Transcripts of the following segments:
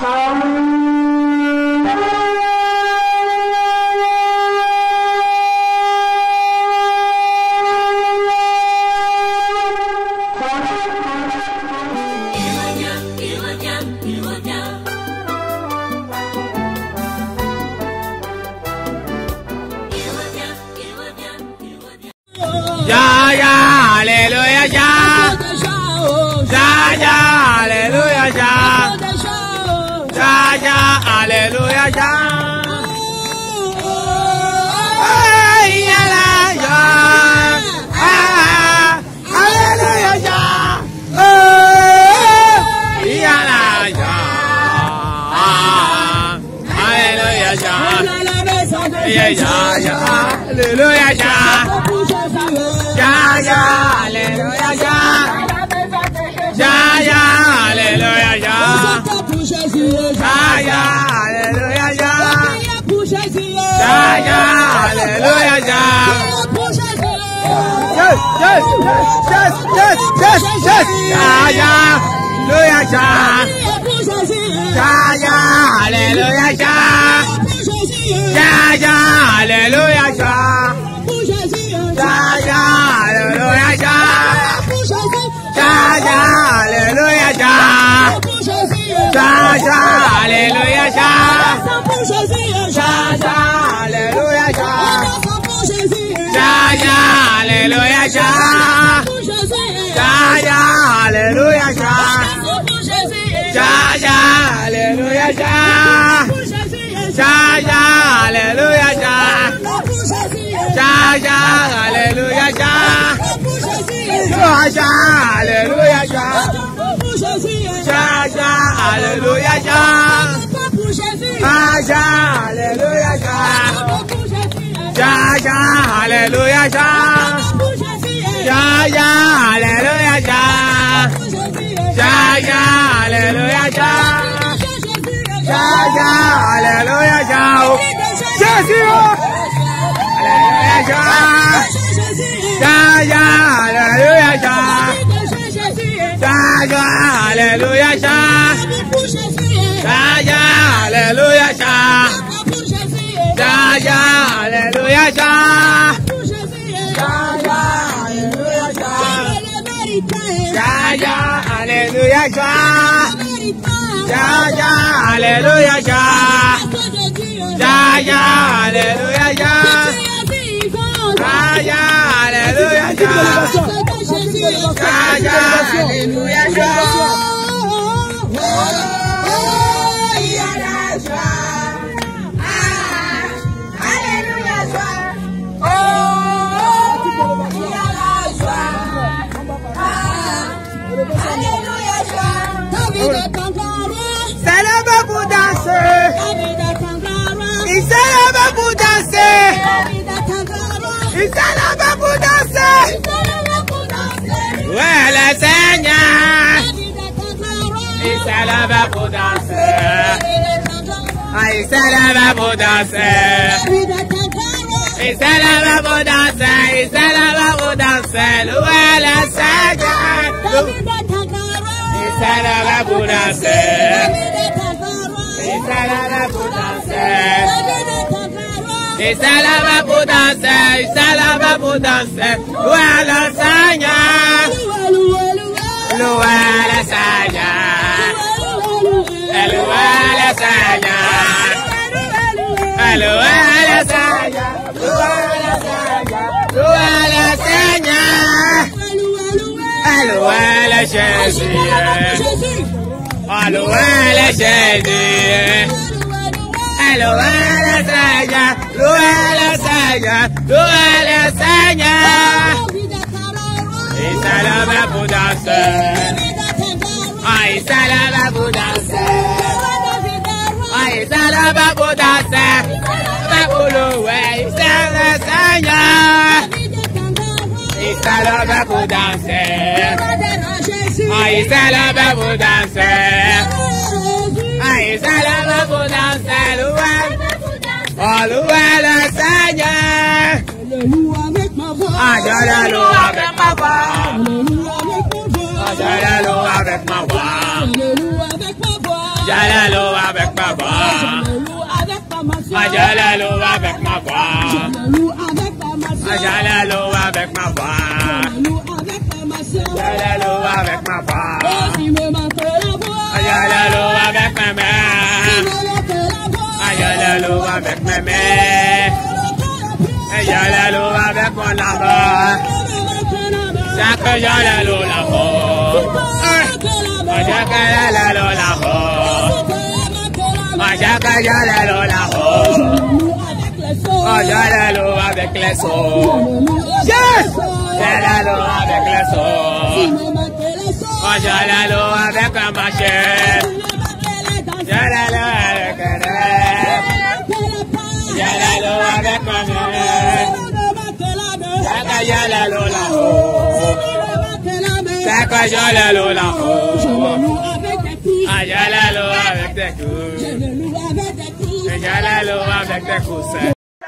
Jalalo avec ma voix. Je le loue avec ma voix. Je le loue avec ma voix. Je le loue avec ma voix. Je le loue avec ma main. Je le loue avec mes mains. Je le loue avec mon amour. C'est que je le loue là-haut. Je que je le loue là-haut. Je que je le loue là-haut. Je le loue avec les sauts. Je le loue avec les sauts. Je le loue avec un machin. Je le loue avec un rêve. Je le loue avec ma main. C'est que je le loue là-haut. C'est que je le loue là-haut. Je le loue avec des coups. Je le loue avec des coussins.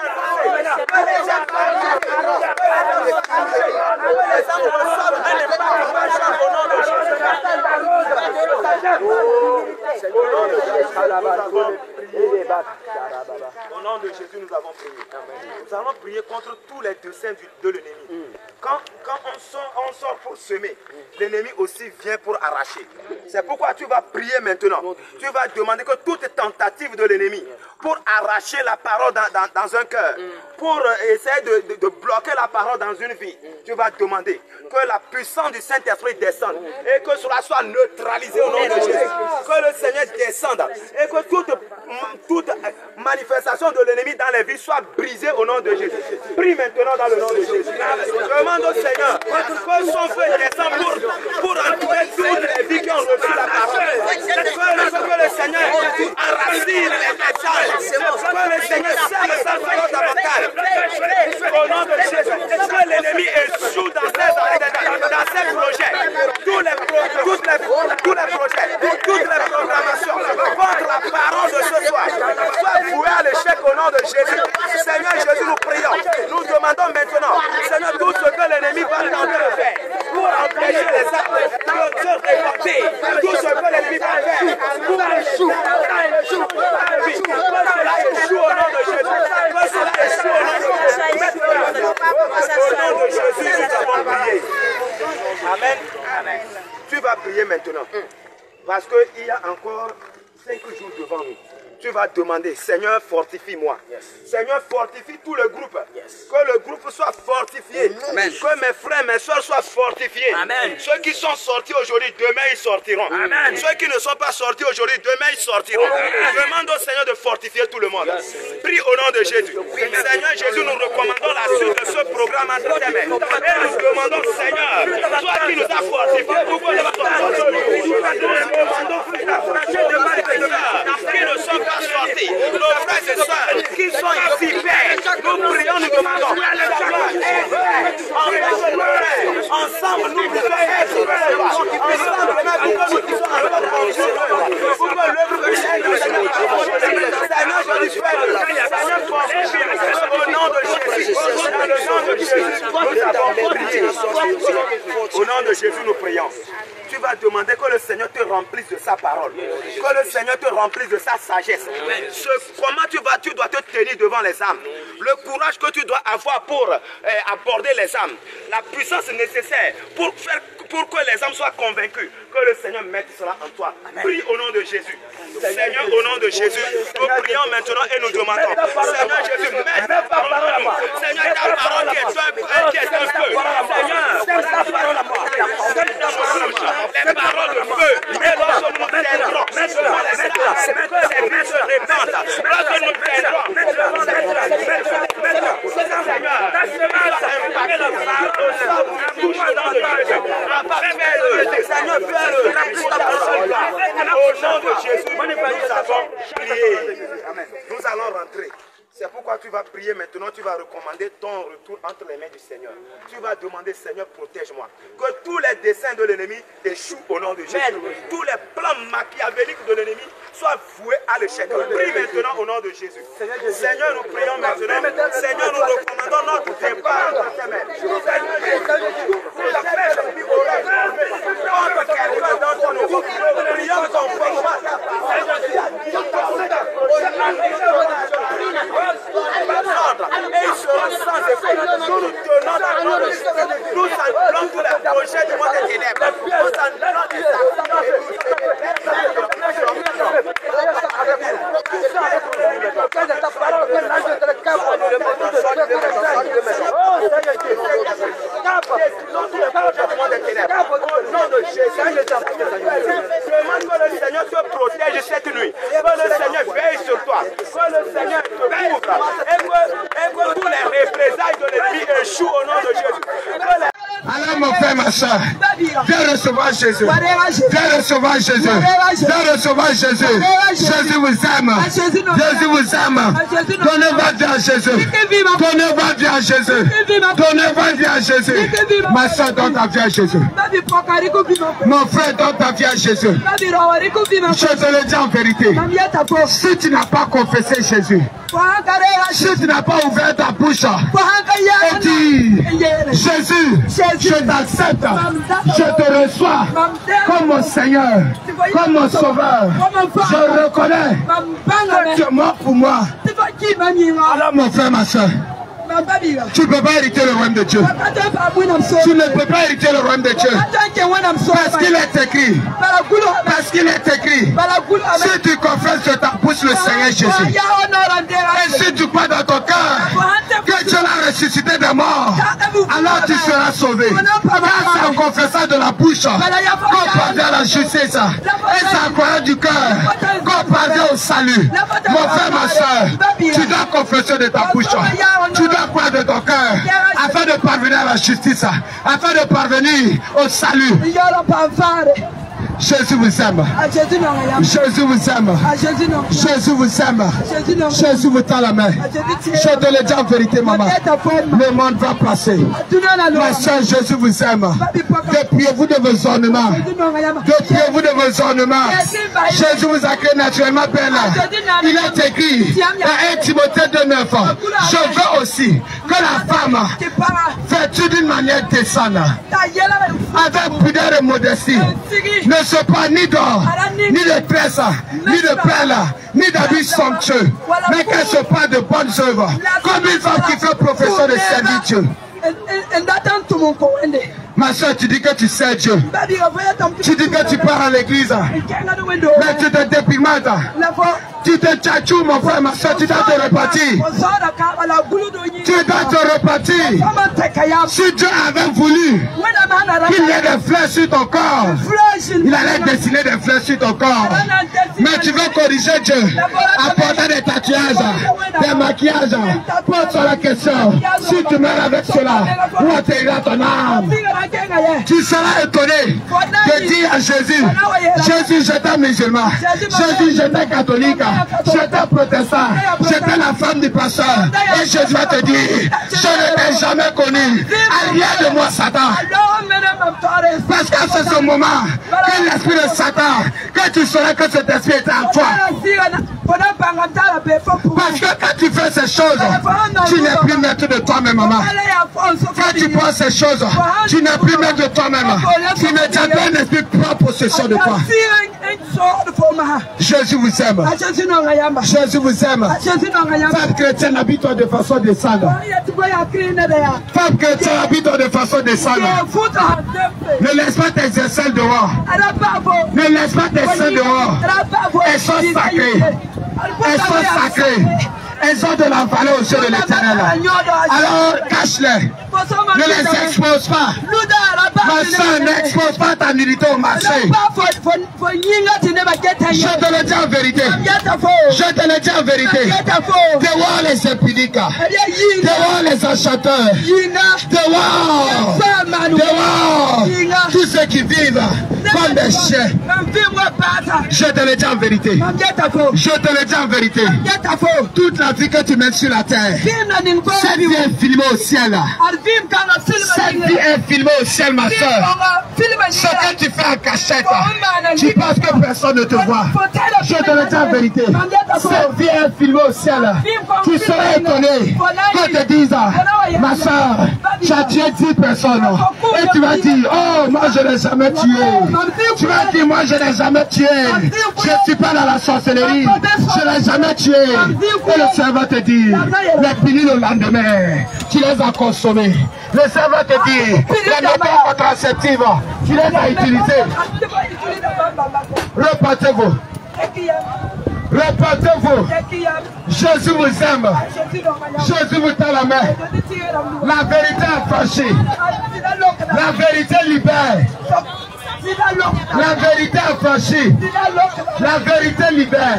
Au nom de Jésus, nous avons prié. Nous allons prier contre tous les desseins de l'ennemi. Quand on sort pour semer, l'ennemi aussi vient pour arracher. C'est pourquoi tu vas prier maintenant. Tu vas demander que toute tentative de l'ennemi pour arracher la parole dans un cœur, pour essayer de bloquer la parole dans une vie, tu vas demander que la puissance du Saint-Esprit descende et que cela soit neutralisé au nom de Jésus. Que le Seigneur descende et que toute manifestation de l'ennemi dans les vies soit brisée au nom de Jésus. Prie maintenant dans le nom de Jésus. Demande au Seigneur que son feu descende pour entourer toutes les vies qui ont reçu la parole. Que le Seigneur enracine les messages. Que le Seigneur sème sa parole davantage. Au nom de Jésus. Que l'ennemi échoue dans ses projets. Tous les projets, toutes les programmations contre la parole de ce soir soient vouées à l'échec au nom de Jésus. Seigneur Jésus, nous prions. Nous demandons maintenant, Seigneur, tout ce que l'ennemi va tenter de faire pour empêcher les actes de se révolter. Tout ce que l'ennemi va faire pour échouer. Que cela échoue au nom de Jésus. Que cela échoue au nom de Jésus. Au nom de Jésus, nous avons prié. Amen. Amen. Tu vas prier maintenant. Parce qu'il y a encore 5 jours devant nous. Tu vas demander, Seigneur, fortifie-moi. Seigneur, fortifie tout le groupe. Que le groupe soit fortifié. Amen. Que mes frères, mes soeurs soient fortifiés. Amen. Ceux qui sont sortis aujourd'hui, demain ils sortiront. Amen. Ceux qui ne sont pas sortis aujourd'hui, demain ils sortiront. Demande au Seigneur de fortifier tout le monde. Prie au nom de Jésus. Seigneur Jésus, nous recommandons la suite de ce programme entre tes mains. Et nous demandons, Seigneur, toi qui nous as fortifiés, nous qui ne sont pas sortis, nos frères et sœurs qui sont ici, Père, nous prions, nous demandons, ensemble nous pouvons être, ensemble nous puissions pour que l'œuvre de Seigneur Jésus au nom de Jésus, dans le nom de Jésus, nous avons prié. Au nom de Jésus, nous prions. Tu vas demander que le Seigneur te remplisse de sa parole, que le Seigneur te remplisse de sa sagesse. Comment tu dois te tenir devant les âmes, le courage que tu dois avoir pour aborder les âmes, la puissance nécessaire pour que les âmes soient convaincues, que le Seigneur mette cela en toi. Prie au nom de Jésus. Seigneur, au nom de Jésus, nous prions maintenant et nous demandons, Seigneur Jésus, mets ta parole en nous. Seigneur, ta parole qui est un feu. Seigneur, ta parole à moi. Les paroles de feu, mais lorsque nous tiendrons, les vies se répandent. Lorsque nous tiendrons, Seigneur, au nom de Jésus, nous avons prié. Nous allons rentrer. C'est pourquoi tu vas prier maintenant, tu vas recommander ton retour entre les mains du Seigneur. Tu vas demander, Seigneur, protège-moi. Que tous les desseins de l'ennemi échouent au nom de Jésus. Tous les plans machiavéliques de l'ennemi soient voués à l'échec. Prie maintenant au nom de Jésus. Seigneur, nous prions maintenant. Seigneur, nous recommandons notre départ entre tes mains. Contre quelqu'un d'entre nous, nous prions conformément à ta parole. frère, ma soeur. Viens recevoir Jésus. Viens recevoir Jésus. Viens recevoir Jésus. Jésus vous aime. Jésus vous aime. Donnez votre vie à Jésus. Donnez votre vie à Jésus. Donnez votre vie à Jésus. Ma soeur, donne ta vie à Jésus. Mon frère, donne ta vie à Jésus. Je te le dis en vérité. Si tu n'as pas confessé Jésus, si tu n'as pas ouvert ta bouche et dit Jésus, je t'accepte, je te reçois comme mon Seigneur, comme mon Sauveur, je reconnais que tu es mort pour moi. Alors mon frère, ma soeur, tu ne peux pas hériter le royaume de Dieu. Tu ne peux pas hériter le royaume de Dieu. Parce qu'il est écrit. Parce qu'il est écrit. Si tu confesses de ta bouche le Seigneur Jésus, et si tu crois dans ton cœur que Dieu l'a ressuscité des morts, alors tu seras sauvé. Car c'est en confessant de la bouche qu'on parvient à la justice. Et c'est en croyant du cœur qu'on parvient au salut. Mon frère, ma soeur, tu dois confesser de ta bouche. Tu dois croire de ton cœur afin de parvenir à la justice, afin de parvenir au salut. Jésus vous aime. Jésus vous aime. Jésus vous aime. Jésus vous tend la main. Je te le dis en vérité, maman. Le monde va passer. Ma soeur, Jésus vous aime. Dépliez-vous de vos ornements. Dépliez-vous de vos ornements. Jésus vous a créé naturellement belle. Il est écrit dans 1 Timothée 2,9. Je veux aussi que la femme vêtue d'une manière décente, avec pudeur et modestie, ne soit pas ni d'or, ni de tresse, ni de perles, ni d'habits somptueux, mais qu'elle se parle de bonnes œuvres, comme une femme qui fait profession de servir Dieu. Ma soeur, tu dis que tu sais Dieu. Tu dis que tu pars à l'église. Mais tu te dépigmentes. Tu te tchatchoues, mon frère, ma soeur. Tu dois te repartir. Tu dois te repartir. Si Dieu avait voulu qu'il y ait des fleurs sur ton corps, il allait dessiner des fleurs sur ton corps. Mais tu veux corriger Dieu. Apporter des tatouages, des maquillages. Pose-toi la question. Si tu meurs avec cela, où atterrira ton âme? Tu seras étonné de dire à Jésus, Jésus, j'étais musulman, Jésus, j'étais catholique, j'étais protestant, j'étais la femme du pasteur. Et Jésus va te dire, je ne t'ai jamais connu. Allié de moi, Satan. Parce que c'est ce moment que l'esprit de Satan, que tu sauras que cet esprit est en toi. Parce que quand tu fais ces choses, tu n'es plus maître de toi-même, maman. Quand tu prends ces choses, tu n'es plus maître de toi-même. Tu ne tiens pas un esprit propre possession de toi. Jésus vous aime. Jésus vous aime. Femme chrétienne, habite-toi de façon descendante. Femme chrétienne, habite-toi de façon descendante. Ne laisse pas tes aisselles dehors. Ne laisse pas tes seins dehors. Elles sont sacrées. Elles sont sacrées. Elles ont de la valeur aux yeux de l'Éternel. Alors cache-les. Ne les expose pas. Ma soeur, n'expose pas ta nudité au marché. Je te le dis en vérité. Je te le dis en vérité. Dehors les impudiques. Dehors les enchanteurs. Dehors tous ceux qui vivent comme des chiens. Je te le dis en vérité. Je te le dis en vérité. Toute la vie que tu mets sur la terre, cette vie est filmée au ciel. Cette vie est filmée au ciel, ma soeur. Ce que tu fais en cachette, tu penses que personne ne te voit. Je te le dis en vérité. Cette vie est filmée au ciel. Tu serais étonné qu'on te dise, ma soeur, tu as tué 10 personnes. Et tu vas dire, oh, moi je n'ai jamais tué. Tu vas dire, moi je n'ai jamais tué. Je ne suis pas dans la sorcellerie. Je n'ai jamais tué. Et le Seigneur va te dire, les pilules le lendemain, tu les as consommées. Le Seigneur va te dire, les méthodes contraceptives, tu les as utilisées. Repartez-vous. Repartez-vous. Jésus vous aime. Jésus vous tend la main. La vérité affranchit. La vérité libère. La vérité affranchit. La vérité libère.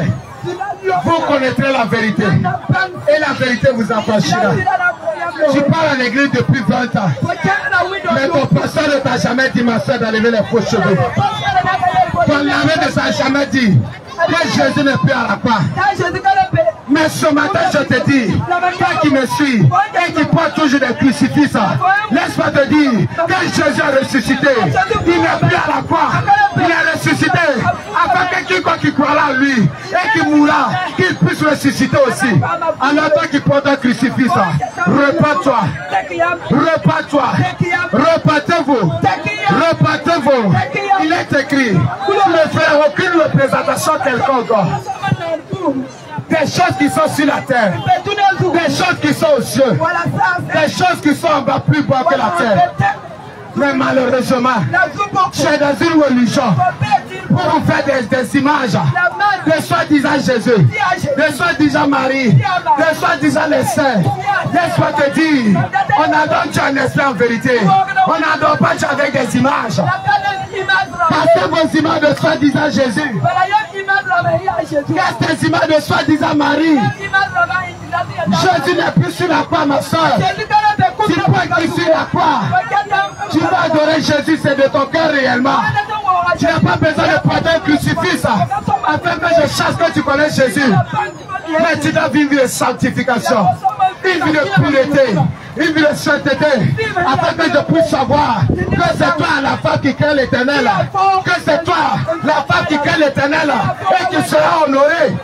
vous connaîtrez la vérité. Et la vérité vous affranchira. Tu parles à l'église depuis 20 ans. Mais ton pasteur ne t'a jamais dit, ma soeur, d'enlever les faux cheveux. Ton ami ne t'a jamais dit que Jésus n'est plus à la croix. Mais ce matin, je te dis, toi qui me suis et qui porte toujours des crucifix, laisse-moi te dire que Jésus a ressuscité. Il n'est plus à la croix. Il est ressuscité afin que quiconque qui croira en lui et qui mourra, qu'il puisse ressusciter aussi. Alors toi qui portes un crucifix, repars-toi. Repars-toi. Repartez-vous. Repartez-vous. Il est écrit, tu ne feras aucune représentation quelconque. Des choses qui sont sur la terre, des choses qui sont aux cieux, des choses qui sont en bas plus bas que la terre. Mais malheureusement, c'est dans une religion pour vous faire des images de soi-disant Jésus, de soi-disant Marie, de soi-disant les saints. Laisse-moi te dire, on adore Dieu en esprit en vérité. On n'adore pas Dieu avec des images. Cassez vos images de soi-disant Jésus. Cassez des images de soi-disant Marie. Jésus n'est plus sur la croix, ma soeur. Tu peux être sur la croix. Tu vas adorer Jésus, c'est de ton cœur réellement. Tu n'as pas besoin de porter un crucifix afin que je chasse que tu connais Jésus. Mais tu dois vivre une sanctification, une vie de pureté, une vie de sainteté, afin que je puisse savoir que c'est toi la femme qui crée l'Éternel, que c'est toi la femme qui crée l'Éternel et qui sera honorée.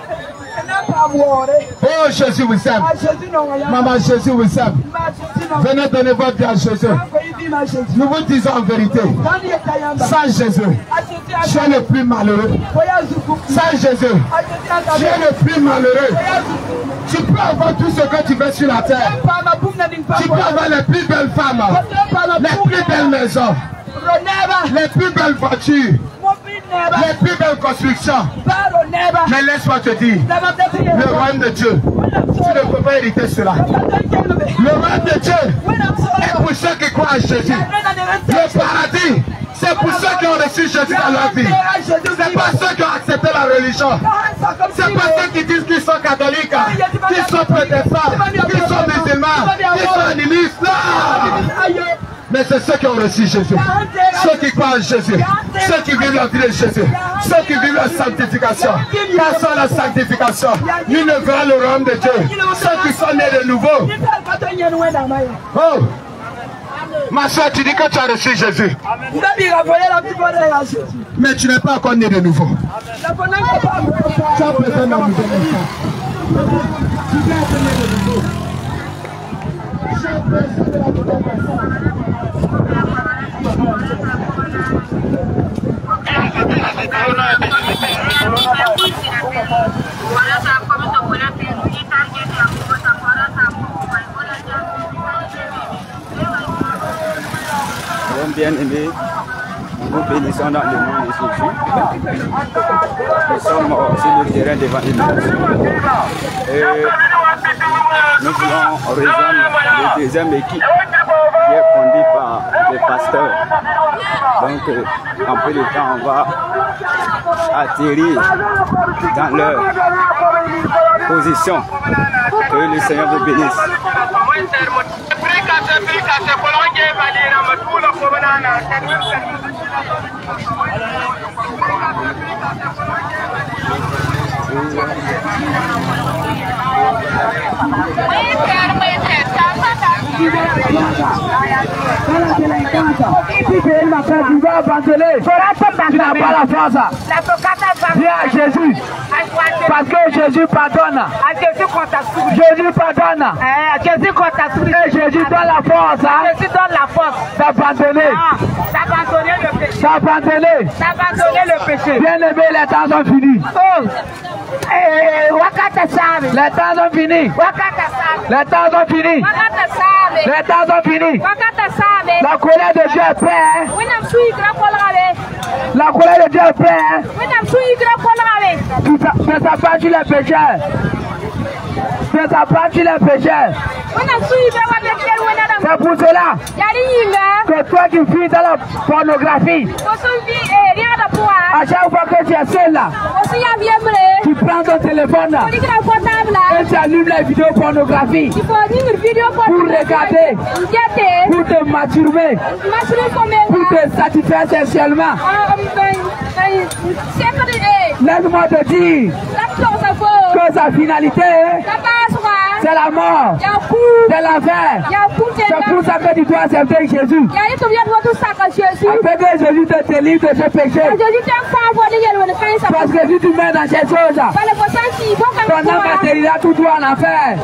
Oh Jésus vous aime. Maman Jésus vous aime. Venez donner votre vie à Jésus. Nous vous disons en vérité, sans Jésus, tu es le plus malheureux. Sans Jésus, tu es le plus malheureux. Tu peux avoir tout ce que tu veux sur la terre. Tu peux avoir les plus belles femmes, les plus belles maisons, les plus belles voitures, les plus belles constructions. Mais laisse-moi te dire, le royaume de Dieu, tu ne peux pas hériter cela. Le royaume de Dieu est pour ceux qui croient en Jésus. Le paradis, c'est pour ceux qui ont reçu Jésus dans leur vie. C'est pas ceux qui ont accepté la religion. C'est pas ceux qui disent qu'ils sont catholiques, qu'ils sont protestants, qu'ils sont musulmans, qu'ils sont animistes. Non! Mais c'est ceux qui ont reçu Jésus, ceux qui croient en Jésus, ceux qui vivent la vie de Jésus, ceux qui vivent la sanctification. Quelle sont la sanctification? Ils ne verront le royaume de Dieu. Ceux qui sont nés de nouveau. Oh! Ma soeur, tu dis que tu as reçu Jésus. Mais tu n'es pas encore né de nouveau. Tu as besoin d'un nouveau naissance. Tu viens de né de nouveau. J'ai besoin de la nouvelle naissance. Bien-aimés, nous bénissons dans le nom de Jésus. Nous sommes sur le terrain d'évangélisation. Et nous voulons rejoindre la deuxième équipe qui est conduite par les pasteurs. Donc, en peu de temps, on va atterrir dans leur position. Que le Seigneur vous bénisse. Tu vas abandonner. Tu n'as pas la force. Viens à Jésus. Parce que Jésus pardonne. Jésus pardonne. Et Jésus donne la force. D'abandonner. D'abandonner le péché. Bien aimé, les temps sont finis. Les temps sont finis. Les temps sont finis. Les temps sont finis. La colère de Dieu est prête. La colère de Dieu est prête. Tu t'appelles sur les pécheurs. Tu t'appelles sur les pécheurs. C'est pour cela que toi qui vis dans la pornographie, À chaque fois que tu es seul là, tu prends ton téléphone là et tu allumes la vidéo pornographie pour regarder, pour te masturber, pour te satisfaire sexuellement. Laisse-moi te dire que sa finalité, c'est la mort, c'est l'enfer. C'est pour ça que tu dois accepter Jésus. Après que Jésus te délivre de ce péché. Parce que si tu mets dans ces choses, ton âme atterrira tout droit en enfer.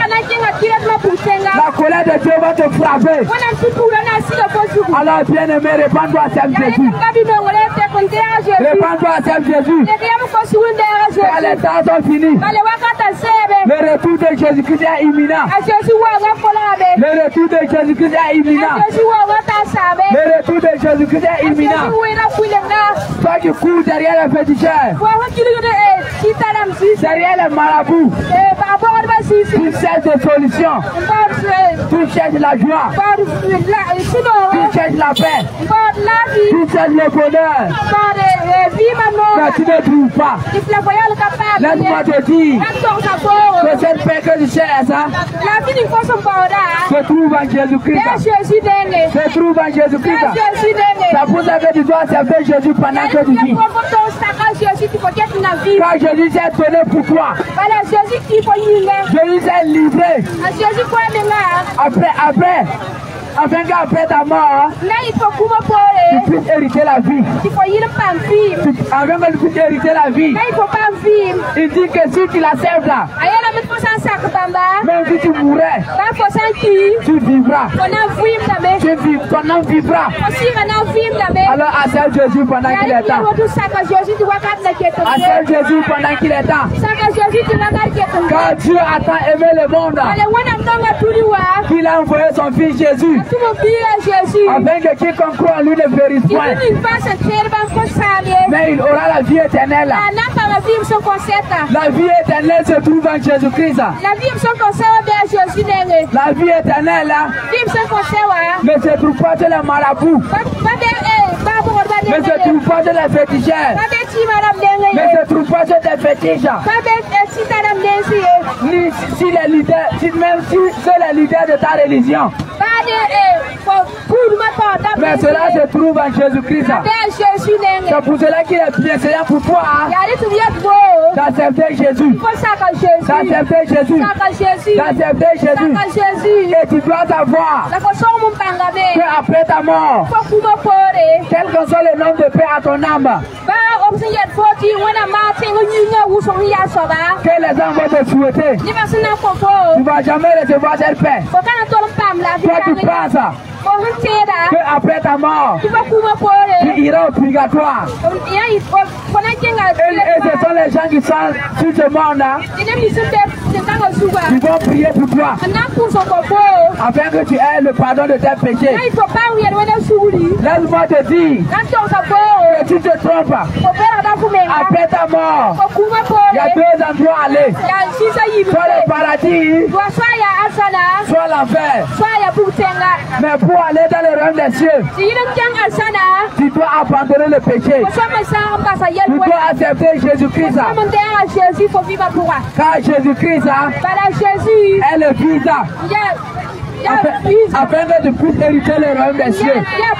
La colère de Dieu va te frapper. Alors bien aimé, répands-toi à Jésus. Répands-toi à Jésus. Car les temps sont finis. Le retour de Jésus-Christ est imminent. Le retour de Jésus-Christ est imminent. Le retour de Jésus-Christ est imminent. Toi qui cours derrière les féticheurs, derrière les marabouts, tu cherches des solutions. Tu cherches la joie. Tu cherches la paix. Tu cherches le bonheur. Mais tu ne trouves pas. Laisse-moi te dire que cette paix que tu cherches se trouve en Jésus-Christ. Se trouve en Jésus-Christ. C'est pour ça que tu dois accepter Jésus pendant que tu vis. Quand Jésus s'est donné pour toi, Jésus s'est livré. Afin qu'après ta mort, tu puisses hériter la vie. Afin que tu puisses hériter la vie. Il dit que si tu l'acceptes là, même si tu mourrais, tu vivras. Ton âme vivra. Alors accepte Jésus pendant qu'il est temps. Accepte Jésus pendant qu'il est temps. Car Dieu a tant aimé le monde qu'il a envoyé son fils Jésus. Afin que quiconque croit en lui ne périsse point, mais il aura la vie éternelle. La vie éternelle se trouve en Jésus-Christ. La vie éternelle ne se trouve pas chez les marabouts, ne se trouve pas chez les féticheurs, ne se trouve pas chez les fétiches, ni si les leaders, même si c'est les leaders de ta religion. Mais cela se trouve en Jésus-Christ. C'est pour cela qu'il est bien séant pour toi d'accepter Jésus. D'accepter Jésus. D'accepter Jésus. Et tu dois savoir qu'après ta mort, quel que soit le nom de paix à ton âme, que les gens vont te souhaiter, tu ne vas jamais recevoir cette paix. Toi tu penses qu'après ta mort, tu iras au purgatoire. Et ce sont les gens qui sont sur ce monde qui vont prier pour toi afin que tu aies le pardon de tes péchés. Laisse-moi te dire que tu te trompes. Après ta mort, il y a deux endroits à aller. Soit le paradis, soit l'enfer. Mais pour aller dans le royaume des cieux, tu dois abandonner le péché. Tu dois accepter Jésus-Christ. Car Jésus-Christ est le visa. Afin que tu puisses hériter le royaume des cieux.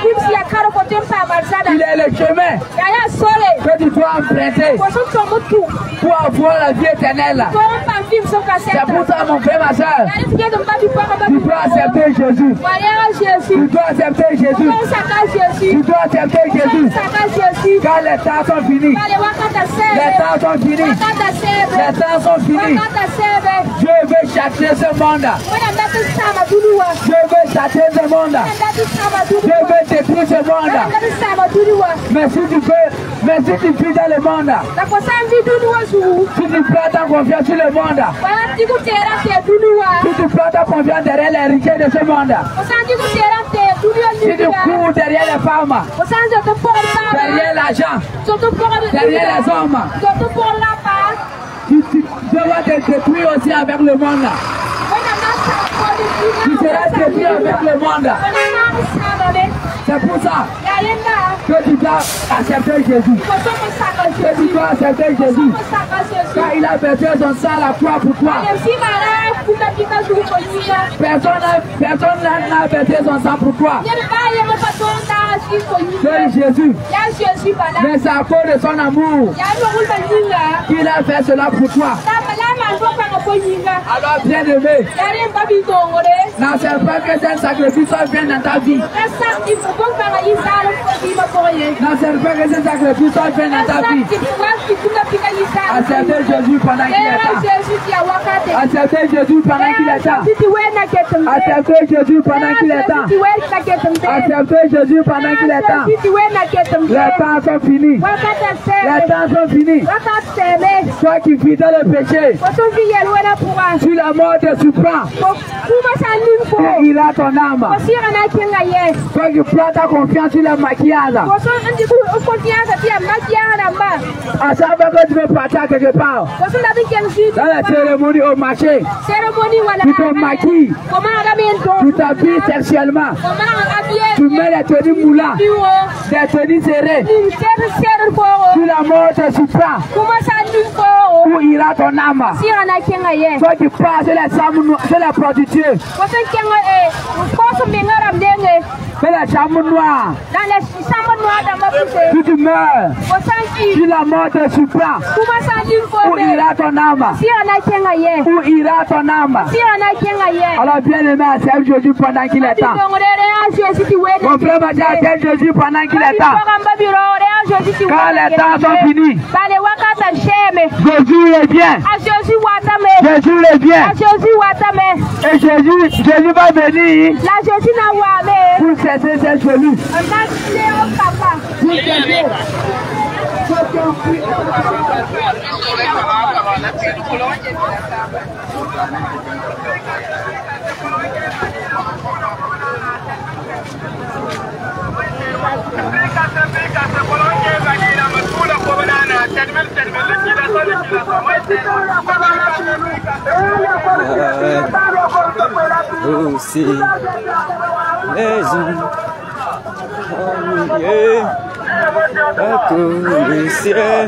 Il est le chemin que tu dois emprunter pour avoir la vie éternelle. C'est pour ça, mon frère, ma soeur, tu dois accepter Jésus. Tu dois accepter Jésus. Tu dois accepter Jésus. Car les temps sont finis. Les temps sont finis. Les temps sont finis. Dieu veut chasser ce monde. Dieu veut chasser ce monde. Dieu veut détruire ce monde. Mais si tu vis dans le monde, si tu prends ta confiance sur le monde, si tu prends ta confiance derrière les richesses de ce monde, si tu cours derrière les femmes, derrière l'argent, derrière les hommes, tu dois te détruire aussi avec le monde. Tu seras détruit avec le monde. C'est pour ça Que tu dois accepter Jésus. Que tu dois accepter Jésus. Car il a versé son sang à la croix pour toi. Personne n'a versé son sang pour toi. C'est Jésus. Mais c'est à cause de son amour qu'il a fait cela pour toi. Alors bien aimé, n'accepte pas que c'est un sacrifice vienne dans ta vie. N'accepte pas que c'est un sacrifice vienne dans ta vie. Acceptez Jésus pendant qu'il est temps. Acceptez Jésus pendant qu'il est temps. Acceptez Jésus pendant qu'il est temps. Acceptez Jésus pendant qu'il est temps. Les temps sont finis. Les temps sont finis. Toi qui vis dans le péché, si la mort te surprend, il ira ton âme. Toi qui prends ta confiance sur le maquillage, à chaque fois que tu veux partir quelque part, dans la cérémonie au marché, tu te maquilles, tu t'habilles sexuellement, tu mets les tenues moulants, des tenues serrées. Si la mort te surprend, où ira ton âme? Toi qui passes sur les prostituées, fais la chambre noire. Si tu meurs, si la mort te surprend, où ira ton âme? Où ira ton âme? Alors bien aimé, accepte Jésus pendant qu'il est temps. Mon frère m'a dit accepte Jésus pendant qu'il est temps. Quand les temps sont finis, Jésus est bien. Jésus est bien. Et Jésus va venir pour cesser cette folie. Aussi les hommes ennuyés à tout le ciel.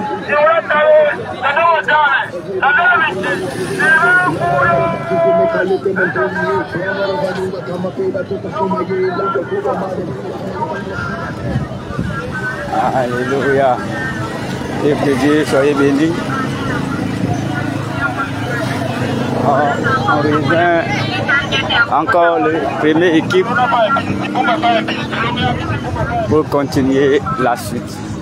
Alléluia. Et que Dieu soyez béni. On rejoint encore la première équipe pour continuer la suite.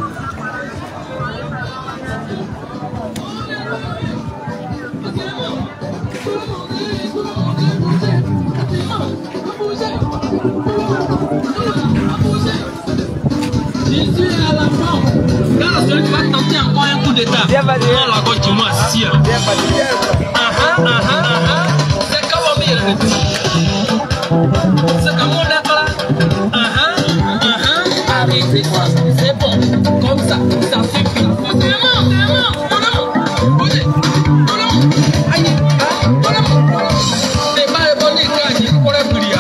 Jésus est à la mort. Quand celui qui va tenter encore un coup d'état, prends la gauche du moi, si. C'est comme c'est comme on est là. Arrêtez ça, c'est bon. Comme ça suffit. C'est pas le bon état, pour le prier.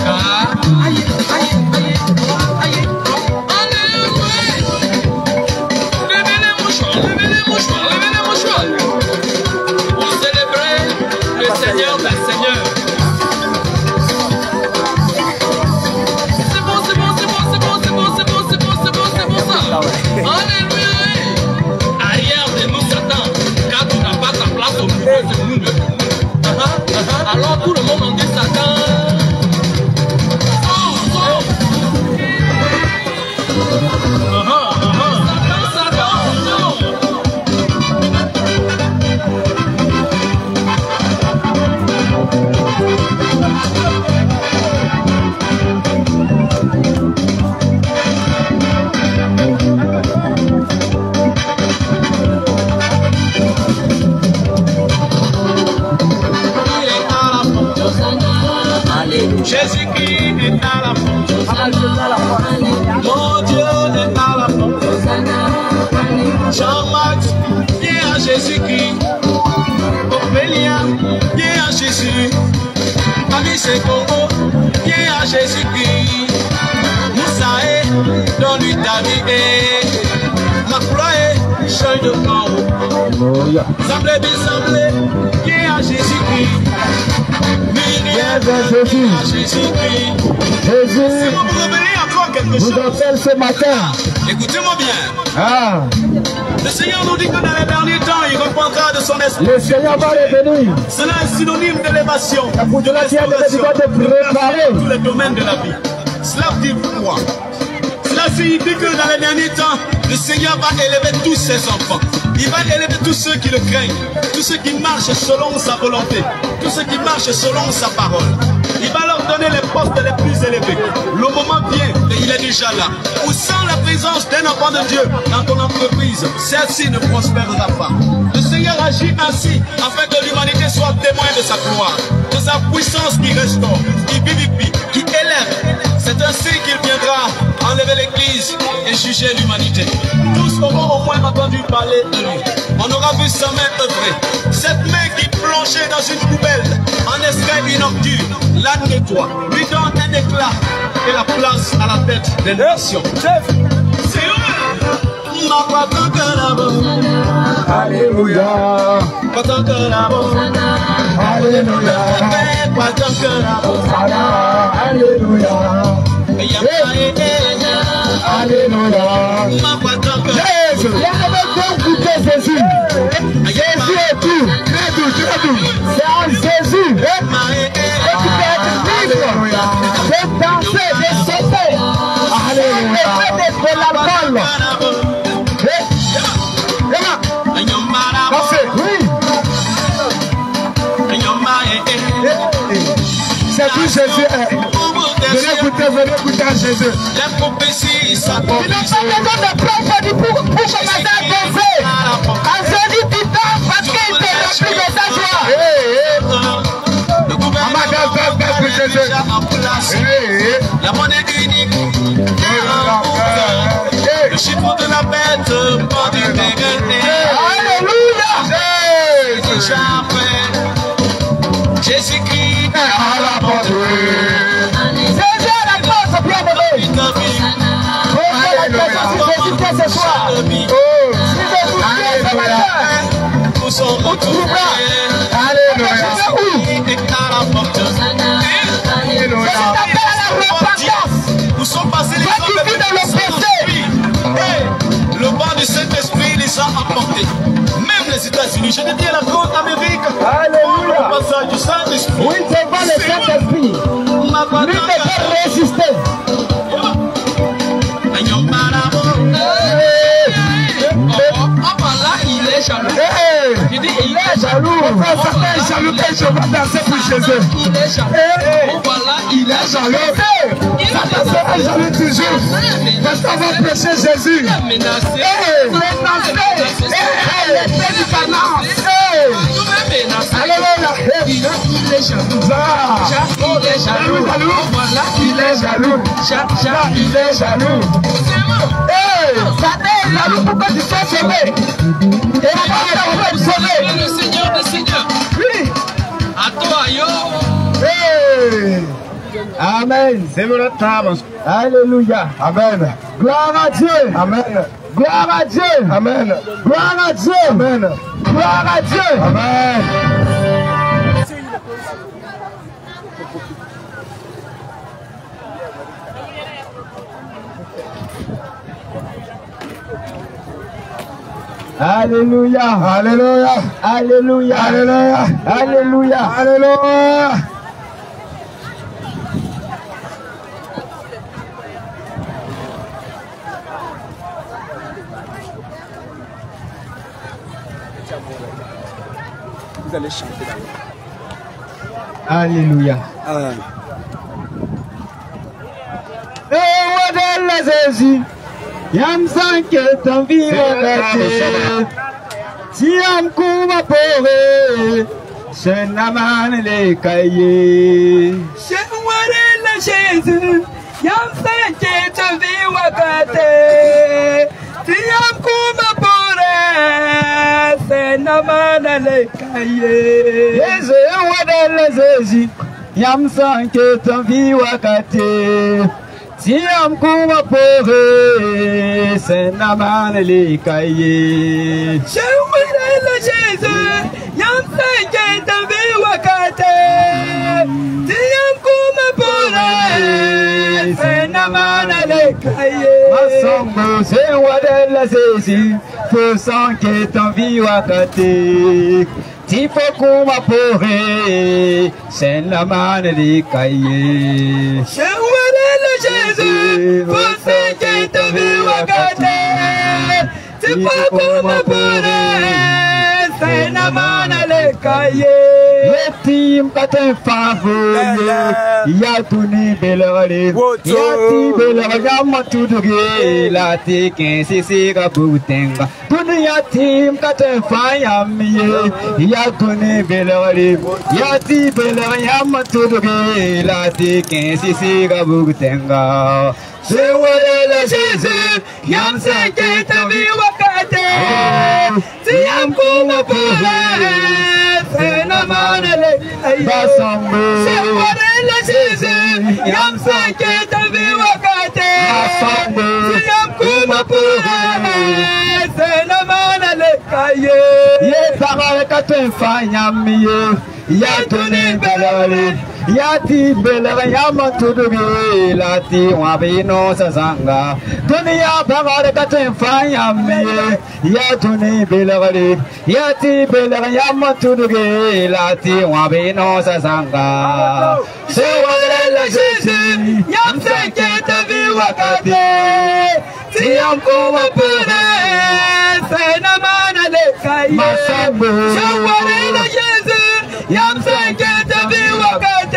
Alors tout le monde en dit Satan. Jésus-Christ est à la porte. Mon Dieu est à la porte. Jean-Marc, viens à Jésus-Christ. Ophélia, viens à Jésus. Ami Sekongo, viens à Jésus-Christ. Moussaé, donne-lui ta vie. Ma gloire change de camp. Semblez bien, semblez, viens à Jésus-Christ. Viens à Jésus-Christ. Jésus Si vous me révélez encore quelque vous chose, appelle ce matin. écoutez-moi bien. Ah, Le Seigneur nous dit que dans les derniers temps, il reprendra de son esprit. le Seigneur va revenir. Cela est synonyme d'élévation, Pour cela qui a besoin de préparer. tous les domaines de la vie. Cela dit quoi? Cela signifie que dans les derniers temps, le Seigneur va élever tous ses enfants. Il va élever tous ceux qui le craignent, tous ceux qui marchent selon sa volonté, tous ceux qui marchent selon sa parole. Il va leur donner les postes les plus élevés. Le moment vient et il est déjà là. Où sans la présence d'un enfant de Dieu dans ton entreprise, celle-ci ne prospérera pas. Le Seigneur agit ainsi afin que l'humanité soit témoin de sa gloire, de sa puissance qui restaure, qui vivifie, qui élève. C'est ainsi qu'il viendra enlever l'église et juger l'humanité. Tous auront au moins entendu parler de lui. On aura vu sa main œuvrer. Cette main qui plongeait dans une poubelle en extrait une ordure, la nettoie, lui donne un éclat et la place à la tête des nations. C'est eux. Alléluia. Alléluia. Alléluia. Alléluia. Jésus. Jésus. Jésus est tout. Très doux, très doux. C'est en Jésus. Et tu peux être libre de danser, de sauter. Alléluia. De la balle. Oui. C'est qui Jésus est. Venez écouter à Jésus. Les prophéties s'accomplissent. Il n'a pas besoin de prendre pour commencer à danser. À Jésus, tu danses parce qu'il te remplit de sa joie. Le gouvernement est déjà en place. La monnaie unique est en route. Le chiffre de la bête part du terrain. Alléluia. C'est déjà fait. Jésus-Christ est à la porte. Jésus à la porte, bien aimé. Jésus fait ce soir. Si je vous prie ce matin, Nous sommes retrouvés. Alléluia. Jésus-Christ est à la porte. Alléluia. Nous sommes passés les Toi qui vis dans le péché. Le vent du Saint-Esprit les a emportés. Même les États-Unis, je te dis à la côte Amérique. Alléluia. Le passage du Saint-Esprit. Oui, devant le Saint-Esprit. Lui ne peut résister. Il est jaloux. Il est jaloux. Certains est jaloux quand je vais danser pour Jésus. Il est jaloux. Il est jaloux. Certains seront jaloux toujours. Parce qu'on va prêcher Jésus. Menacé. L'esprit du canard. Alléluia. Il est jaloux. Il est jaloux. Il est jaloux. Il est jaloux. Satan est jaloux pour que tu sois sauvé. Et on va te sauver. Le Seigneur des Seigneurs. Oui. À toi, yo. Amen. C'est mon table. Alléluia. Amen. Gloire à Dieu. Amen. Gloire à Dieu. Amen. Gloire à Dieu. Amen. Gloire à Dieu. Amen. Alléluia. Alléluia. Alléluia. Alléluia. Alléluia. Alléluia. Vous allez chanter d'abord. Alléluia. Jésus, yam sanke tanviwa kate, tiam kuma pore, senaman le kaye. Jésus, yam sanke tanviwa kate, tiam kuma pore, senaman le kaye. Jésus, yam sanke tanviwa kate. Tiam kuma pore senaman le kaye. Shawala Jésus, yam sanke tambe wakate. Tiam kuma pore senaman le kaye. Masongo se wadela sesi, pour sanke tambe wakate. Tifo kuma pore senaman le kaye. Jésus, pour ce qui te vit wakate, tu peux comme pourrais, c'est naman le cahier. Le team quand un favori, y'a tout ni beloré, y'a ti beloré, y'a mon tout de la tequin, c'est boutenga. Tout y'a team quand un fayami, y'a tout ni beloré, y'a ti beloré, y'a mon tout de la tequin, c'est boutenga. C'est où est Jésus, yam se qui te vit wakate, si yam kuma pourrais, c'est naman le bassambo. C'est où est Jésus, yam se qui te vit wakate, bassambo. Si yam kuma pourrais, c'est naman le cahier. Ye parole quand tu fais yamiye, ya toni belale. Yati belera yama tudugi lati wabino sazanga dunia bagare katen fanya miye yatuni belere yati belera yama tudugi lati wabino sazanga se wadela Jésus yam seke te vi wakate si yam kuma pune se namana le kaye masambo se wadela Jésus yam seke te vi wakate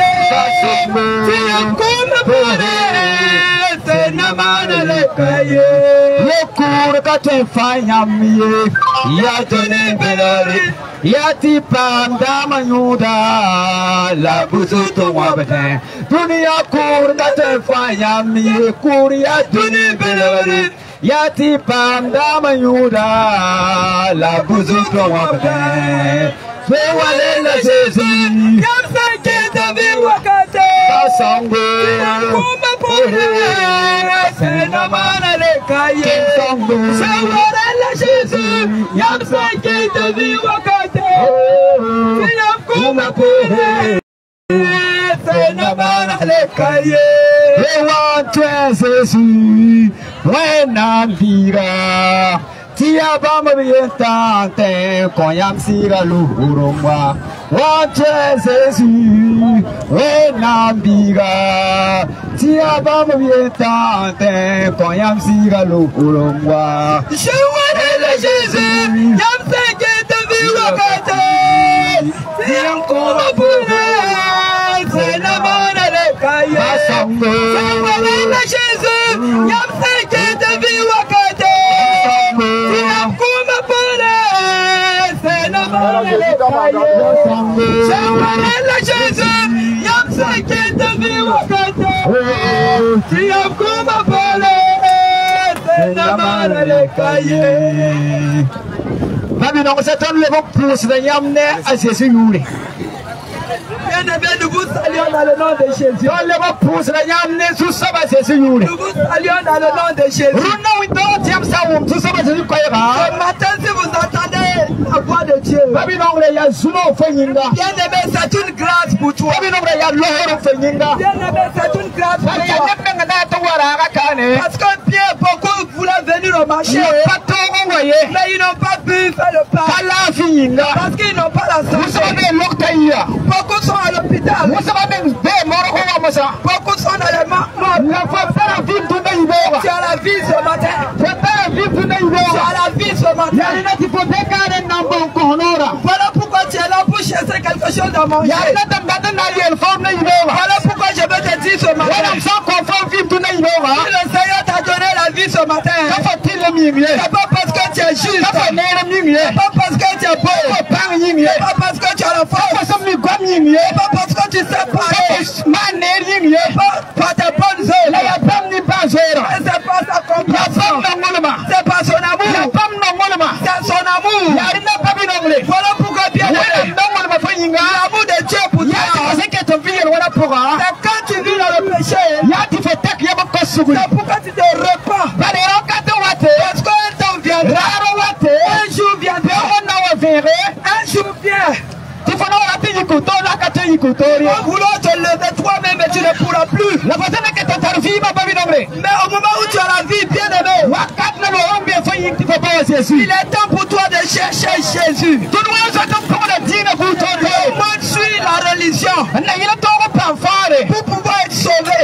c'est naman le cahier. Le cours quand tu fais yamiye, y'a donné belari, y'a ti panda manyuda, la bousou ton wabatin. Dunia cours quand tu fais yamiye, cours y'a donné belari, y'a ti panda manyuda, la bousou ton wabatin. C'est wale la Jésus, yam sanke tabi wakate, basongo, kuma pore, c'est naman le cahier. C'est wale la Jésus, yam sanke tabi wakate, yam kuma pore, c'est naman le cahier. Et wantre Jésus, wena vira. Tia bamba bientante, koyam sira luhurumwa. Wantre Jésus, wenambiga. Tia bamba bientante, koyam sira luhurumwa. Je vois le Jésus, yam seke te vi wakate. Tiam kuma pune, c'est naman le cahier. Je vois le Jésus, yam seke te vi wakate. C'est naman le cahier. C'est le Jésus, yam seke te vi wakate. Si yam kuma pone, c'est naman le cahier. Maintenant, c'est un level plus de yamne à Jésus. Bien-aimés, nous vous saluons dans le nom de Jésus. On le repousse la yamne sous sa base Jésus. Nous vous saluons dans le nom de Jésus. Ce matin, si vous entendez la voix de Dieu, bien-aimés, c'est une grâce pour toi. Bien-aimés, c'est une grâce pour toi. Parce que bien beaucoup voulaient venir au marché, mais ils n'ont pas pu faire le pas. Parce qu'ils n'ont pas la santé. Beaucoup sont à l'hôpital. Beaucoup sont dans les morts. Tu as la vie ce matin. Tu as la vie ce matin. Voilà pourquoi tu es là pour chercher quelque chose à manger. Voilà pourquoi je veux te dire ce matin. Si le Seigneur t'a donné la vie ce matin, c'est pas parce que tu es juste, c'est pas parce que tu es beau, c'est pas parce que tu as la force, c'est pas parce que tu sais parler, c'est pas tes bonnes œuvres, c'est pas sa compassion, c'est pas son amour, c'est son amour. Voilà pourquoi bien l'amour de Dieu pour toi, c'est quand tu vis dans le péché, pourquoi tu te repens. Parce qu'un temps viendra. Un jour viendra. Un jour vient. En voulant te lever toi-même, mais tu ne pourras plus. Mais au moment où tu as la vie, bien aimé, il est temps pour toi de chercher Jésus. Tout le monde suit la religion pour pouvoir être sauvé.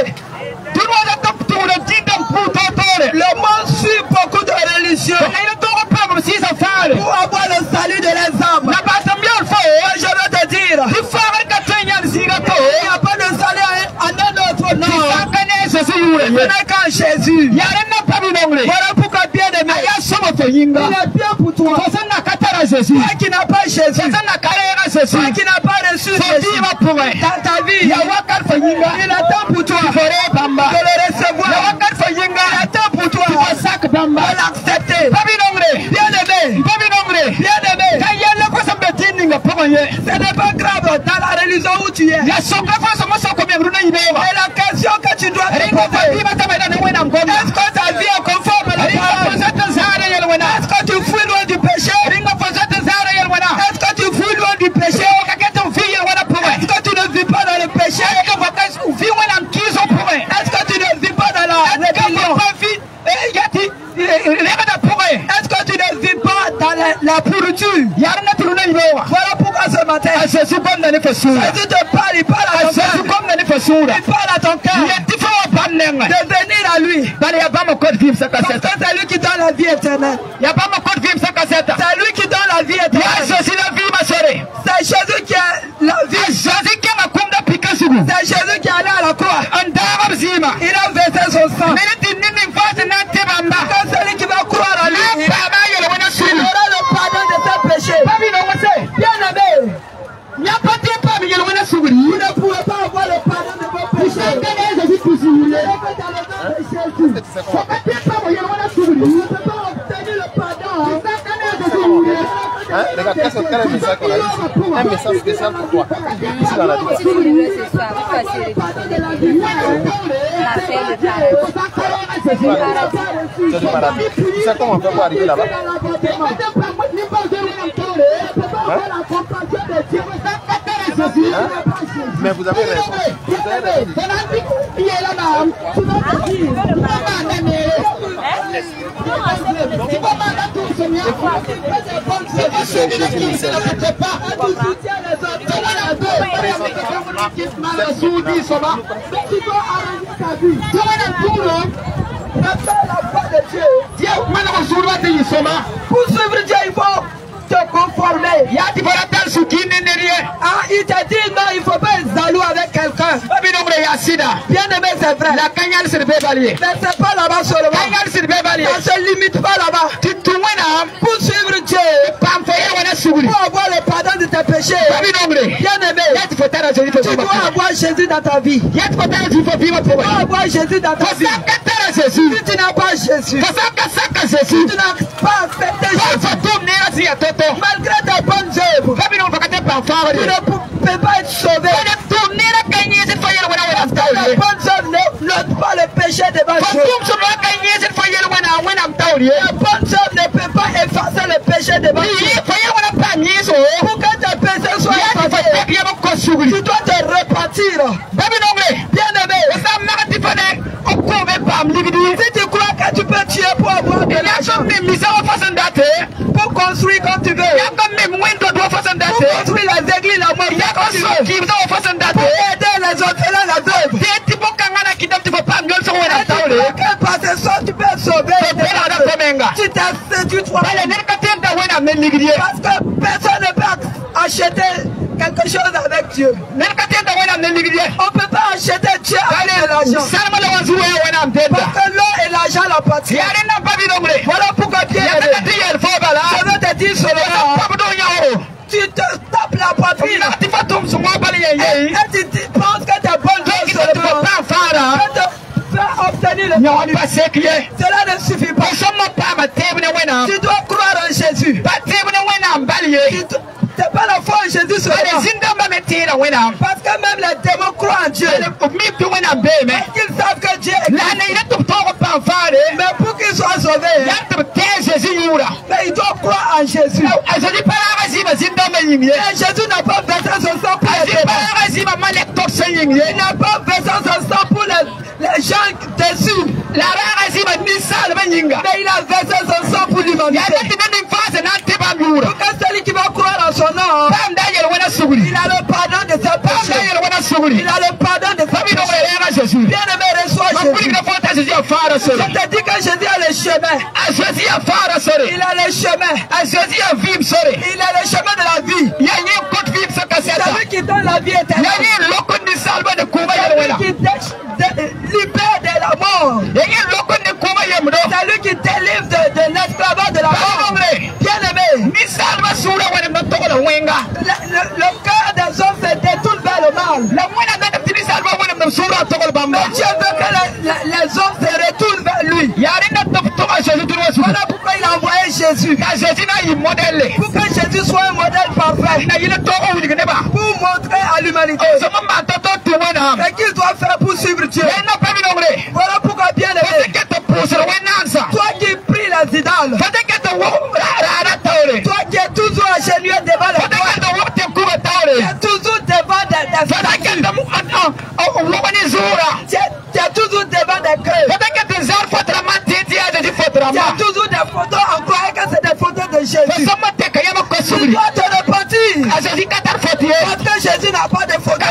Le monde suit beaucoup de religions pour avoir le salut de les âmes. Je veux te dire, il n'y a pas de salut en un autre nom. Ce n'est qu'en Jésus. Voilà pourquoi bien aimé, il est bien pour toi. Toi qui n'as pas Jésus, toi qui n'as pas reçu Jésus dans ta vie, il est temps pour toi de le recevoir. Il est temps pour toi de l'accepter. Bien aimé, ce n'est pas grave dans la religion où tu es. Et la question que tu dois te poser, est-ce que ta vie est conforme à la parole? Est-ce que tu fuis loin du péché? Est-ce que tu fuis loin du péché? Est-ce que tu ne vis pas dans le péché? Est-ce que tu ne vis pas dans la rébellion? Est-ce que tu ne vis pas dans la pourriture? Voilà pourquoi ce matin, Jésus te parle, il parle à ton cœur. Il parle à ton cœur de venir à lui. Parce que c'est lui qui donne la vie éternelle. C'est lui qui donne la vie éternelle. C'est Jésus qui a la vie. C'est Jésus qui est allé à la croix. Il a versé son sang. Quand celui qui va croire à lui, il aura le pardon de ses péchés. Bien aimé, vous ne pouvez pas avoir le pardon de vos péchés. Vous ne pouvez pas obtenir le pardon. Regarde, quel est le message qu'on a ici? Un message spécial pour toi. Ici dans la vie. C'est du paradis. Tu sais comment on peut pas arriver là-bas? Mais vous avez raison. Pour suivre Dieu, il faut te conformer. Il te dit non, il ne faut pas être jaloux avec quelqu'un. Bien aimé, c'est vrai. Mais c'est pas là-bas seulement. Ça ne se limite pas là-bas. Pour suivre Dieu, pour avoir le pardon de tes péchés. Bien aimé, tu dois avoir Jésus dans ta vie. Tu dois avoir Jésus dans ta vie. Si tu n'as pas Jésus, si tu n'as pas accepté Jésus, malgré tes bonnes œuvres, tu ne peux pas être sauvé. Les bonnes œuvres n'ôtent pas le péché devant Dieu. Les bonnes œuvres ne peuvent pas effacer le péché devant Dieu. Pour que tes péchés soient effacés, tu dois te repentir. Bien aimé, si tu crois que tu peux tuer pour avoir de l'argent, pour construire comme tu veux, pour construire les églises, la mosquée comme tu veux, pour aider les orphelins, la veuve, parce que ça tu peux sauver. Tu t'as séduit toi-même. Parce que personne ne peut acheter quelque chose avec Dieu. On ne peut pas acheter Dieu avec l'argent. Parce que l'eau et l'argent l'appartiennent. Voilà pourquoi Dieu je veux te dire seulement, tu te tapes la poitrine et tu penses que tes bonnes choses seulement faire obtenir le cela ne suffit pas. Tu dois croire en Jésus. Tes pas la foi en Jésus seulement. Parce que même les démons croient en Dieu. Parce qu'ils savent que Dieu est Christ. Mais pour qu'ils soient sauvés, mais ils doivent croire en Jésus. Et Jésus n'a pas besoin de son sang pour les démons. Il n'a pas besoin de son sang pour les gens déçus. Mais il a versé son sang pour l'humanité. Pour que celui qui va croire en son nom, il a le pardon de ses péchés. Il a le pardon de ses péchés. Bien-aimé, reçois Jésus. Je te dis que Jésus a le chemin. Il a le chemin. Il a le chemin de la vie. Celui qui donne la vie éternelle. Celui qui libère de la mort. Celui qui délivre de l'esclavage de la mort. Bien-aimé. Le cœur des hommes se détourne vers le mal. Mais Dieu veut que les hommes se retournent vers lui. Voilà pourquoi il a envoyé Jésus. Pour que Jésus soit un modèle parfait. Pour montrer à l'humanité ce qu'il doit faire pour suivre Dieu. Voilà pourquoi, bien aimé, toi qui pries les idoles, toi qui es toujours agenouillé devant les toits, qui es toujours devant des statues, tu es toujours devant des creux, tu as toujours des photos, on croyait que c'est des photos de Jésus. Tu dois te repentir, parce que Jésus n'a pas de photos.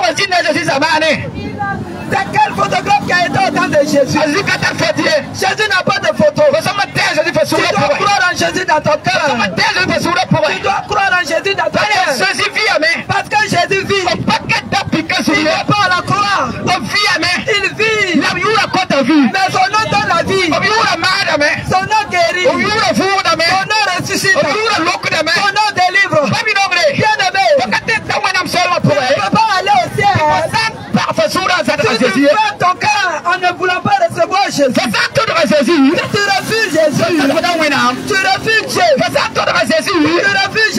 C'est quel photographe qui a été au temps de Jésus? Jésus n'a pas de photo. Tu dois croire en Jésus dans ton cœur. Tu dois croire en Jésus dans ton cœur. Parce que Jésus vit. Il n'est pas à la croix. Il vit. Mais son nom donne la vie. Son nom guérit. Son nom ressuscite. Son nom délivre. Bien-aimé, tu ne peux pas aller au ciel. Tu fermes ton cœur en ne voulant pas recevoir Jésus. Tu refuses Jésus. Tu refuses Jésus. Tu refuses Dieu. Tu refuses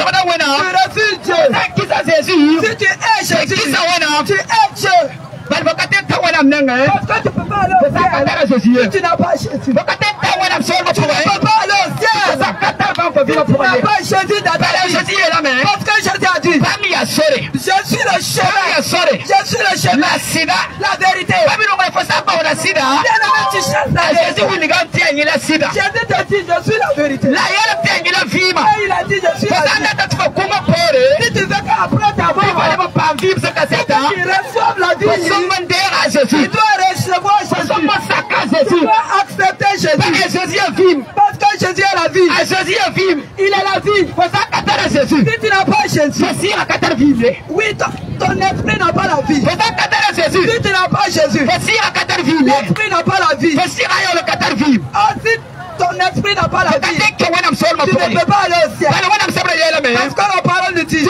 Jésus. Si tu es Jésus, tu es Dieu. Parce que tu ne peux pas aller au ciel. Si tu n'as pas Jésus. Tu ne peux pas aller au ciel. Tu n'as pas Jésus dans ta vie. Parce que Jésus a dit, je suis le chemin. Je suis le chemin. La vérité. Bien-aimé, tu cherches la vérité. Jésus te dit, je suis la vérité. Et il a dit, je suis la vérité. Si tu veux qu'après ta mort, tu reçoives la vie, tu dois recevoir Jésus. Tu dois accepter Jésus. Parce que Jésus est la vie. Il est la vie. Si tu n'as pas Jésus, oui, ton esprit n'a pas la vie. Si tu n'as pas Jésus, l'esprit n'a pas la vie. Aussi, ton esprit n'a pas la vie. Tu ne peux pas aller au ciel. Parce que la parole nous dit,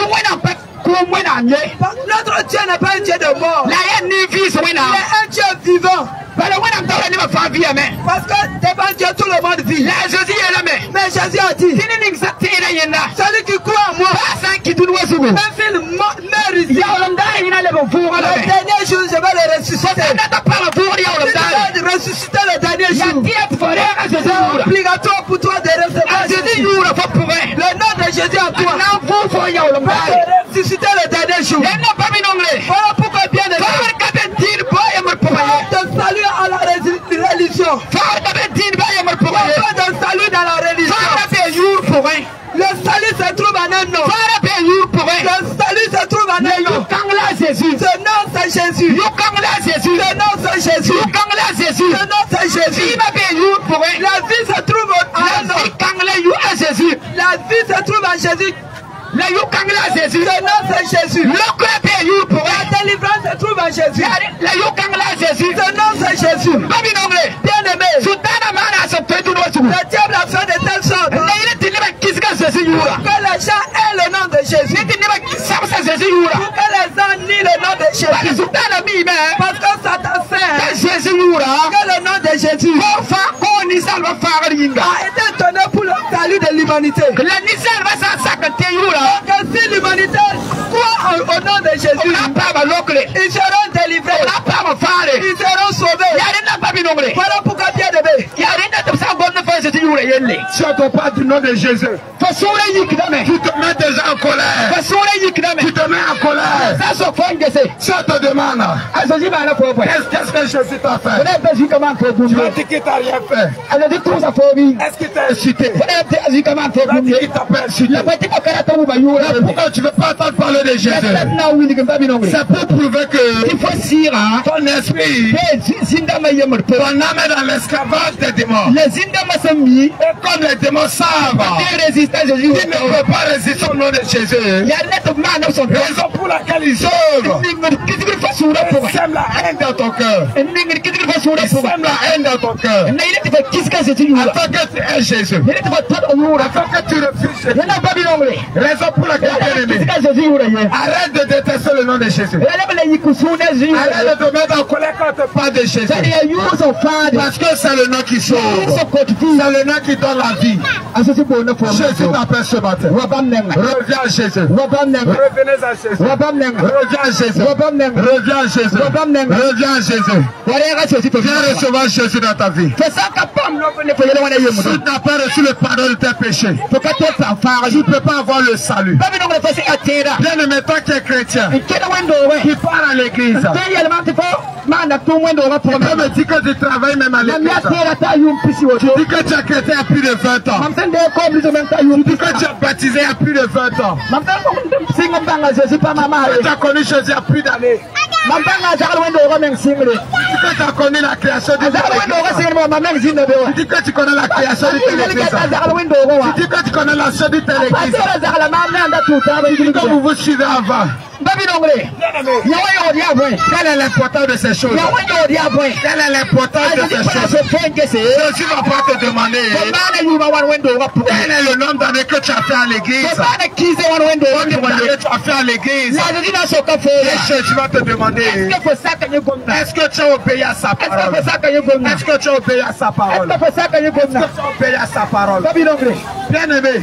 notre Dieu n'est pas un Dieu de mort. Il est un Dieu vivant. Parce que devant Dieu tout le monde vit. Mais Jésus a dit, celui qui croit en moi, même s'il meurt ici, le dernier jour je vais le ressusciter. Je vais ressusciter le dernier jour. C'est obligatoire pour toi de recevoir Jésus. Le nom de Jésus en toi. Ressusciter le dernier jour. Voilà pourquoi, bien aimé, de salut à la religion. De salut dans la religion. Le salut se trouve en un nom. Le salut se trouve en un nom. Ce nom c'est Jésus. Le nom c'est Jésus. Le nom c'est Jésus. La vie se trouve en un nom. La vie se trouve en Jésus. Le nom c'est Jésus. La délivrance se trouve en Jésus. Ce nom c'est Jésus. Bien aimé, le diable a fait de telle sorte que les gens aient le nom de Jésus. Pour que les gens nient le nom de Jésus. Parce que Satan sait que le nom de Jésus a été donné pour le salut de l'humanité. Que humanitaire. Toi, au nom de Jésus, ils seront délivrés. Ils seront sauvés. Voilà pourquoi bien aimé. Si on te parle du nom de Jésus, tu te mets déjà en colère. Tu te mets en colère. Si on te demande, qu'est-ce que Jésus t'a fait? Tu as dit qu'il t'a rien fait. Est-ce qu'il t'a incité? Il a dit qu'il t'a pas incité. Pourquoi tu ne veux pas entendre parler de Jésus? C'est pour prouver que ton esprit, ton âme est dans l'esclavage des démons. Et comme les démons savent, ils ne peuvent pas résister au nom de Jésus. Raison pour laquelle ils œuvrent. Ils sèment la haine dans ton cœur. Ils sèment la haine dans ton cœur. Afin que tu aies Jésus. Afin que tu refuses Jésus. Raison pour laquelle tu es aimé. Arrête de détester le nom de Jésus. Arrête de te mettre en colère quand on te parle de Jésus. Parce que c'est le nom qui sauve. C'est le nom qui donne la vie. Jésus t'appelle ce matin. Reviens à Jésus. Revenez à Jésus. Reviens à Jésus. Reviens à Jésus. Reviens à Jésus. Viens recevoir Jésus dans ta vie. Si tu n'as pas reçu le pardon de tes péchés, tu ne peux pas avoir le salut. Bien aimé, toi qui es chrétien, qui part à l'église, tu peux me dire que tu travailles même à l'église. Tu dis que tu es chrétien il y a plus de 20 ans. Tu dis que tu es baptisé il y a plus de 20 ans. Tu as connu Jésus il y a plus d'années. Tu dis que tu as connu la création du télévision. Tu dis que tu connais la création du télévision. Tu dis que tu connais la chaîne du télévision. Tu dis que vous vous suivez avant. Quelle est l'importance de ces choses? Quelle est l'importance de ces choses? Jésus ne va pas te demander quel est le nombre d'années que tu as fait à l'église. Combien d'années tu as fait à l'église. Et Jésus va te demander est-ce que tu as obéi à sa parole? Est-ce que tu as obéi à sa parole? Est-ce que tu as obéi à sa parole? Bien aimé,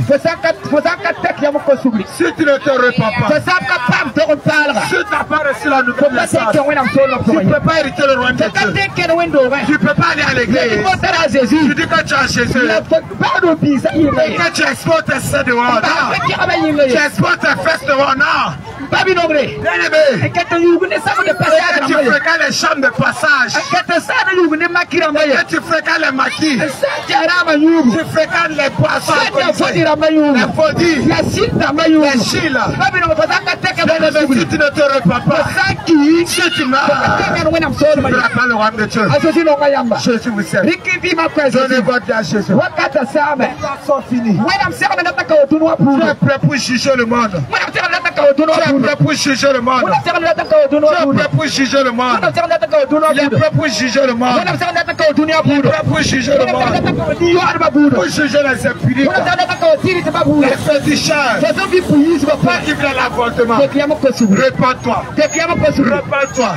si tu ne te répands pas, si tu n'as pas reçu la nouvelle message, tu ne peux pas hériter le royaume de Dieu. Tu ne peux pas aller à l'église. Tu dis que tu as Jésus. Et que tu exportes tes seins dehors. Tu exportes tes fesses dehors. Bien aimé, tu fréquentes les chambres de passage. Et tu fréquentes les maquis. Tu fréquentes les poissons. Les faudis. Les chiles. Si tu ne te repens pas, si tu meurs, tu ne verras pas le royaume de Dieu. Jésus vous sert. Donnez votre vie à Jésus. Sont finis. Tu es prêt pour juger le monde. Tu es prêt pour juger le monde. Tu es prêt pour juger le monde. Il est prêt pour juger le monde. Il est prêt pour juger le monde. Pour juger les impudiques. Les féticheurs. Pas qui veulent l'avortement. Répands-toi. Répands-toi.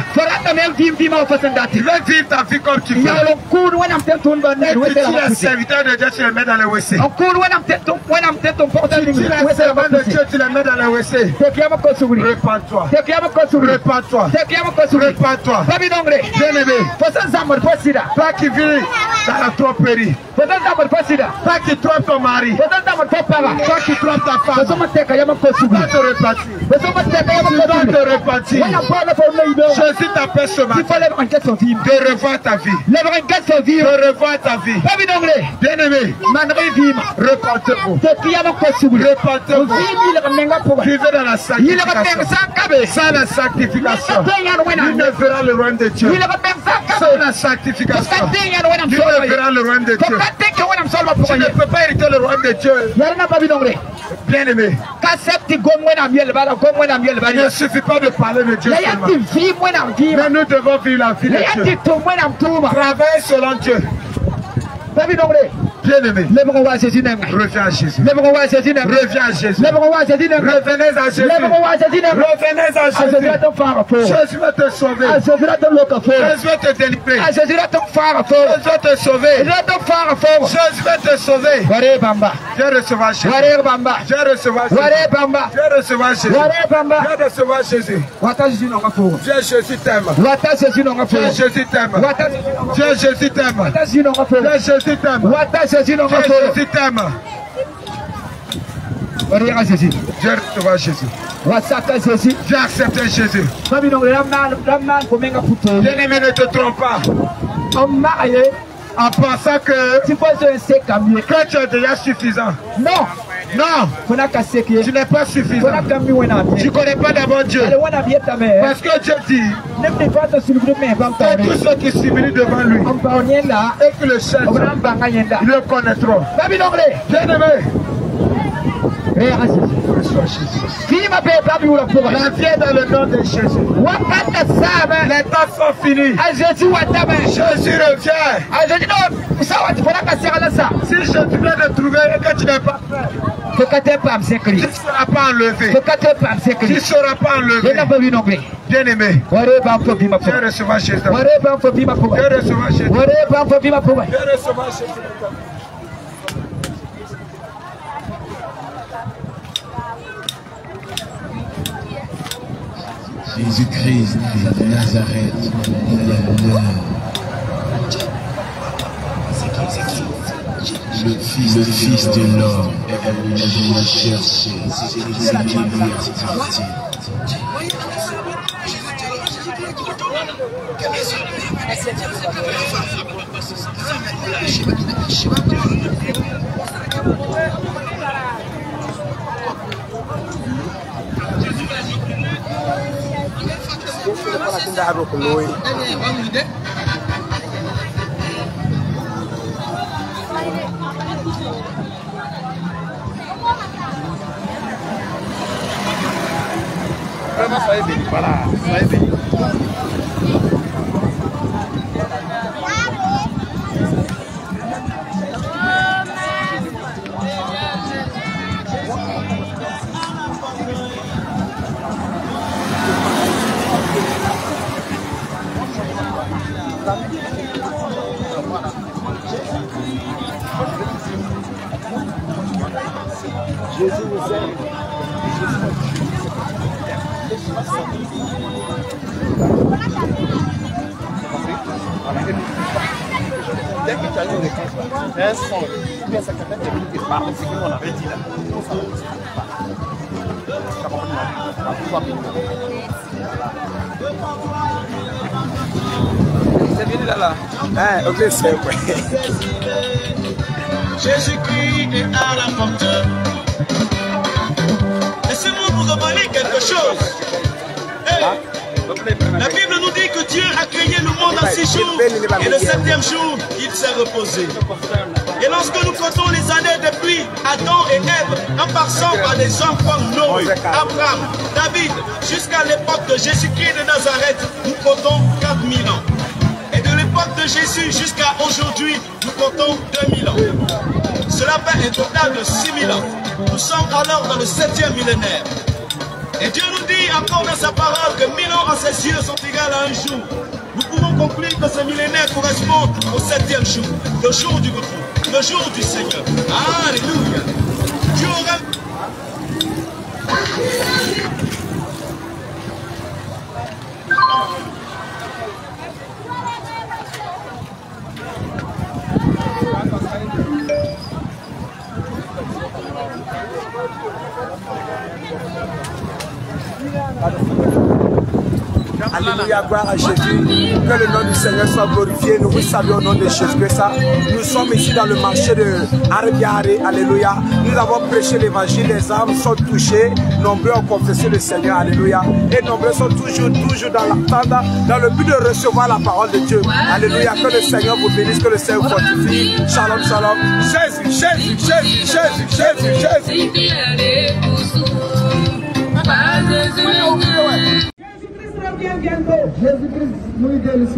Veux vivre ta vie comme tu veux. Et tu es le serviteur de Dieu, tu les mets dans le WC. Tu es le servant de Dieu, tu les mets dans le WC. Répands-toi. Répands-toi. Répands-toi. Bien aimé. Pas qui vit dans la tromperie. Pas qui trompe ton mari. Pas qui trompe ta femme. Tu dois te repentir. Tu dois te repentir. Jésus t'appelle ce matin de revoir ta vie. De revoir ta vie. Bien aimé, repentez-vous. Repentez-vous. Vivez dans la sanctification. Sans la sanctification, il ne verra le royaume de Dieu. Sans la sanctification, il ne verra le royaume de Dieu. Tu ne peux pas hériter le royaume de Dieu. Bien aimé, il ne suffit pas de parler de Dieu seulement. Mais nous devons vivre la vie de Dieu. Travailler selon Dieu. Bien-aimé, reviens à Jésus. Reviens à Jésus. Revenez à Jésus. Revenez à Jésus. Jésus va te sauver. Jésus va te délivrer. Jésus va te sauver. Jésus va te sauver. Viens recevoir Jésus. Viens recevoir Jésus. Viens recevoir Jésus. Viens recevoir Jésus. Viens, Jésus t'aime. Viens, Jésus t'aime. Viens, Jésus t'aime. Viens, Jésus t'aime. Jésus t'aime. Viens recevoir Jésus. Viens accepter Jésus. Bien-aimé, ne te trompe pas. En pensant que tu es déjà suffisant. Non. Tu n'es pas suffisant. Tu ne connais pas d'abord Dieu. Parce que Dieu dit que tous ceux qui s'humilient devant lui et qui le cherchent, le connaîtront. Bien-aimé, la vie est dans le nom de Jésus. Les temps sont finis. Jésus revient. Si je viens de trouver et que tu n'es pas prêt, tu ne seras pas enlevé. Tu ne seras pas enlevé. Bien-aimé, viens recevoir Jésus. Viens recevoir Jésus. Viens recevoir Jésus. Jésus-Christ de Nazareth, le Fils de l'homme est venu me chercher, c'est qui lui Vraiment, soyez bénis. Voilà, soyez bénis. Jésus vous aime. Dès que tu as eu un son, bien ça quelqu'un qui parle, c'est ce qu'on avait dit là. C'est venu là. Ah, ok, c'est vrai. Jésus-Christ est à la porte. Laissez-moi vous révéler quelque chose. Hey, la Bible nous dit que Dieu a créé le monde en 6 jours et le 7e jour, il s'est reposé. Et lorsque nous comptons les années depuis Adam et Ève, en passant par les enfants Noé, Abraham, David, jusqu'à l'époque de Jésus-Christ de Nazareth, nous comptons 4000 ans. Et de l'époque de Jésus jusqu'à aujourd'hui, nous comptons 2000 ans. Cela fait un total de 6000 ans. Nous sommes alors dans le 7e millénaire. Et Dieu nous dit encore dans sa parole que 1000 ans à ses yeux sont égales à un jour. Nous pouvons conclure que ce millénaire correspond au 7e jour, le jour du retour, le jour du Seigneur. Alléluia. Dieu aura... Alléluia, gloire à Jésus. Que le nom du Seigneur soit glorifié. Nous vous saluons au nom de Jésus-Christ. Nous sommes ici dans le marché de Arabiare. Alléluia. Nous avons prêché l'évangile. Les âmes sont touchées. Nombreux ont confessé le Seigneur. Alléluia. Et nombreux sont toujours dans l'attente, dans le but de recevoir la parole de Dieu. Alléluia. Que le Seigneur vous bénisse. Que le Seigneur vous fortifie. Shalom, shalom. Jésus, Jésus, Jésus, Jésus, Jésus, Jésus. Jésus-Christ nous dit le soir.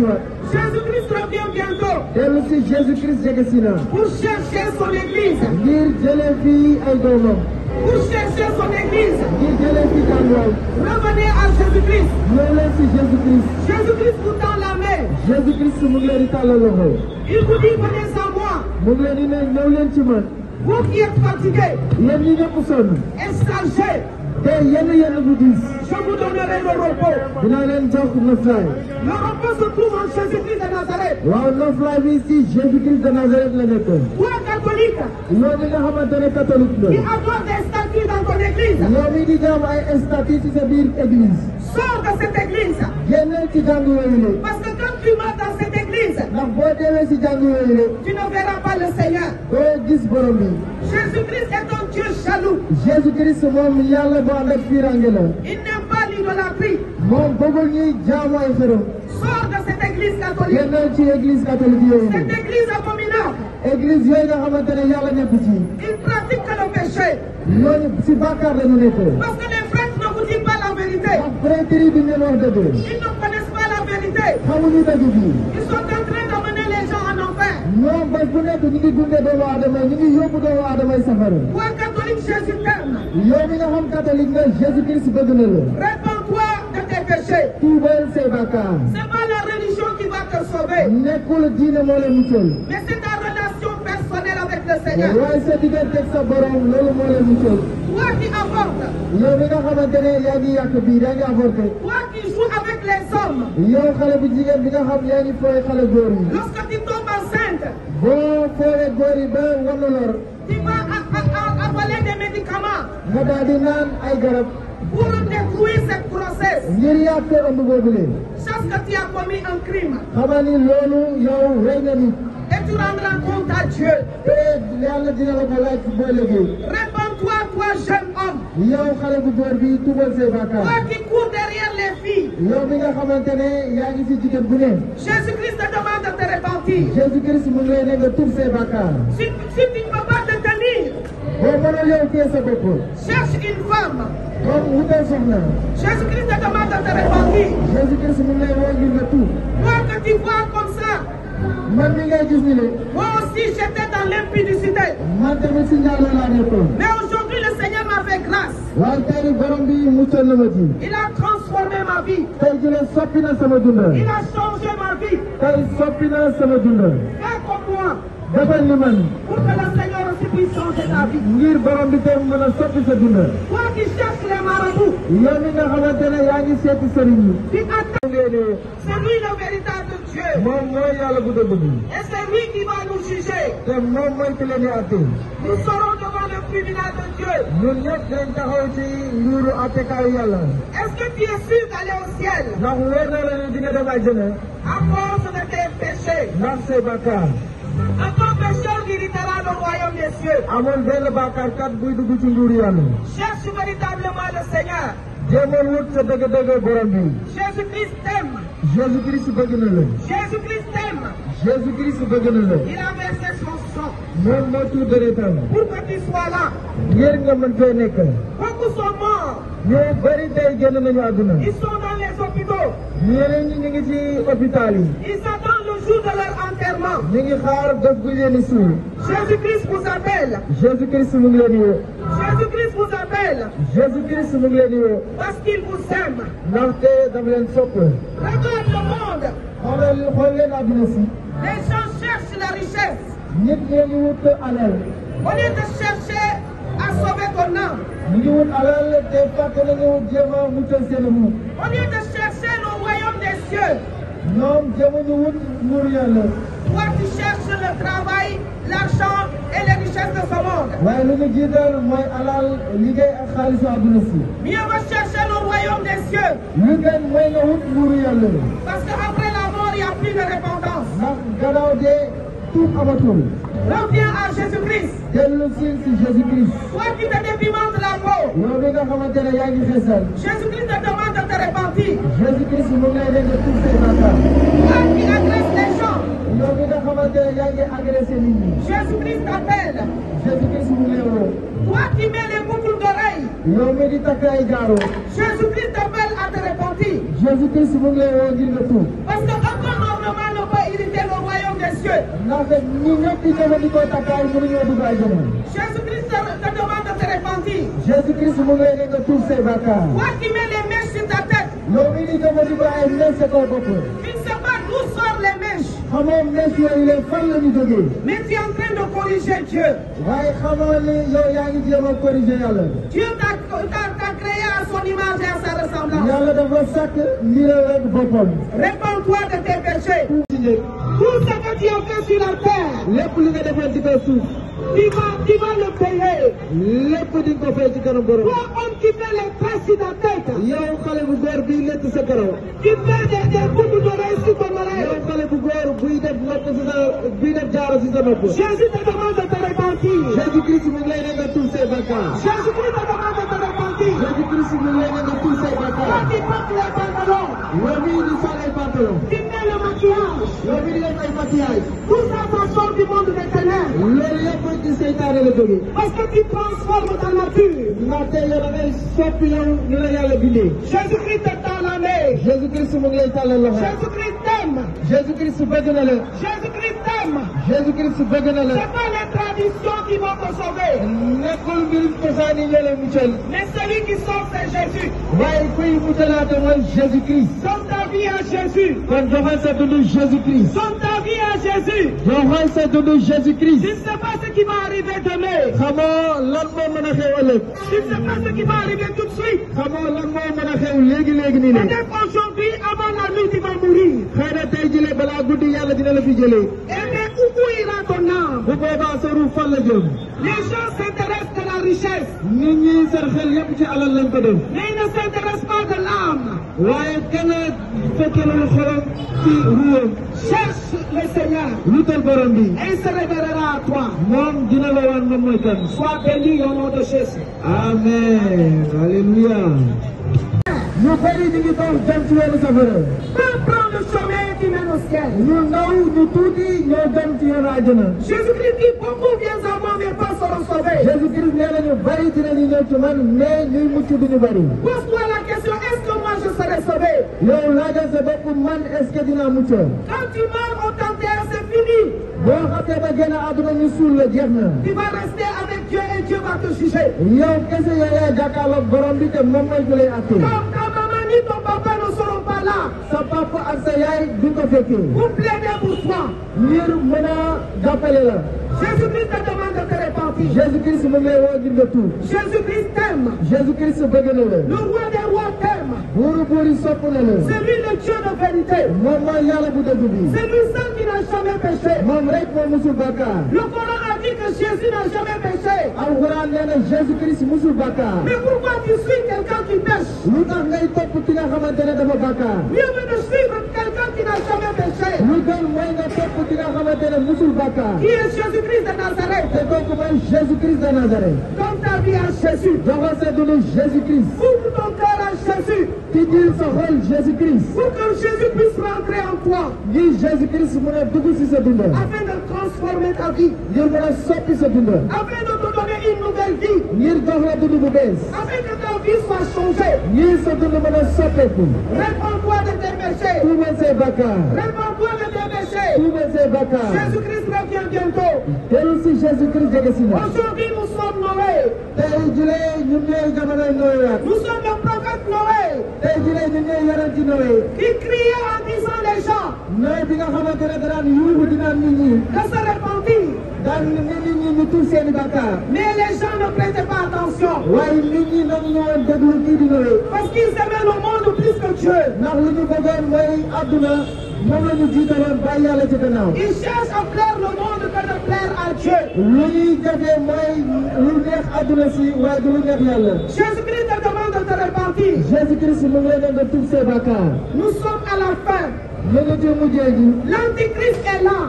Jésus-Christ revient bientôt. dellu si Jésus-Christ jege si na. Pour chercher son église. ngir jëlee fii ay doomam. Pour chercher son église. ngir jëlee fii jàngoom. Revenez à Jésus-Christ. ñëw leen si Jésus-Christ. Jésus-Christ vous tend la main. Jésus-Christ mu ngi leen di tàllal loxo. Il vous dit venez à moi. mu ngi leen di ne ñëw leen ci man. Vous qui êtes fatigués yéen ñi ñëpp sonn. et chargés, te yenn bu diis. je vous donnerai le repos. dinaa leen jox noflaay. Le repos se trouve en Jésus-Christ de Nazareth. waaw noflaay bi si Jésus-Christ de Nazareth la nekk. Toi catholique, yow mi nga xamante ne catholique la. qui adore des statues dans ton église, yow mi di jaam ay statut ci sa biir église. sors de cette église. génneel ci jàngu yooyu la. Parce que quand tu meurs dans cette église, ndax boo deewee si jàngu yooyu la. tu ne verras pas le Seigneur. doo gis borom bi. Jésus-Christ est un Dieu jaloux. Jésus-Christ moom yàlla bu ànd ak fiirange la. Il n'aime pas l'idolâtrie. moom bëggul ñuy jaamu ay xërëm. Sors de cette église catholique. génneel ci église catholique yooyu la. Cette église abominable. église yooyu nga xamante ne yàlla nekk ci. Il pratique que le péché. ñooñu si bàkkaar la ñu nekk. Parce que les frères ne vous disent pas la vérité. ndax prêtre yi duñ leen wax dëgg. Ils ne connaissent pas la vérité. xamuñu dëgg bi. Ils sont en train d'amener les gens en enfer. ñoom bés bu nekk ñu ngi dundee doomu aadama ñu ngi yóbbu doomu aadama yi safara. Toi catholique, Jésus t'aime. yow mi nga xam catholique nga Jésus-Christ bëgg na la. Répands-toi de tes péchés. tuubal say bàkkaar. C'est pas la religion qui va te sauver, nekkul diine moo leen muccal. mais c'est ta relation personnelle avec le Seigneur. waaye sa digganteeg sa borom loolu moo leen muccal. Toi qui avortes, yow mi nga xamante ne yaa ngi yàq biir yaa ngi avorté. toi qui joues avec les hommes, yow xale bu jigéen bi nga xam yaa ngi fooy xale góor yi. lorsque tu tombes enceinte, boo fooyee góor yi ba wan lor. tu vas avaler des médicaments nga daal di naan ay garab. pour détruire cette grossesse. ngir yàq ëmb boobule. Sache que tu as commis un crime xamal ni loolu yow rey nga nit. et tu rendras compte à Dieu. te yàlla dina la ko laaj boo liggéey. Répands-toi, toi jeune homme, yow xale bu góor bi tuubal say bàkkaar. toi qui cours derrière les filles. yow mi nga xamante ne yaa ngi si jigéen bu ne. Jésus-Christ te demande de te repentir. Jésus-Christ mu ngi lay ne nga tuub say bàkkaar. Si tu ne peux pas te tenir, boo mënul yow téye sa bopp. cherche une femme. kon wutal soxna. Jésus-Christ te demande de te repentir. Jésus-Christ mu ngi lay woo ngir nga tuub. Toi que tu vois comme ça, man mi ngay gis ni le. moi aussi j'étais dans l'impudicité. man tamit si njàll laa nekkoon. Mais aujourd'hui le Seigneur m'a fait grâce. waaye tey borom bi muccal na ma ci. Il a transformé ma vie. tey jii soppi na sama dund. Il a changé ma vie. tey soppi na sama dund. Fais comme moi defal ni man. pour que le Seigneur aussi puisse changer ta vie. ngir borom bi tey mën a soppi sa dund. Toi qui cherches les marabouts, yow mi nga xamante ne yaa ngi seeti sëriñ yi. tu attends. ngeen C'est lui le véritable Dieu. moom mooy yàlla bu dëgg bi. Et c'est lui qui va nous juger. te moom mooy ki leen di àtte. Nous serons devant le tribunal de Dieu. ñun ñëpp dañ taxaw ci nguuru àttekaayu yàlla. Est-ce que tu es sûr d'aller au ciel ndax wóor na la ne di nga dem àjjana. à cause de tes péchés? ndax say bàkkaar. Un bon pécheur méritera le royaume des cieux. amoon benn bàkkaar kat buy dugg ci nguuru yàlla. Cherche véritablement le Seigneur. jéemoon wut sa dëgg-dëgg borom bi. Jésus-Christ t'aime. Jésus-Christ bëgg na la. Jésus-Christ t'aime. Jésus-Christ bëgg na la. Il a versé son sang moom moo tuur deretam. pour que tu sois là. ngir nga mën fee nekk. Beaucoup sont morts. ñu bëri tey génn nañu àdduna. Ils sont dans les hôpitaux. ñeneen ñi ñu ngi ci hôpital yi. Ils attendent le jour de leur enterrement. ñu ngi xaar bés bu leen di suul. Jésus-Christ vous appelle. Jésus-Christ mu ngi leen di woo. Jésus-Christ vous appelle Jésus-Christ mu ngi leen di woo. parce qu'il vous aime. ndaxte dama leen sopp. Regarde le monde. xool leen àdduna si. Les gens cherchent la richesse. nit ñi ngi wut alal. Au lieu de chercher à sauver ton âme, ñu ngi wut alal te fàtte nañu jéem a muccal seen mu. au lieu de chercher le royaume des cieux, ñoom jéemuñu wut nguur yàlla. toi tu cherches le travail, l'argent et les richesses de ce monde. waaye lu ñu jiital mooy alal liggéey ak xaalisu àdduna si. Mieux vaut chercher le royaume des cieux, lu gën mooy nga wut nguuru yàlla. parce qu'après la mort, il n'y a plus de repentance. ndax gannaaw de tuub amatul. Reviens à Jésus-Christ. dellu si Jésus-Christ. Toi qui te dépimentes la peau, yow mi nga xamante ne yaa ngi xeesal. Jésus-Christ te demande de te repentir. Jésus-Christ mu ngi lay dégg tuub say bàkkaar. Toi qui agresses les gens, yow mi nga xamante ne yaa ngi agressé nit ñi. Jésus-Christ t'appelle. Jésus-Christ mu ngi lay woo. Toi qui mets les boucles d'oreilles, yow mi di takk ay jaaro. Jésus-Christ t'appelle à te repentir. Jésus-Christ mu ngi lay woo ngir nga tuub. Parce que encore normalement le cieux. Jésus-Christ te demande de te repentir. Toi qui mets les mèches sur ta tête. Tu ne sais pas d'où sortent les mèches. Mais tu es en train de corriger Dieu. Dieu t'a créé à son image et à sa ressemblance. Réponds-toi de tes péchés. Tout ce que tu as fait sur la terre, tu vas le payer. Toi, homme qui fait les traces sur ta tête, tu fais des boucles d'oreilles sur ton oreille. Jésus te demande de te repentir. Jésus-Christ te demande de te repentir. Toi qui portes les pantalons, tu mets le maquillage. Tout ça sort du monde des ténèbres. Parce que tu transformes ta nature. Jésus-Christ est dans la mer. Jésus-Christ t'aime. Jésus-Christ t'aime. C'est pas les traditions qui vont te sauver. Mais celui qui sauve, c'est Jésus. Donne ta vie à Jésus. Donne ta vie à Jésus. Tu ne sais pas ce qui va arriver demain. Tu ne sais pas ce qui va arriver tout de suite. Peut-être aujourd'hui, avant la nuit, tu vas mourir. Et mais où ira ton âme? Les gens s'intéressent de la richesse. Mais ils ne s'intéressent pas de l'âme. Cherche le Seigneur. Et il se révélera à toi. Sois béni au nom de Jésus. Amen. Alléluia. Nous prends le chemin qui mène au ciel. Jésus-Christ dit beaucoup viens à moi mais pas seront sauvés. Pose-toi la question, est-ce que moi je serai sauvé? Quand tu meurs au terre, c'est fini. Tu vas rester avec Dieu et Dieu va te juger. Comme maman ni ton papa ne seront pas là. Vous plaidez pour toi. Jésus-Christ te demande de te repentir. Jésus-Christ t'aime. Le roi des rois t'aime. C'est lui le Dieu de vérité. C'est lui seul qui n'a jamais péché. Le Coran a dit que Jésus n'a jamais péché. Mais pourquoi tu suis quelqu'un qui pêche? Mieux vaut de suivre quelqu'un qui n'a jamais péché. Qui est Jésus-Christ de Nazareth? Donne ta vie à Jésus. Ouvre ton cœur à Jésus. Pour que Jésus puisse rentrer en toi. Afin de transformer ta vie. Afin de te donner une nouvelle vie. Afin que ta vie soit changée. Réponds-toi de tes péchés. Réponds-toi de tes péchés. Jésus-Christ revient bientôt. Aujourd'hui nous sommes Noé. Nous sommes le prophète Noé. Qui criait en disant les gens de se repentir. Mais les gens ne prêtaient pas attention. Parce qu'ils aimaient le monde plus que Dieu. Ils cherchent à plaire le monde que de plaire à Dieu. Jésus-Christ te demande de te repentir. Nous sommes à la fin. L'Antichrist est là.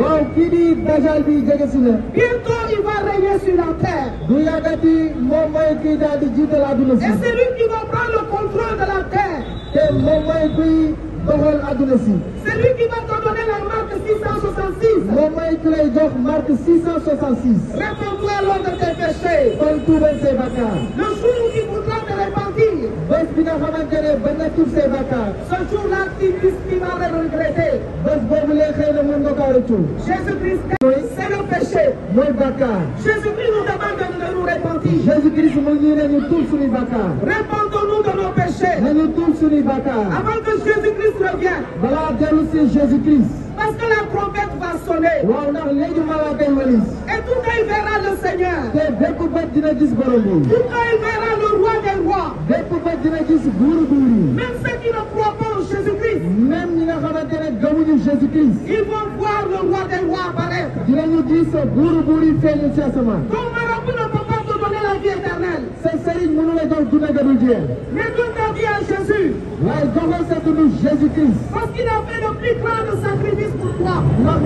Bientôt il va régner sur la terre. Et c'est lui qui va prendre le contrôle de la terre. C'est lui qui va te donner la marque 666. Réponds-toi alors de tes péchés. Le jour où tu voudras te repentir. Ce jour-là, tu vas regretter. Jésus-Christ, c'est le péché. Jésus-Christ nous demande de nous repentir. Répandons-nous de nos péchés avant que Jésus-Christ revienne. Parce que la trompette va sonner. Et tout il verra le Seigneur. Tout il verra le roi des rois. Même ceux qui ne croient pas en Jésus-Christ, ils vont voir le roi des rois apparaître. Ton marabout ne peut pas te donner la vie éternelle. Mais donne ta vie à Jésus. Parce qu'il a fait le plus grand sacrifice pour toi.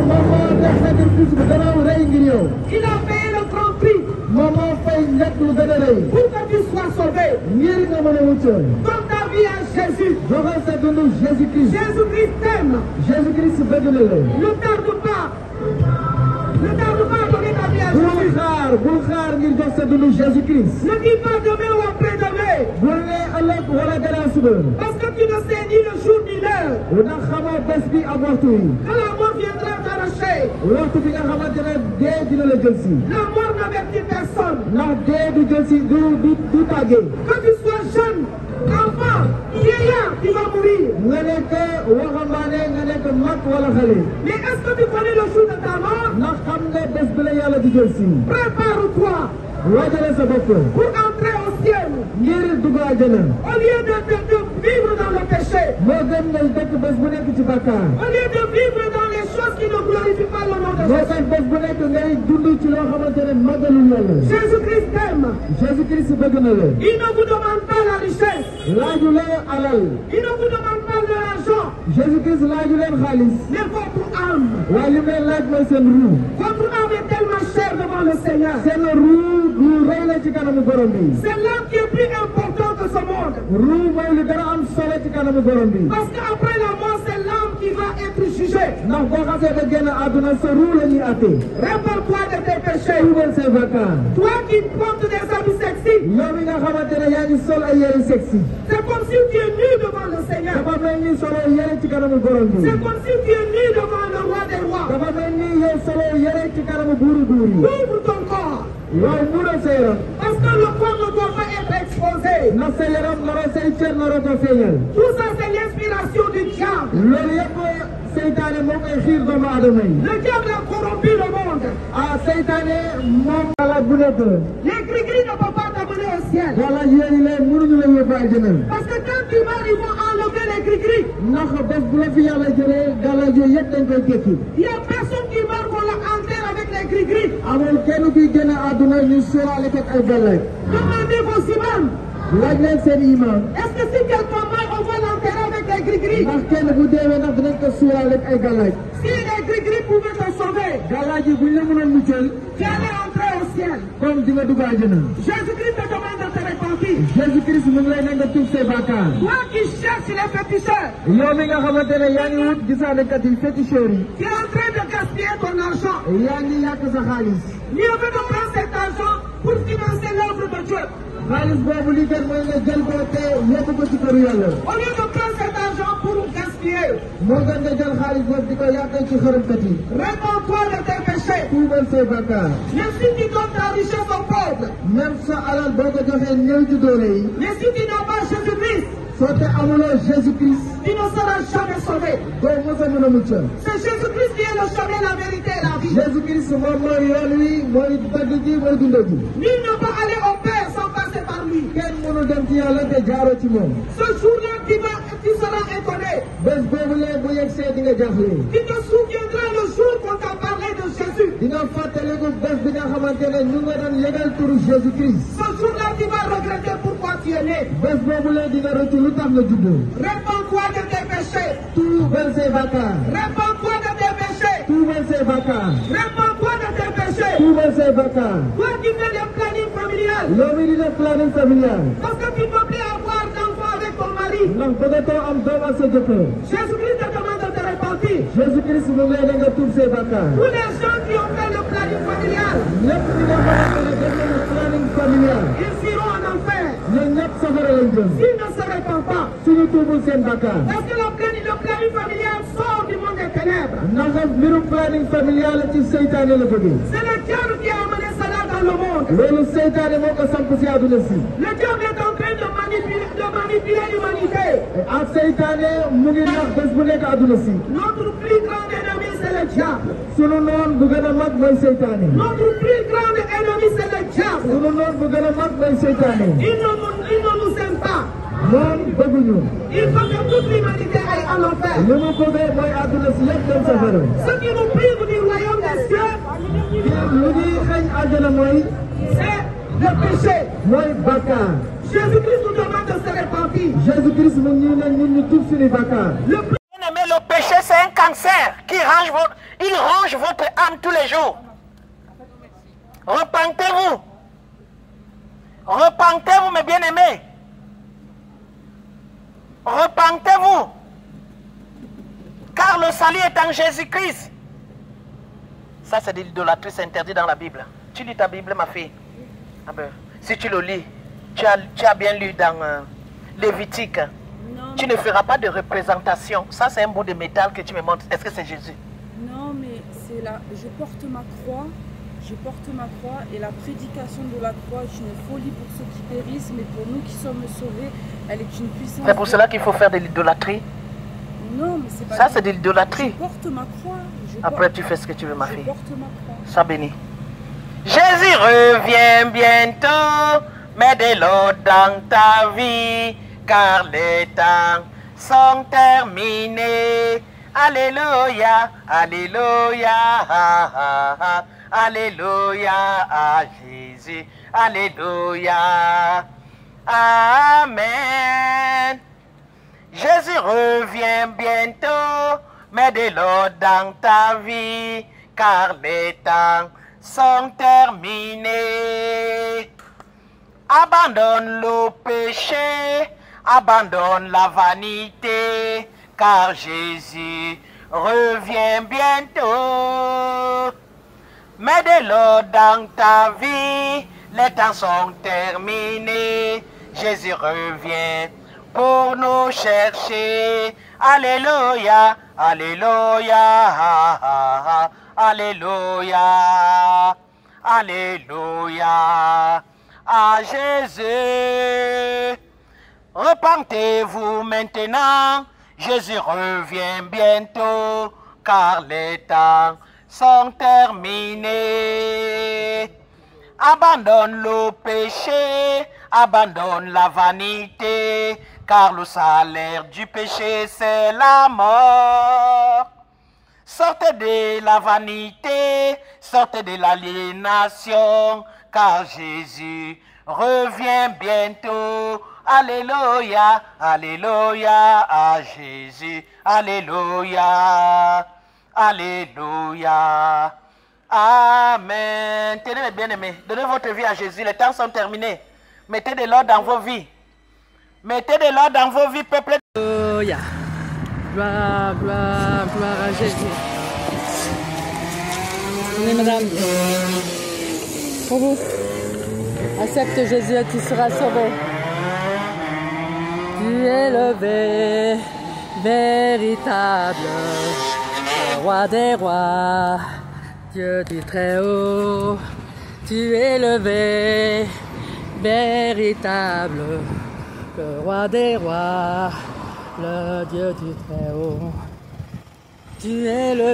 Il a payé le grand prix pour que tu sois sauvé. Donne ta vie à Jésus. Jésus-Christ t'aime. Ne tarde pas. Ne tarde pas à donner ta vie à Jésus. Ne dis pas demain ou après-demain. Parce que tu ne sais ni le jour ni l'heure. Quand la mort viendra t'arracher. La mort n'avertit personne. Que tu sois jeune, enfant, vieillard, tu vas mourir. Mais est-ce que tu connais le jour de ta mort? Prépare-toi pour entrer au ciel. Au lieu de vivre dans le péché, au lieu de vivre dans les choses qui ne glorifient pas le nom de Jésus. Jésus-Christ t'aime. Il ne vous demande pas la richesse. Il ne vous demande pas de l'argent. Mais votre âme. Votre âme est tellement chère devant le Seigneur. C'est l'âme qui est plus importante que ce monde. Parce qu'après la mort, c'est l'âme qui va être jugée. Rappelle-toi de tes péchés. Toi qui portes des habits sexy. C'est comme si tu es nu devant le Seigneur. C'est comme si tu es nu devant le roi des rois. Ouvre ton corps. Parce que le corps ne doit pas être exposé. Tout ça, c'est l'inspiration du diable. Le diable a corrompu le monde. Les gris-gris ne peuvent pas t'amener au ciel. Parce que quand tu meurs, ils vont enlever les gris-gris. Il n'y a personne qui meurt qu'on l'enterre avec les gris-gris. Demandez vos imams. Est-ce que si quelqu'un meurt, on va l'enterrer avec les gris-gris? Si les gris-gris pouvaient te sauver, tu allais entrer au ciel. Jésus-Christ te demande de te repentir. Toi qui cherches les féticheurs, tu es en train de gaspiller ton argent. Mieux vaut de prendre cet argent pour financer l'œuvre de Dieu. Au lieu de prendre cet argent pour gaspiller, réponds-toi de tes péchés. Même si tu donnes ta richesse aux pauvres, mais si tu n'as pas Jésus-Christ, tu ne seras jamais sauvé. C'est Jésus-Christ qui est le chemin, la vérité et la vie. Nul ne peut aller au Père sans passer par lui. Ce jour-là, tu seras étonné. Tu te souviendras le jour qu'on t'a parlé de Jésus. Ce jour-là, tu vas regretter pourquoi tu es né. Répands-toi de tes péchés. Répands-toi de tes péchés. Répands-toi de tes péchés. Toi qui fais des plannings familiales. Parce que tu ne peux plus avoir d'enfant avec ton mari. Jésus-Christ te demande de te repentir. Tous les gens qui ont fait le planning familial, ils iront en enfer. S'ils ne se répandent pas. suñu tuubul seen bakkaar. Parce que le planning familial sort du monde des ténèbres. ndax mbirum planning familial ci seytaane la jógee. C'est le diable qui a amené cela dans le monde. loolu seytaane moo ko samp si àdduna si. Le diable est en train de manipuler l'humanité. ak seytaane mu ngi nax bés bu nekk àdduna si. Notre plus grand ennemi c'est le diable. sunu noon bu gën a mag mooy seytaane. Notre plus grand ennemi c'est le diable. sunu noon bu gën a mag mooy seytaane. Il ne nous aime pas. moom bëgguñu. Il faut que toute l'humanité aille en enfer. li mu bëggee mooy àdduna si yëpp dem safara. Ce qui nous prive du royaume des cieux. lu ñuy xañ àjjana mooy. c'est le péché. mooy bakkaar. Jésus-Christ nous demande de se repentir. Jésus-Christ mu ñu ne ñun ñu tuub suñu bakkaar. Mais le péché c'est un cancer qui range votre âme tous les jours. Repentez-vous. Repentez-vous mes bien-aimés. Repentez-vous. Car le salut est en Jésus-Christ. Ça c'est de l'idolâtrie, c'est interdit dans la Bible. Tu lis ta Bible ma fille? Ah ben, si tu le lis, tu as bien lu dans Lévitique. Tu ne feras pas de représentation. Ça, c'est un bout de métal que tu me montres. Est-ce que c'est Jésus? Non, mais c'est là. Je porte ma croix. Je porte ma croix. Et la prédication de la croix est une folie pour ceux qui périssent. Mais pour nous qui sommes sauvés, elle est une puissance. C'est pour cela qu'il faut faire de l'idolâtrie? Non, mais c'est pas... Ça, c'est de l'idolâtrie. Je porte ma croix. Après, tu fais ce que tu veux, ma fille. Je porte ma croix. Sois béni. Jésus revient bientôt. Mets de l'eau dans ta vie. Car les temps sont terminés. Alléluia, alléluia, alléluia à Jésus, alléluia, amen. Jésus revient bientôt, mets de l'eau dans ta vie, car les temps sont terminés. Abandonne le péché. Abandonne la vanité, car Jésus revient bientôt. Mets de l'eau dans ta vie, les temps sont terminés. Jésus revient pour nous chercher. Alléluia, alléluia, alléluia, alléluia, à Jésus. Repentez-vous maintenant, Jésus revient bientôt, car les temps sont terminés. Abandonne le péché, abandonne la vanité, car le salaire du péché c'est la mort. Sortez de la vanité, sortez de l'aliénation, car Jésus revient bientôt. Alléluia, alléluia à Jésus, alléluia, alléluia, amen. Tenez mes bien-aimés, donnez votre vie à Jésus, les temps sont terminés. Mettez de l'ordre dans vos vies. Mettez de l'ordre dans vos vies, peuple. Alléluia, gloire, gloire, gloire à Jésus. Venez madame, pour vous, accepte Jésus et tu seras sauvé. Tu es le véritable roi des rois, Dieu du Très-Haut. Tu es le véritable, le roi des rois, le Dieu du Très-Haut. Tu es le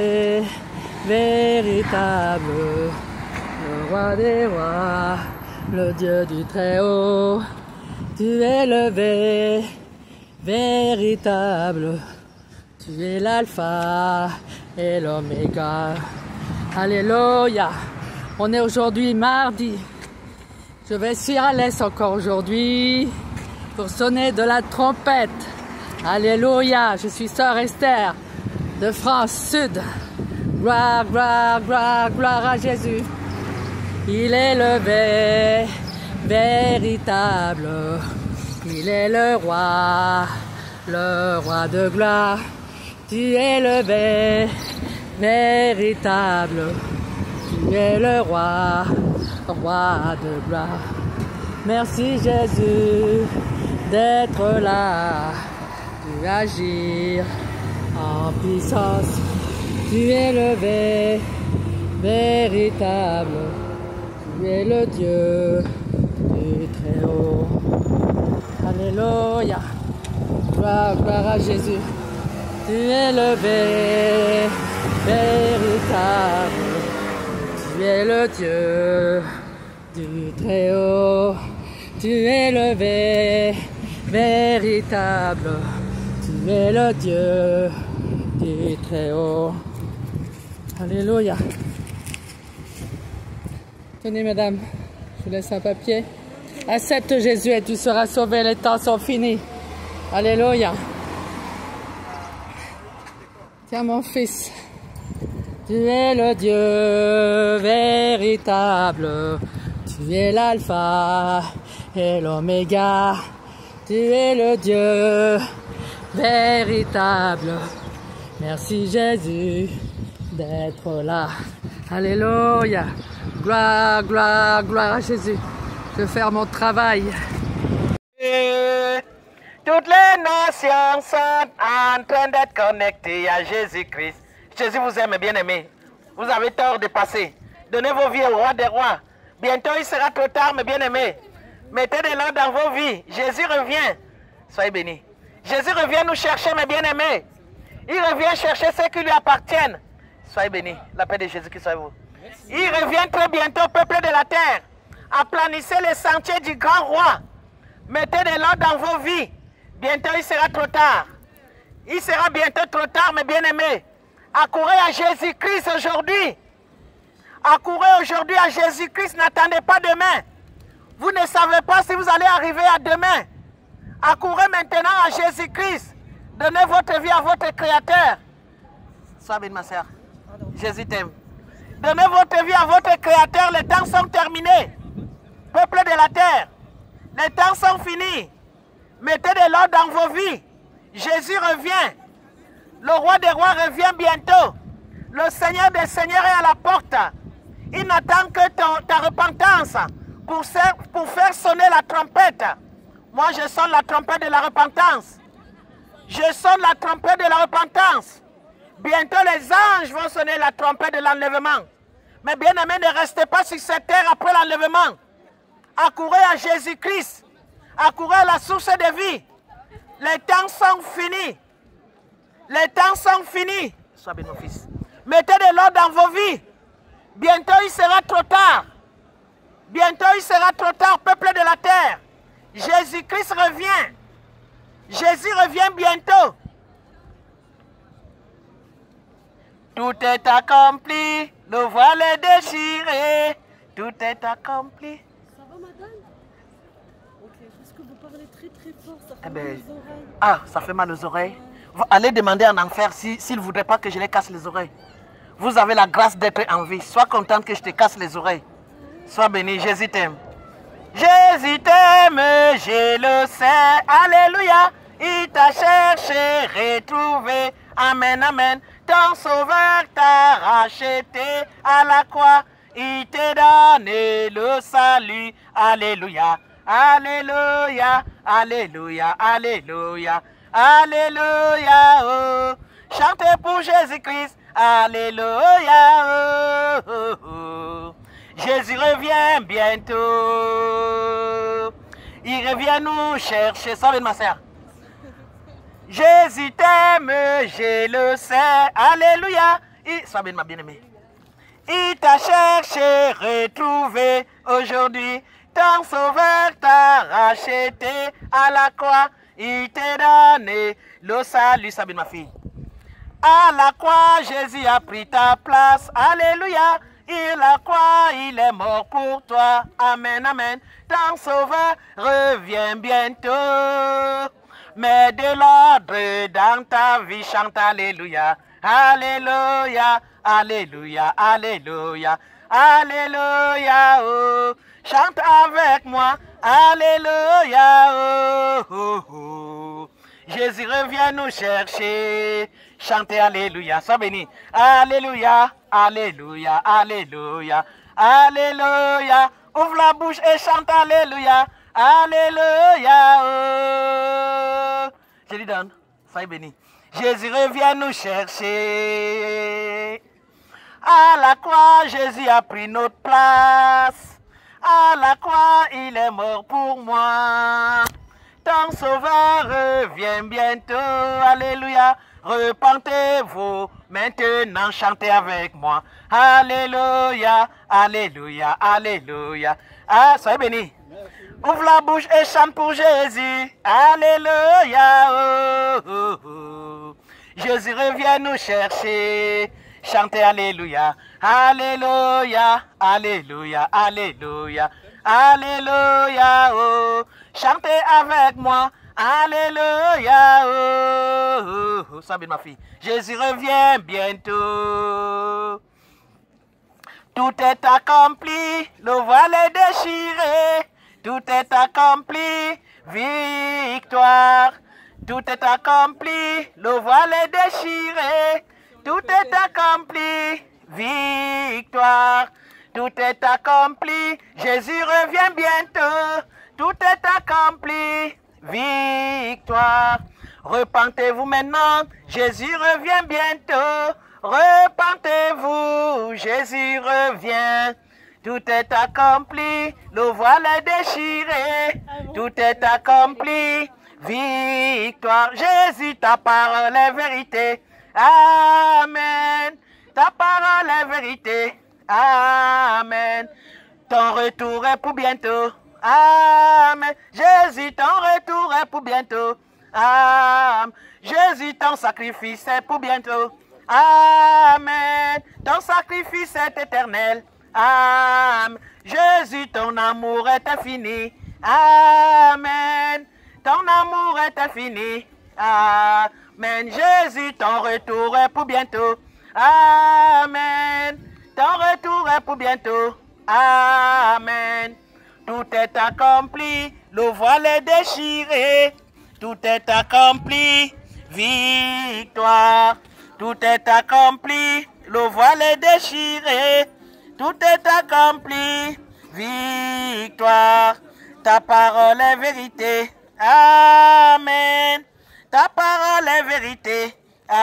véritable, le roi des rois, le Dieu du Très-Haut. Tu es le véritable, tu es l'alpha et l'oméga. Alléluia. On est aujourd'hui mardi. Je vais sur à l'est encore aujourd'hui pour sonner de la trompette. Alléluia. Je suis sœur Esther de France Sud. Gloire, gloire, gloire, gloire à Jésus. Il est le véritable, il est le roi de gloire. Tu es le véritable, tu es le roi de gloire. Merci Jésus, d'être là, tu agir en puissance, tu es le véritable, tu es le Dieu du Très-Haut. Alléluia, gloire, gloire à Jésus, tu es le véritable, tu es le Dieu du Très-Haut, tu es le véritable, tu es le Dieu du Très-Haut. Alléluia. Tenez, mesdames, je vous laisse un papier. Accepte Jésus et tu seras sauvé, les temps sont finis. Alléluia. Tiens, mon fils, tu es le Dieu véritable, tu es l'alpha et l'oméga, tu es le Dieu véritable. Merci Jésus d'être là. Alléluia. Gloire, gloire, gloire à Jésus. Je vais faire mon travail. Toutes les nations sont en train d'être connectées à Jésus-Christ. Jésus vous aime, bien-aimé. Vous avez tort de passer. Donnez vos vies au roi des rois. Bientôt il sera trop tard, mes bien-aimés. Mettez de l'ordre dans vos vies. Jésus revient. Soyez bénis. Jésus revient nous chercher, mes bien-aimés. Il revient chercher ceux qui lui appartiennent. Soyez bénis. La paix de Jésus-Christ soit vous. Il revient très bientôt, peuple de la terre. Aplanissez les sentiers du grand roi. Mettez de l'ordre dans vos vies. Bientôt il sera trop tard. Il sera bientôt trop tard, mes bien-aimés. Accourez à Jésus-Christ aujourd'hui. Accourez aujourd'hui à Jésus-Christ. N'attendez pas demain. Vous ne savez pas si vous allez arriver à demain. Accourez maintenant à Jésus-Christ. Donnez votre vie à votre Créateur. Sois béni, ma soeur. Jésus t'aime. Donnez votre vie à votre Créateur. Les temps sont terminés. Peuple de la terre, les temps sont finis. Mettez de l'ordre dans vos vies. Jésus revient. Le roi des rois revient bientôt. Le Seigneur des seigneurs est à la porte. Il n'attend que ta repentance pour faire sonner la trompette. Moi, je sonne la trompette de la repentance. Je sonne la trompette de la repentance. Bientôt, les anges vont sonner la trompette de l'enlèvement. Mais bien aimé, ne restez pas sur cette terre après l'enlèvement. Accourez à Jésus-Christ. Accourez à la source de vie. Les temps sont finis. Les temps sont finis. Sois béni, mon fils. Mettez de l'ordre dans vos vies. Bientôt, il sera trop tard. Bientôt, il sera trop tard, peuple de la terre. Jésus-Christ revient. Jésus revient bientôt. Tout est accompli. Le voile est déchiré. Tout est accompli. Ça va, madame? Ok, parce que vous parlez très très fort, ça fait mal mal aux oreilles. Ah, ça fait mal aux oreilles. Allez demander en enfer s'il ne voudrait pas que je les casse les oreilles. Vous avez la grâce d'être en vie. Sois contente que je te casse les oreilles. Sois béni, Jésus t'aime. Jésus t'aime, je le sais. Alléluia. Il t'a cherché, retrouvé. Amen, amen. Ton sauveur t'a racheté à la croix. Il t'a donné le salut. Alléluia. Alléluia. Alléluia. Alléluia. Alléluia. Oh. Chantez pour Jésus-Christ. Alléluia. Oh, oh, oh. Jésus revient bientôt. Il revient nous chercher. Ça va, ma soeur. Jésus t'aime, je le sais. Alléluia. Sois bien, ma bien-aimée. Il t'a cherché, retrouvé aujourd'hui. Ton sauveur t'a racheté à la croix. Il t'a donné le salut. Sois bien, ma fille. À la croix, Jésus a pris ta place. Alléluia. Il a croix, il est mort pour toi. Amen, amen. Ton sauveur revient bientôt. Mets de l'ordre dans ta vie, chante Alléluia. Alléluia, Alléluia, Alléluia, Alléluia, oh. Chante avec moi, Alléluia, oh, oh, oh. Jésus revient nous chercher. Chantez Alléluia, sois béni. Alléluia, Alléluia, Alléluia, Alléluia. Ouvre la bouche et chante Alléluia. Alléluia. Oh. Je lui donne. Soyez béni. Jésus revient nous chercher. À la croix, Jésus a pris notre place. À la croix, il est mort pour moi. Ton sauveur revient bientôt. Alléluia. Repentez-vous. Maintenant, chantez avec moi. Alléluia. Alléluia. Alléluia. Ah, soyez bénis. Ouvre la bouche et chante pour Jésus. Alléluia. Oh, oh, oh. Jésus revient nous chercher. Chantez Alléluia. Alléluia. Alléluia. Alléluia. Alléluia. Oh. Chantez avec moi. Alléluia. Oh, oh, oh. Sois bien ma fille. Jésus revient bientôt. Tout est accompli. Le voile est déchiré. Tout est accompli. Victoire. Tout est accompli. Le voile est déchiré. Tout est accompli. Victoire. Tout est accompli. Jésus revient bientôt. Tout est accompli. Victoire. Repentez-vous maintenant. Jésus revient bientôt. Repentez-vous. Jésus revient. Tout est accompli. Le voile est déchiré. Tout est accompli. Victoire. Jésus, ta parole est vérité. Amen. Ta parole est vérité. Amen. Ton retour est pour bientôt. Amen. Jésus, ton retour est pour bientôt. Amen. Jésus, ton sacrifice est pour bientôt. Amen. Ton sacrifice est éternel. Amen. Jésus, ton amour est infini. Amen. Ton amour est infini. Amen. Jésus, ton retour est pour bientôt. Amen. Ton retour est pour bientôt. Amen. Tout est accompli. Le voile est déchiré. Tout est accompli. Victoire. Tout est accompli. Le voile est déchiré. Tout est accompli. Victoire. Ta parole est vérité. Amen. Ta parole est vérité.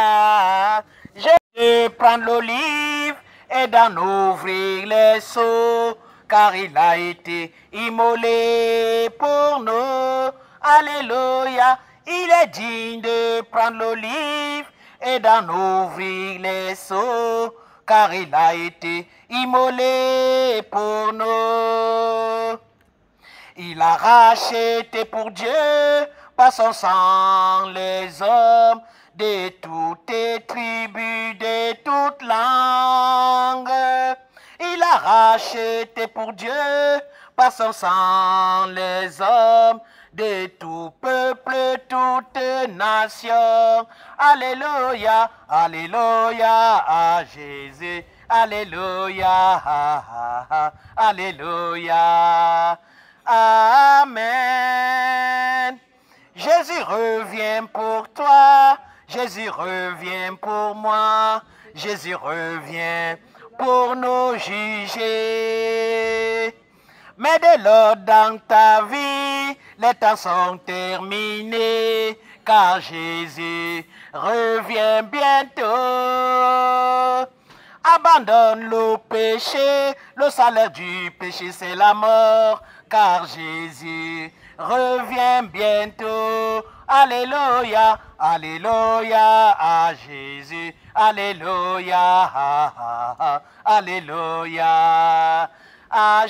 Je vais prendre l'olive et d'en ouvrir les seaux, car il a été immolé pour nous. Alléluia. Il est digne de prendre l'olive et d'en ouvrir les seaux, car il a été immolé pour nous. Il a racheté pour Dieu par son sang les hommes de toutes les tribus, de toutes langues. Il a racheté pour Dieu par son sang les hommes de tout peuple, toute nation. Alléluia, alléluia à Jésus. Alléluia, alléluia. Amen. Jésus revient pour toi. Jésus revient pour moi. Jésus revient pour nous juger. Mais de l'ordre dans ta vie, les temps sont terminés, car Jésus revient bientôt. Abandonne le péché, le salaire du péché c'est la mort, car Jésus revient bientôt. Alléluia, alléluia à Jésus, alléluia, alléluia à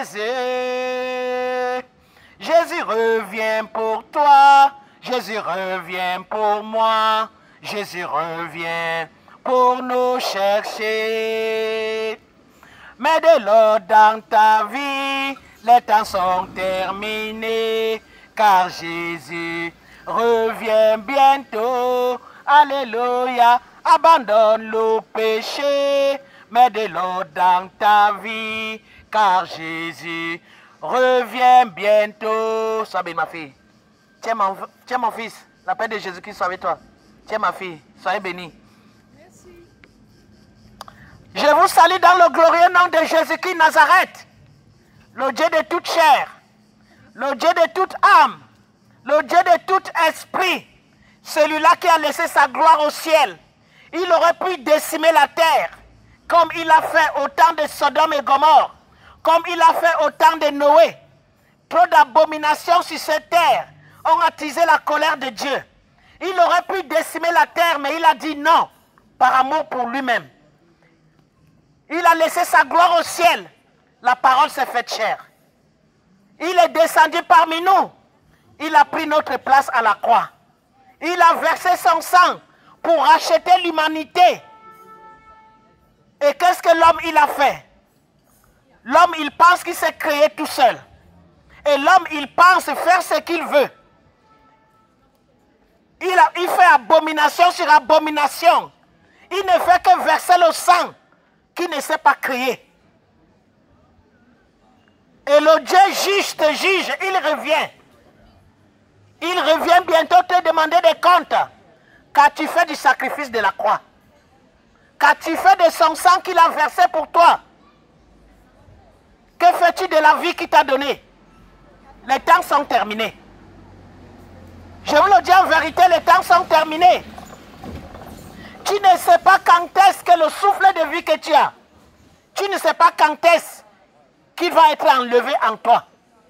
Jésus. Jésus revient pour toi, Jésus revient pour moi, Jésus revient pour nous chercher. Mais de l'ordre dans ta vie, les temps sont terminés, car Jésus revient bientôt. Alléluia, abandonne le péché, mais de l'ordre dans ta vie, car Jésus revient bientôt. Sois bien ma fille. Tiens mon fils, la paix de Jésus-Christ soit avec toi. Tiens ma fille, soyez bénie. Je vous salue dans le glorieux nom de Jésus-Christ Nazareth, le Dieu de toute chair. le Dieu de toute âme, le Dieu de tout esprit, celui-là qui a laissé sa gloire au ciel, il aurait pu décimer la terre, comme il a fait au temps de Sodome et Gomorrhe, comme il a fait au temps de Noé. Trop d'abominations sur cette terre ont attisé la colère de Dieu. Il aurait pu décimer la terre, mais il a dit non, par amour pour lui-même. Il a laissé sa gloire au ciel. La parole s'est faite chair. Il est descendu parmi nous. Il a pris notre place à la croix. Il a versé son sang pour racheter l'humanité. Et qu'est-ce que l'homme il a fait? L'homme il pense qu'il s'est créé tout seul. Et l'homme il pense faire ce qu'il veut. Il fait abomination sur abomination. Il ne fait que verser le sang qu'il ne s'est pas créé. Et le Dieu juste juge, il revient. Il revient bientôt te demander des comptes. Qu'as-tu fait du sacrifice de la croix? Qu'as-tu fait de son sang qu'il a versé pour toi? Que fais-tu de la vie qu'il t'a donnée? Les temps sont terminés. Je vous le dis en vérité, les temps sont terminés. Tu ne sais pas quand est-ce que le souffle de vie que tu as, tu ne sais pas quand est-ce qu'il va être enlevé en toi.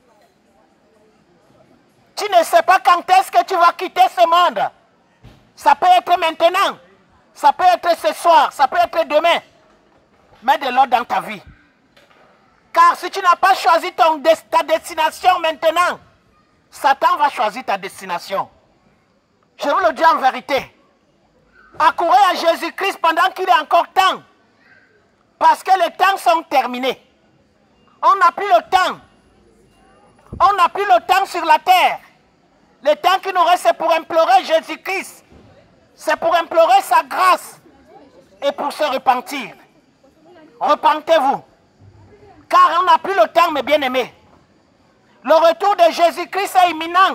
Tu ne sais pas quand est-ce que tu vas quitter ce monde. Ça peut être maintenant, ça peut être ce soir, ça peut être demain. Mets de l'ordre dans ta vie. Car si tu n'as pas choisi ta destination maintenant, Satan va choisir ta destination. Je vous le dis en vérité. Accourez à Jésus-Christ pendant qu'il est encore temps. Parce que les temps sont terminés. On n'a plus le temps. On n'a plus le temps sur la terre. Le temps qui nous reste, c'est pour implorer Jésus-Christ. C'est pour implorer sa grâce. Et pour se repentir. Repentez-vous. Car on n'a plus le temps, mes bien-aimés. Le retour de Jésus-Christ est imminent.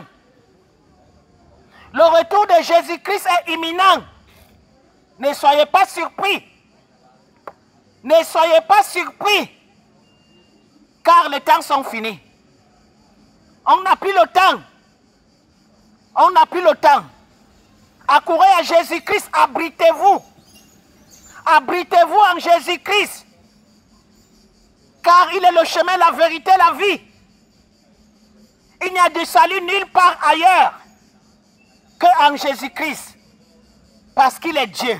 Le retour de Jésus-Christ est imminent. Ne soyez pas surpris. Ne soyez pas surpris. Car les temps sont finis. On n'a plus le temps. On n'a plus le temps. Accourez à Jésus-Christ, abritez-vous. Abritez-vous en Jésus-Christ. Car il est le chemin, la vérité, la vie. Il n'y a de salut nulle part ailleurs qu'en Jésus-Christ. Parce qu'il est Dieu.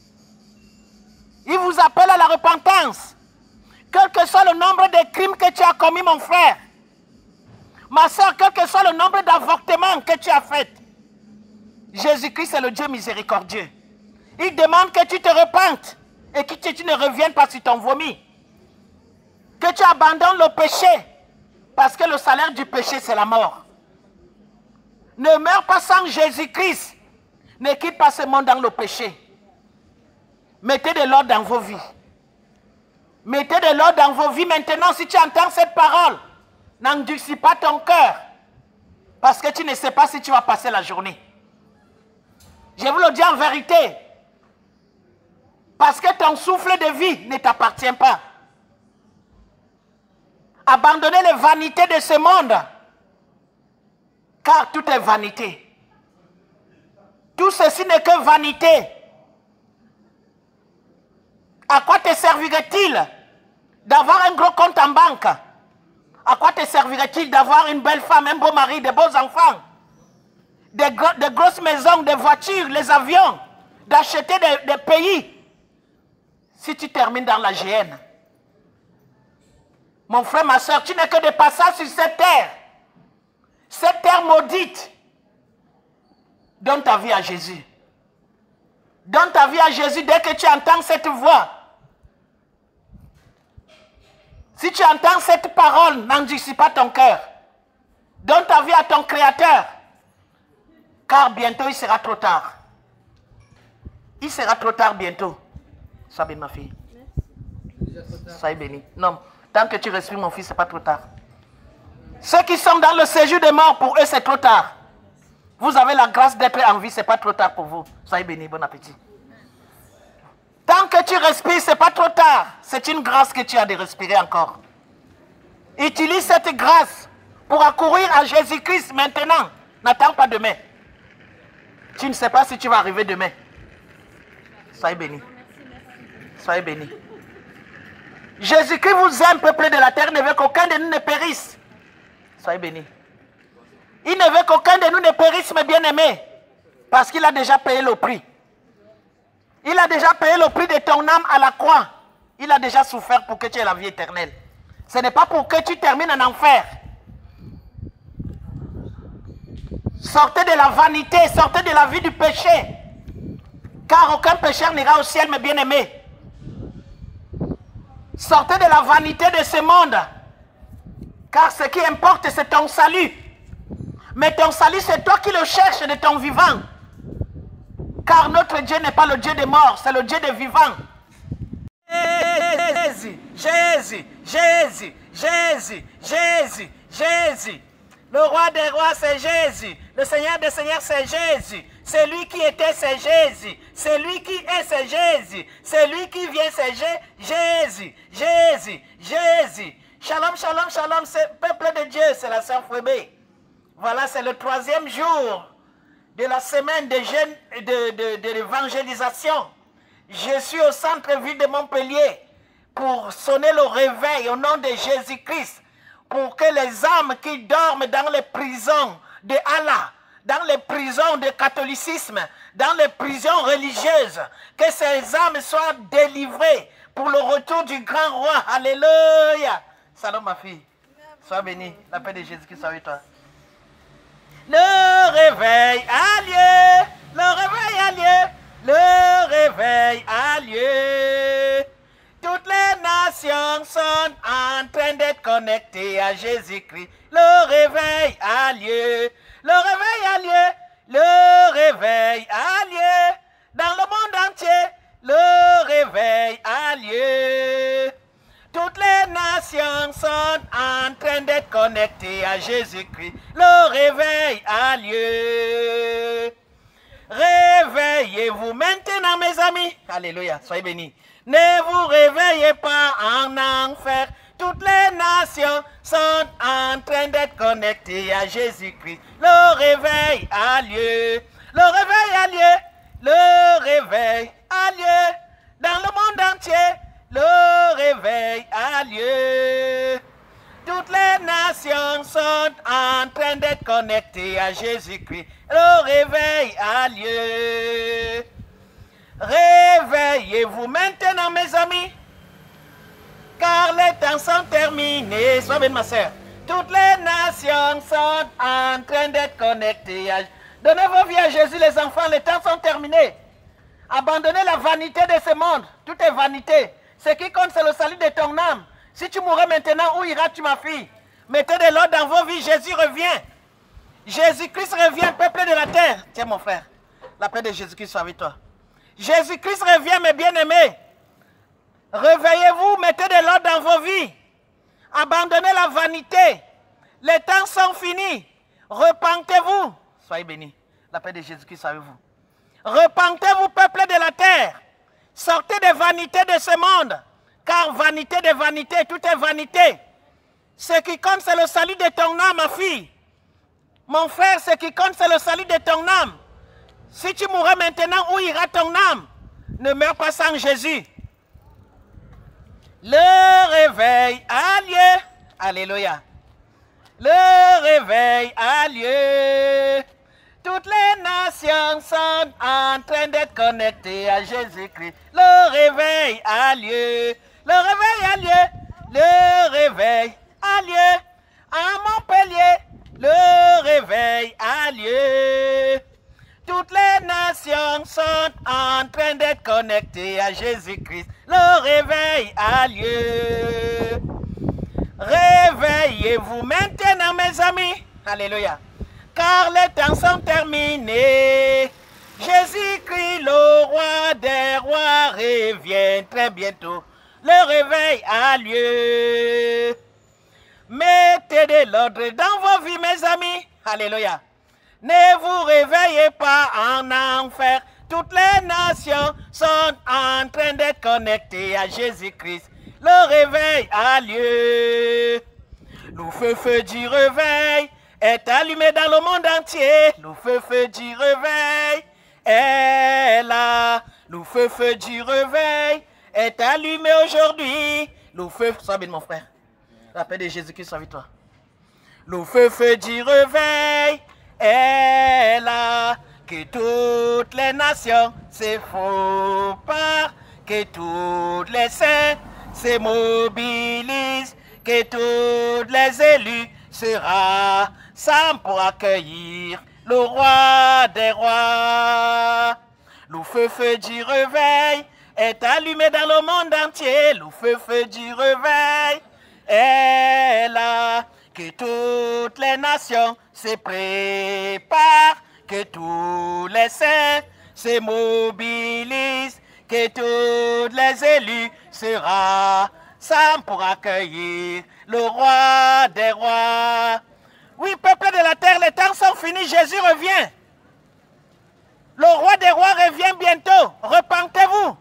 Il vous appelle à la repentance. Quel que soit le nombre de crimes que tu as commis, mon frère. Ma soeur, quel que soit le nombre d'avortements que tu as fait. Jésus-Christ est le Dieu miséricordieux. Il demande que tu te repentes et que tu ne reviennes pas sur ton vomi. Que tu abandonnes le péché. Parce que le salaire du péché, c'est la mort. Ne meurs pas sans Jésus-Christ. Ne quitte pas ce monde dans le péché. Mettez de l'ordre dans vos vies. Mettez de l'ordre dans vos vies maintenant. Si tu entends cette parole, n'endurcis pas ton cœur. Parce que tu ne sais pas si tu vas passer la journée. Je vous le dis en vérité. Parce que ton souffle de vie ne t'appartient pas. Abandonnez les vanités de ce monde. Car tout est vanité. Tout ceci n'est que vanité. À quoi te servirait-il d'avoir un gros compte en banque? À quoi te servirait-il d'avoir une belle femme, un beau mari, de beaux enfants, de grosses maisons, des voitures, les avions, d'acheter des pays, si tu termines dans la géhenne? Mon frère, ma soeur, tu n'es que de passage sur cette terre. Cette terre maudite. Donne ta vie à Jésus. Donne ta vie à Jésus dès que tu entends cette voix. Si tu entends cette parole, n'endurcis pas ton cœur. Donne ta vie à ton Créateur. Car bientôt, il sera trop tard. Il sera trop tard bientôt. Sois béni, ma fille. Sois béni. Non, tant que tu respires, mon fils, ce n'est pas trop tard. Ceux qui sont dans le séjour des morts, pour eux, c'est trop tard. Vous avez la grâce d'être en vie, ce n'est pas trop tard pour vous. Soyez bénis, bon appétit. Tant que tu respires, ce n'est pas trop tard. C'est une grâce que tu as de respirer encore. Utilise cette grâce pour accourir à Jésus-Christ maintenant. N'attends pas demain. Tu ne sais pas si tu vas arriver demain. Soyez bénis. Soyez bénis. Jésus-Christ vous aime, peuple de la terre, ne veut qu'aucun de nous ne périsse. Soyez bénis. Il ne veut qu'aucun de nous ne périsse, mes bien-aimés. Parce qu'il a déjà payé le prix. Il a déjà payé le prix de ton âme à la croix. Il a déjà souffert pour que tu aies la vie éternelle. Ce n'est pas pour que tu termines en enfer. Sortez de la vanité, sortez de la vie du péché. Car aucun pécheur n'ira au ciel, mes bien-aimés. Sortez de la vanité de ce monde. Car ce qui importe, c'est ton salut. Mais ton salut, c'est toi qui le cherches de ton vivant. Car notre Dieu n'est pas le Dieu des morts, c'est le Dieu des vivants. Jésus, Jésus, Jésus, Jésus, Jésus, Jésus. Le roi des rois, c'est Jésus. Le Seigneur des seigneurs, c'est Jésus. C'est lui qui était, c'est Jésus. C'est lui qui est, c'est Jésus. C'est lui qui vient, c'est Jésus. Jésus, Jésus. Shalom, shalom, shalom, c'est peuple de Dieu, c'est la sœur Fouébé. Voilà, c'est le 3e jour de la semaine de l'évangélisation. Je suis au centre-ville de Montpellier pour sonner le réveil au nom de Jésus-Christ, pour que les âmes qui dorment dans les prisons de Allah, dans les prisons de catholicisme, dans les prisons religieuses, que ces âmes soient délivrées pour le retour du grand roi. Alléluia. Salut ma fille. Sois bénie. La paix de Jésus-Christ soit avec toi. Le réveil a lieu. Le réveil a lieu. Le réveil a lieu. Toutes les nations sont en train d'être connectées à Jésus-Christ. Le réveil a lieu. Le réveil a lieu. Le réveil a lieu. Dans le monde entier, le réveil a lieu. Toutes les nations sont en train d'être connectées à Jésus-Christ. Le réveil a lieu. Réveillez-vous maintenant, mes amis. Alléluia, soyez bénis. Ne vous réveillez pas en enfer. Toutes les nations sont en train d'être connectées à Jésus-Christ. Le réveil a lieu. Le réveil a lieu. Le réveil a lieu. Dans le monde entier, le réveil a lieu. Toutes les nations sont en train d'être connectées à Jésus-Christ. Le réveil a lieu. Réveillez-vous maintenant, mes amis, car les temps sont terminés. Sois bien, ma soeur. Toutes les nations sont en train d'être connectées à... Donnez vos vies à Jésus, les enfants, les temps sont terminés. Abandonnez la vanité de ce monde. Tout est vanité. Ce qui compte, c'est le salut de ton âme. Si tu mourrais maintenant, où iras-tu, ma fille? Mettez de l'ordre dans vos vies. Jésus revient. Jésus-Christ revient, peuple de la terre. Tiens, mon frère, la paix de Jésus-Christ soit avec toi. Jésus-Christ revient, mes bien-aimés. Réveillez-vous, mettez de l'ordre dans vos vies. Abandonnez la vanité. Les temps sont finis. Repentez-vous. Soyez bénis. La paix de Jésus-Christ soit avec vous. Repentez-vous, peuple de la terre. Sortez des vanités de ce monde. Car vanité de vanité, tout est vanité. Ce qui compte, c'est le salut de ton âme, ma fille. Mon frère, ce qui compte, c'est le salut de ton âme. Si tu mourrais maintenant, où ira ton âme? Ne meurs pas sans Jésus. Le réveil a lieu. Alléluia. Le réveil a lieu. Toutes les nations sont en train d'être connectées à Jésus-Christ. Le réveil a lieu. Le réveil a lieu. Le réveil a lieu. À Montpellier, le réveil a lieu. Toutes les nations sont en train d'être connectées à Jésus-Christ. Le réveil a lieu. Réveillez-vous maintenant, mes amis. Alléluia. Car les temps sont terminés. Jésus-Christ, le roi des rois, revient très bientôt. Le réveil a lieu. Mettez de l'ordre dans vos vies, mes amis. Alléluia. Ne vous réveillez pas en enfer. Toutes les nations sont en train d'être connectées à Jésus-Christ. Le réveil a lieu. Le feu du réveil est allumé dans le monde entier. Le feu du réveil est là. Le feu du réveil est allumé aujourd'hui. Le feu, sois bien mon frère. La paix de Jésus-Christ soit avec toi. Le feu du réveil est là. Que toutes les nations se font part. Que tous les saints se mobilisent. Que tous les élus se rassemblent pour accueillir le roi des rois. Le feu du réveil est allumé dans le monde entier. Le feu du réveil est là. Que toutes les nations se préparent. Que tous les saints se mobilisent. Que tous les élus se rassemblent pour accueillir le roi des rois. Oui, peuple de la terre, les temps sont finis, Jésus revient. Le roi des rois revient bientôt. Repentez-vous.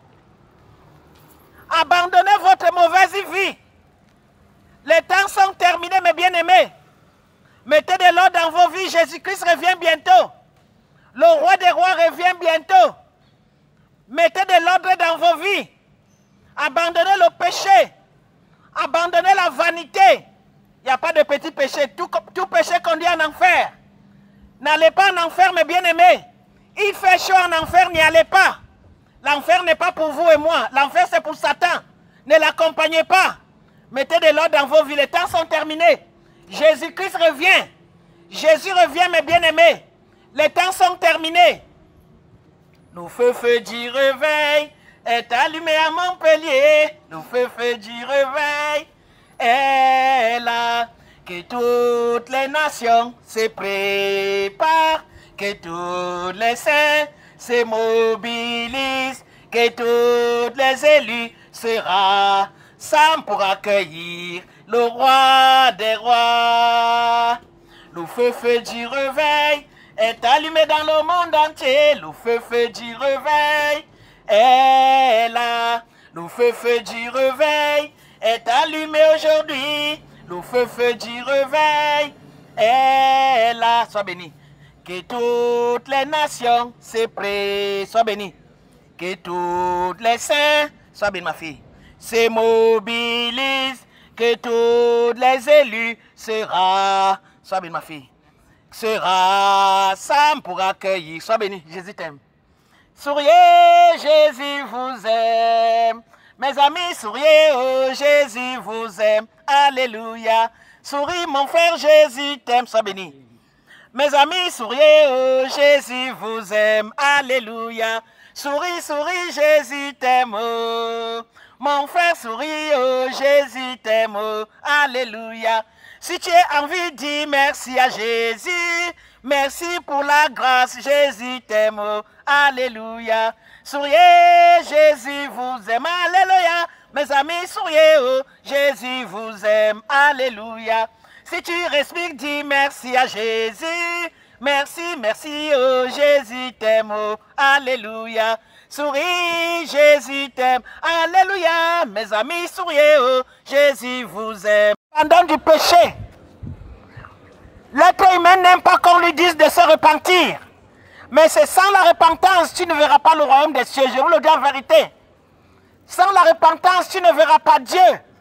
Abandonnez votre mauvaise vie. Les temps sont terminés, mes bien-aimés. Mettez de l'ordre dans vos vies. Jésus-Christ revient bientôt. Le roi des rois revient bientôt. Mettez de l'ordre dans vos vies. Abandonnez le péché. Abandonnez la vanité. Il n'y a pas de petit péché. Tout péché conduit en enfer. N'allez pas en enfer, mes bien-aimés. Il fait chaud en enfer, n'y allez pas. L'enfer n'est pas pour vous et moi. L'enfer, c'est pour Satan. Ne l'accompagnez pas. Mettez de l'ordre dans vos vies. Les temps sont terminés. Jésus-Christ revient. Jésus revient, mes bien-aimés. Les temps sont terminés. Le feu du réveil est allumé à Montpellier. Le feu du réveil est là. Que toutes les nations se préparent. Que tous les saints se mobilisent. Que tous les élus se rassemblent pour accueillir le roi des rois. Le feu du réveil est allumé dans le monde entier. Le feu du réveil est là. Le feu du réveil est allumé aujourd'hui. Le feu du réveil est là. Sois béni. Que toutes les nations se préparent. Sois béni. Que toutes les saints, sois béni ma fille, se mobilisent. Que tous les élus sera, sois béni ma fille, se rassemblent pour accueillir. Sois béni, Jésus t'aime. Souriez, Jésus vous aime. Mes amis, souriez, oh Jésus vous aime. Alléluia. Souris mon frère, Jésus t'aime. Sois béni. Mes amis, souriez, oh Jésus vous aime. Alléluia. Souris, souris, Jésus t'aime. Oh. Mon frère, souris, oh Jésus t'aime. Oh. Alléluia. Si tu as envie, dis merci à Jésus. Merci pour la grâce, Jésus t'aime. Oh. Alléluia. Souriez, Jésus vous aime. Alléluia. Mes amis, souriez, oh Jésus vous aime. Alléluia. Si tu respires, dis merci à Jésus. Merci, merci, oh Jésus t'aime. Oh. Alléluia. Souris, Jésus t'aime. Alléluia. Mes amis, souriez, oh Jésus vous aime. Pendant du péché, l'être humain n'aime pas qu'on lui dise de se repentir. Mais c'est sans la repentance, tu ne verras pas le royaume des cieux. Je vous le dis en vérité. Sans la repentance, tu ne verras pas Dieu.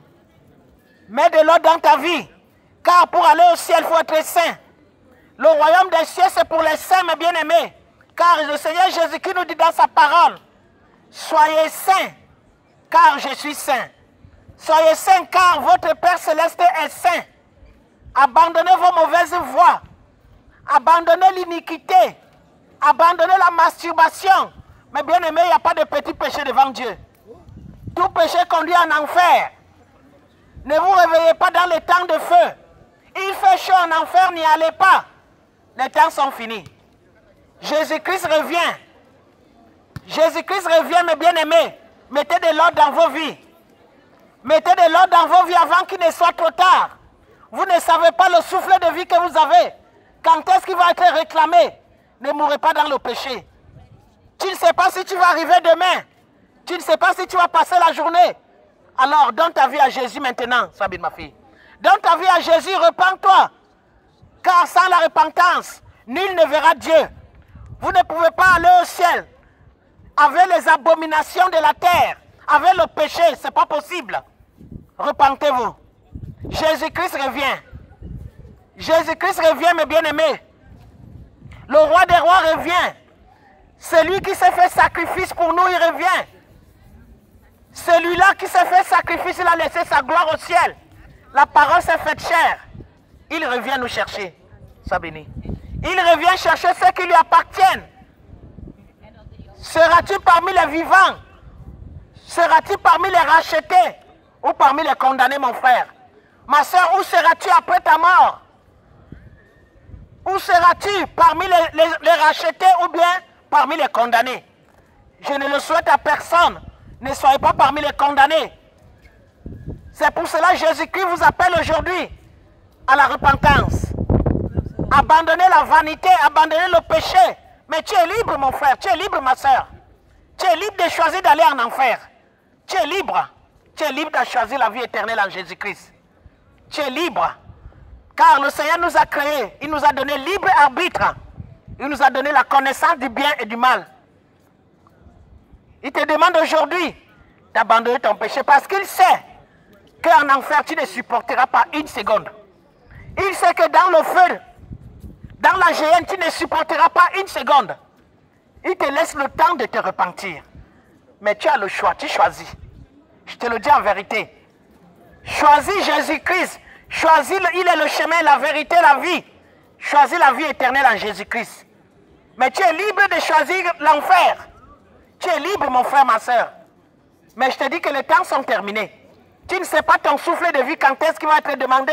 Mets de l'ordre dans ta vie. Car pour aller au ciel, il faut être saint. Le royaume des cieux, c'est pour les saints, mes bien-aimés. Car le Seigneur Jésus-Christ nous dit dans sa parole, soyez saints, car je suis saint. Soyez saints, car votre Père Céleste est saint. Abandonnez vos mauvaises voies. Abandonnez l'iniquité. Abandonnez la masturbation. Mais bien-aimés, il n'y a pas de petit péché devant Dieu. Tout péché conduit en enfer. Ne vous réveillez pas dans les temps de feu. Il fait chaud en enfer, n'y allez pas. Les temps sont finis. Jésus-Christ revient. Jésus-Christ revient, mes bien-aimés. Mettez de l'ordre dans vos vies. Mettez de l'ordre dans vos vies avant qu'il ne soit trop tard. Vous ne savez pas le souffle de vie que vous avez. Quand est-ce qu'il va être réclamé? Ne mourrez pas dans le péché. Tu ne sais pas si tu vas arriver demain. Tu ne sais pas si tu vas passer la journée. Alors, donne ta vie à Jésus maintenant, Sabine, ma fille. Donne ta vie à Jésus, repens-toi. Car sans la repentance, nul ne verra Dieu. Vous ne pouvez pas aller au ciel avec les abominations de la terre, avec le péché, ce n'est pas possible. Repentez-vous. Jésus-Christ revient. Jésus-Christ revient, mes bien-aimés. Le roi des rois revient. Celui qui s'est fait sacrifice pour nous, il revient. Celui-là qui s'est fait sacrifice, il a laissé sa gloire au ciel. La parole s'est faite chair. Il revient nous chercher. Sois béni. Il revient chercher ceux qui lui appartiennent. Seras-tu parmi les vivants? Seras-tu parmi les rachetés? Ou parmi les condamnés, mon frère? Ma soeur, où seras-tu après ta mort? Où seras-tu? Parmi les rachetés ou bien parmi les condamnés? Je ne le souhaite à personne. Ne soyez pas parmi les condamnés. C'est pour cela que Jésus-Christ vous appelle aujourd'hui à la repentance. Abandonnez la vanité, abandonnez le péché. Mais tu es libre, mon frère, tu es libre, ma soeur. Tu es libre de choisir d'aller en enfer. Tu es libre. Tu es libre de choisir la vie éternelle en Jésus-Christ. Tu es libre. Car le Seigneur nous a créés. Il nous a donné libre arbitre. Il nous a donné la connaissance du bien et du mal. Il te demande aujourd'hui d'abandonner ton péché parce qu'il sait qu'en enfer, tu ne supporteras pas une seconde. Il sait que dans le feu, dans la géhenne, tu ne supporteras pas une seconde. Il te laisse le temps de te repentir. Mais tu as le choix, tu choisis. Je te le dis en vérité. Choisis Jésus-Christ. Choisis, il est le chemin, la vérité, la vie. Choisis la vie éternelle en Jésus-Christ. Mais tu es libre de choisir l'enfer. Tu es libre, mon frère, ma soeur. Mais je te dis que les temps sont terminés. Tu ne sais pas ton souffle de vie quand est-ce qu'il va être demandé.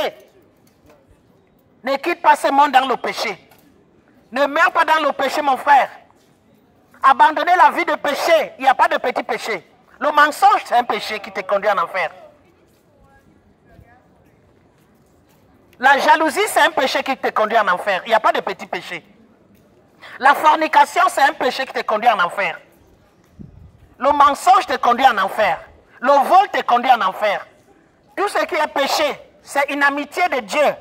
Ne quitte pas ce monde dans le péché. Ne meurs pas dans le péché, mon frère. Abandonnez la vie de péché. Il n'y a pas de petit péché. Le mensonge, c'est un péché qui te conduit en enfer. La jalousie, c'est un péché qui te conduit en enfer. Il n'y a pas de petit péché. La fornication, c'est un péché qui te conduit en enfer. Le mensonge te conduit en enfer. Le vol te conduit en enfer. Tout ce qui est péché, c'est une amitié de Dieu.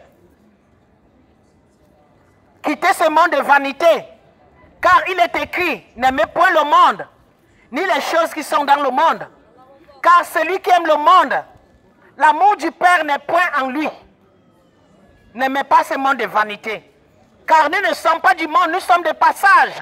Quittez ce monde de vanité. Car il est écrit, n'aimez point le monde, ni les choses qui sont dans le monde. Car celui qui aime le monde, l'amour du Père n'est point en lui. N'aimez pas ce monde de vanité. Car nous ne sommes pas du monde, nous sommes de passage.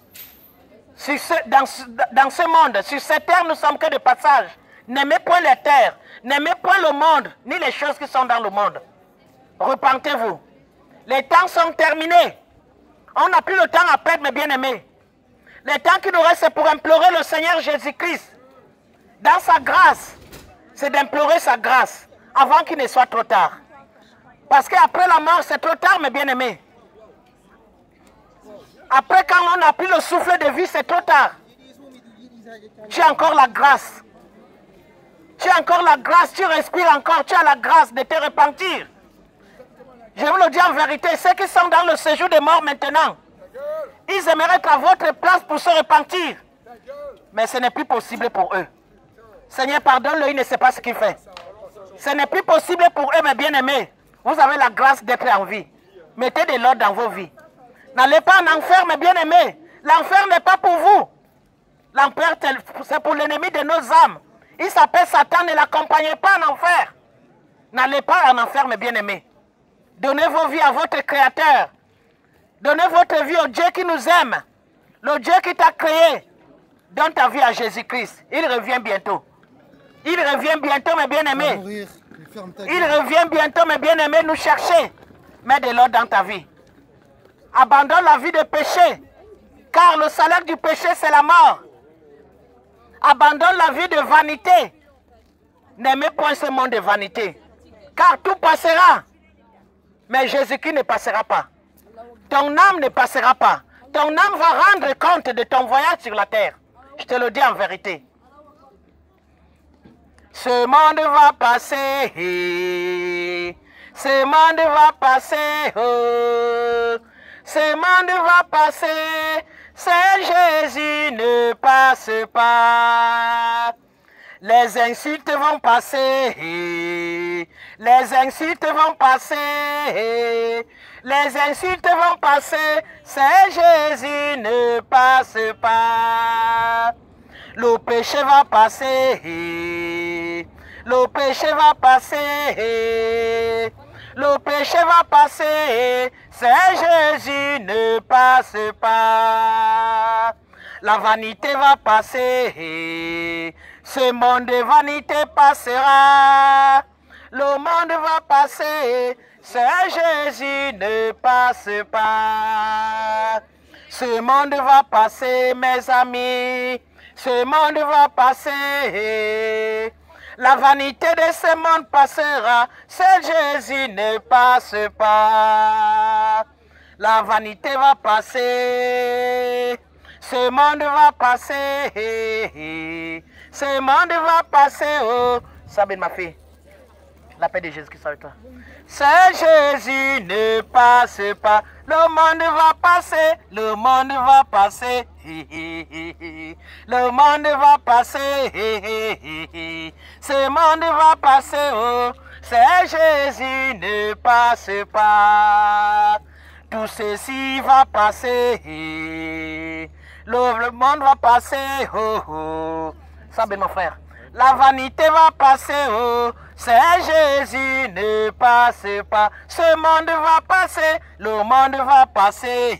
Dans ce monde, sur cette terre, nous sommes que de passage. N'aimez point les terres, n'aimez point le monde, ni les choses qui sont dans le monde. Repentez-vous. Les temps sont terminés. On n'a plus le temps à perdre, mes bien-aimés. Le temps qui nous reste, c'est pour implorer le Seigneur Jésus-Christ. Dans sa grâce, c'est d'implorer sa grâce avant qu'il ne soit trop tard. Parce qu'après la mort, c'est trop tard, mes bien-aimés. Après, quand on n'a plus le souffle de vie, c'est trop tard. Tu as encore la grâce. Tu as encore la grâce, tu respires encore, tu as la grâce de te repentir. Je vous le dis en vérité, ceux qui sont dans le séjour des morts maintenant, ils aimeraient être à votre place pour se repentir. Mais ce n'est plus possible pour eux. Seigneur, pardonne-le, il ne sait pas ce qu'il fait. Ce n'est plus possible pour eux, mes bien-aimés. Vous avez la grâce d'être en vie. Mettez de l'ordre dans vos vies. N'allez pas en enfer, mes bien-aimés. L'enfer n'est pas pour vous. L'enfer, c'est pour l'ennemi de nos âmes. Il s'appelle Satan, ne l'accompagnez pas en enfer. N'allez pas en enfer, mes bien-aimés. Donnez vos vies à votre Créateur. Donnez votre vie au Dieu qui nous aime. Le Dieu qui t'a créé. Donne ta vie à Jésus-Christ. Il revient bientôt. Il revient bientôt, mes bien-aimés. Il revient bientôt, mes bien-aimés, nous chercher. Mets de l'ordre dans ta vie. Abandonne la vie de péché. Car le salaire du péché, c'est la mort. Abandonne la vie de vanité. N'aimez point ce monde de vanité. Car tout passera. Mais Jésus-Christ ne passera pas. Ton âme ne passera pas. Ton âme va rendre compte de ton voyage sur la terre. Je te le dis en vérité. Ce monde va passer. Ce monde va passer. Ce monde va passer. C'est Jésus ne passe pas. Les insultes vont passer. Les insultes vont passer. Les insultes vont passer. C'est Jésus, ne passe pas. Le péché va passer. Le péché va passer. Le péché va passer. C'est Jésus, ne passe pas. La vanité va passer. Ce monde de vanité passera. Le monde va passer. C'est Jésus, ne passe pas. Ce monde va passer, mes amis. Ce monde va passer. La vanité de ce monde passera. C'est Jésus, ne passe pas. La vanité va passer. Ce monde va passer. Ce monde va passer. Oh, Sabine, ma fille. La paix de Jésus-Christ avec toi. C'est Jésus, ne passe pas. Le monde va passer. Le monde va passer. Le monde va passer. Ce monde va passer. Oh, c'est Jésus, ne passe pas. Tout ceci va passer. Le monde va passer. Oh, oh. Ça, ben, mon frère. La vanité va passer. Oh, c'est Jésus, ne passe pas. Ce monde va passer. Le monde va passer.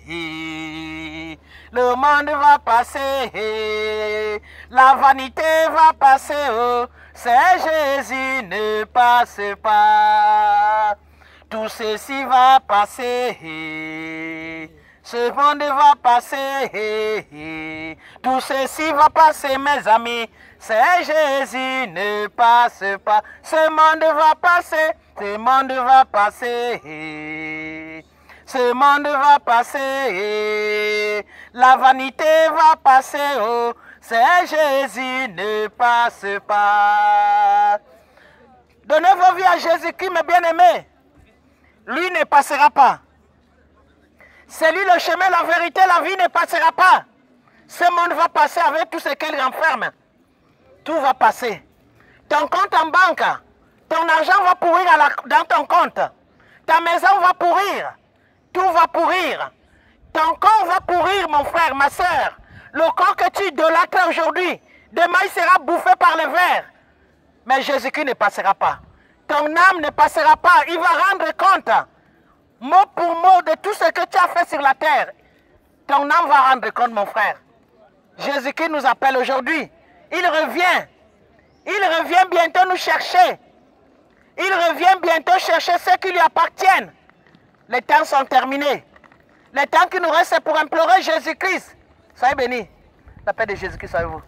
Le monde va passer. La vanité va passer. Oh, c'est Jésus, ne passe pas. Tout ceci va passer. Ce monde va passer. Tout ceci va passer, mes amis. C'est Jésus, ne passe pas. Ce monde va passer. Ce monde va passer. Ce monde va passer. La vanité va passer. Oh, c'est Jésus, ne passe pas. Donnez vos vies à Jésus-Christ, mes bien-aimés. Lui ne passera pas. C'est lui le chemin, la vérité, la vie ne passera pas. Ce monde va passer avec tout ce qu'il renferme. Tout va passer. Ton compte en banque, ton argent va pourrir dans ton compte. Ta maison va pourrir. Tout va pourrir. Ton corps va pourrir, mon frère, ma soeur. Le corps que tu idolâtres aujourd'hui, demain il sera bouffé par le ver. Mais Jésus-Christ ne passera pas. Ton âme ne passera pas. Il va rendre compte, mot pour mot, de tout ce que tu as fait sur la terre. Ton âme va rendre compte, mon frère. Jésus-Christ nous appelle aujourd'hui. Il revient. Il revient bientôt nous chercher. Il revient bientôt chercher ceux qui lui appartiennent. Les temps sont terminés. Les temps qui nous restent, c'est pour implorer Jésus-Christ. Soyez bénis. La paix de Jésus-Christ soit avec vous.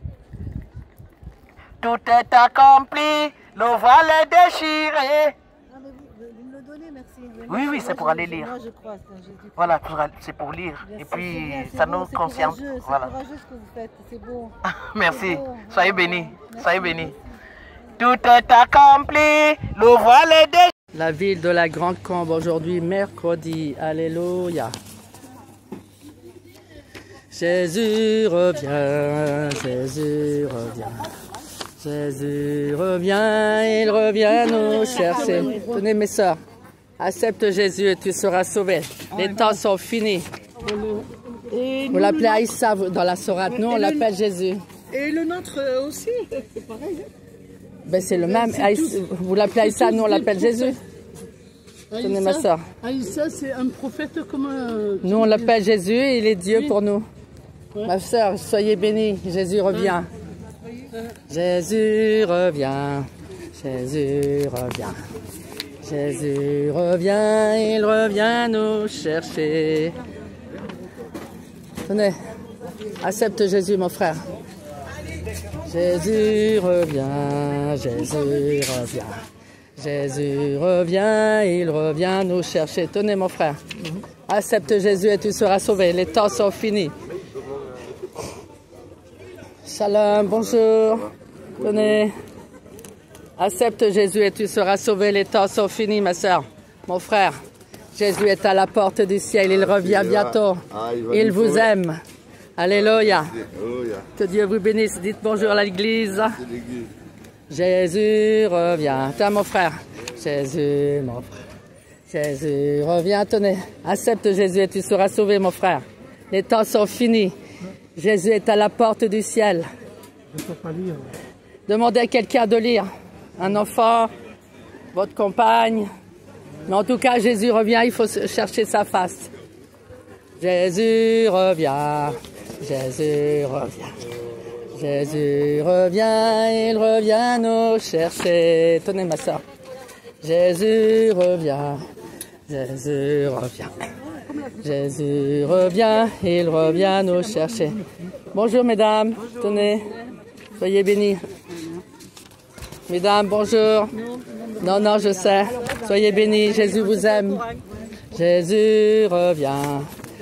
Tout est accompli. Le voile est déchiré. Oui, oui, c'est pour aller lire. Moi, je crois, Jésus. Voilà, c'est pour lire. Et puis, ça nous conscience. Voilà. C'est courageux ce que vous faites, c'est beau. Merci. Soyez bénis. Soyez bénis. Tout est accompli. Le voile est déchiré. La ville de la Grande Combe aujourd'hui, mercredi. Alléluia. Jésus revient, Jésus revient. Jésus revient, il revient nous chercher. Tenez mes soeurs, accepte Jésus et tu seras sauvé. Les temps sont finis. Vous l'appelez Aïssa dans la sourate, nous on l'appelle Jésus. Et le nôtre aussi, c'est pareil. Ben c'est le même, vous l'appelez Aïssa, nous on l'appelle Jésus. Tenez ma soeur. Aïssa c'est un prophète comme... Nous on l'appelle Jésus et il est Dieu pour nous. Ma soeur, soyez bénie, Jésus revient. Jésus revient, Jésus revient, Jésus revient, il revient nous chercher. Tenez, accepte Jésus mon frère. Jésus revient, Jésus revient, Jésus revient, il revient nous chercher. Tenez mon frère, accepte Jésus et tu seras sauvé, les temps sont finis. Shalom, bonjour. Tenez. Accepte Jésus et tu seras sauvé. Les temps sont finis, ma soeur. Mon frère, Jésus est à la porte du ciel. Il revient bientôt. Il vous aime. Alléluia. Que Dieu vous bénisse. Dites bonjour à l'église. Jésus revient. Tiens, mon frère, Jésus, mon frère. Jésus, reviens, tenez. Accepte Jésus et tu seras sauvé, mon frère. Les temps sont finis. Jésus est à la porte du ciel. Je ne peux pas lire. Demandez à quelqu'un de lire. Un enfant, votre compagne. Mais en tout cas, Jésus revient, il faut chercher sa face. Jésus revient. Jésus revient. Jésus revient, il revient nous chercher. Tenez ma soeur. Jésus revient, Jésus revient. Jésus revient, il revient nous chercher. Bonjour mesdames, tenez, soyez bénis. Mesdames, bonjour. Non, non, je sais. Soyez bénis, Jésus vous aime. Jésus revient.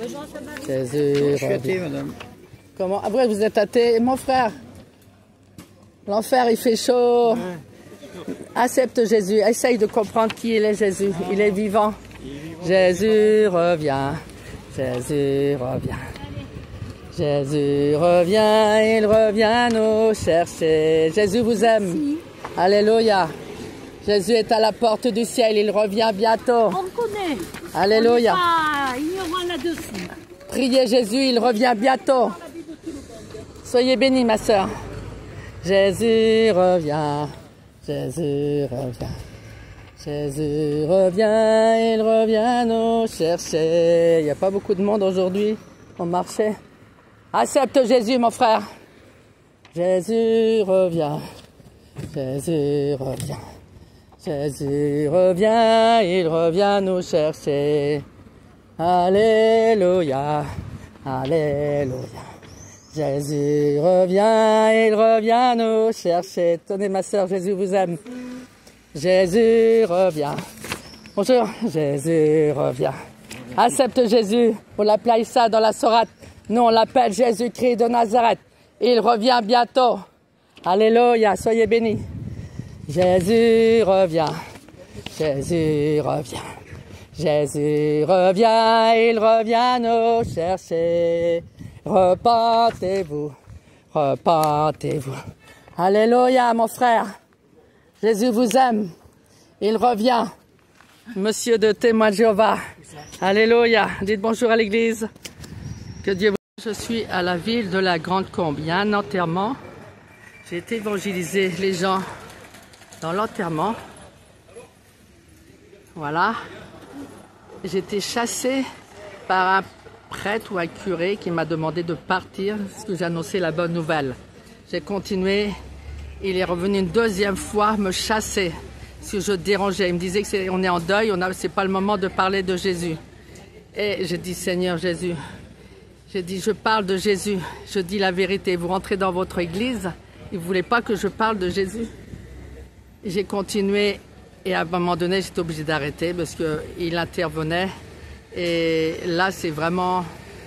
Jésus revient. Comment? Après, vous êtes athée. Mon frère, l'enfer, il fait chaud. Accepte Jésus. Essaye de comprendre qui il est, Jésus. Il est vivant. Jésus revient. Jésus revient. Jésus revient. Il revient nous chercher. Jésus vous aime. Alléluia. Jésus est à la porte du ciel. Il revient bientôt. On connaît. Alléluia. On n'est pas ignorant là-dessus. Priez Jésus, il revient bientôt. Soyez bénis, ma sœur. Jésus revient. Jésus revient. Jésus revient, il revient nous chercher. Il n'y a pas beaucoup de monde aujourd'hui au marché. Accepte Jésus, mon frère. Jésus revient. Jésus revient. Jésus revient, il revient nous chercher. Alléluia, Alléluia. Jésus revient, il revient nous chercher. Tenez ma sœur, Jésus vous aime. Jésus revient. Bonjour, Jésus revient. Accepte Jésus. On l'appelle ça dans la sourate. Nous, on l'appelle Jésus-Christ de Nazareth. Il revient bientôt. Alléluia, soyez bénis. Jésus revient. Jésus revient. Jésus revient, il revient nous chercher. Repentez-vous, repentez-vous. Alléluia, mon frère. Jésus vous aime. Il revient. Monsieur de Témoin de Jéhovah. Alléluia. Dites bonjour à l'église. Que Dieu vous... Je suis à la ville de la Grande Combe. Il y a un enterrement. J'ai été évangéliser les gens dans l'enterrement. Voilà. J'ai été chassée par un prêtre ou un curé qui m'a demandé de partir parce que j'ai annoncé la bonne nouvelle. J'ai continué. Il est revenu une deuxième fois me chasser parce que je dérangeais. Il me disait que on est en deuil, c'est pas le moment de parler de Jésus. Et j'ai dit, Seigneur Jésus, j'ai dit, je parle de Jésus, je dis la vérité. Vous rentrez dans votre église, il ne voulait pas que je parle de Jésus. J'ai continué et à un moment donné, j'étais obligée d'arrêter parce qu'il intervenait. Et là, c'est vraiment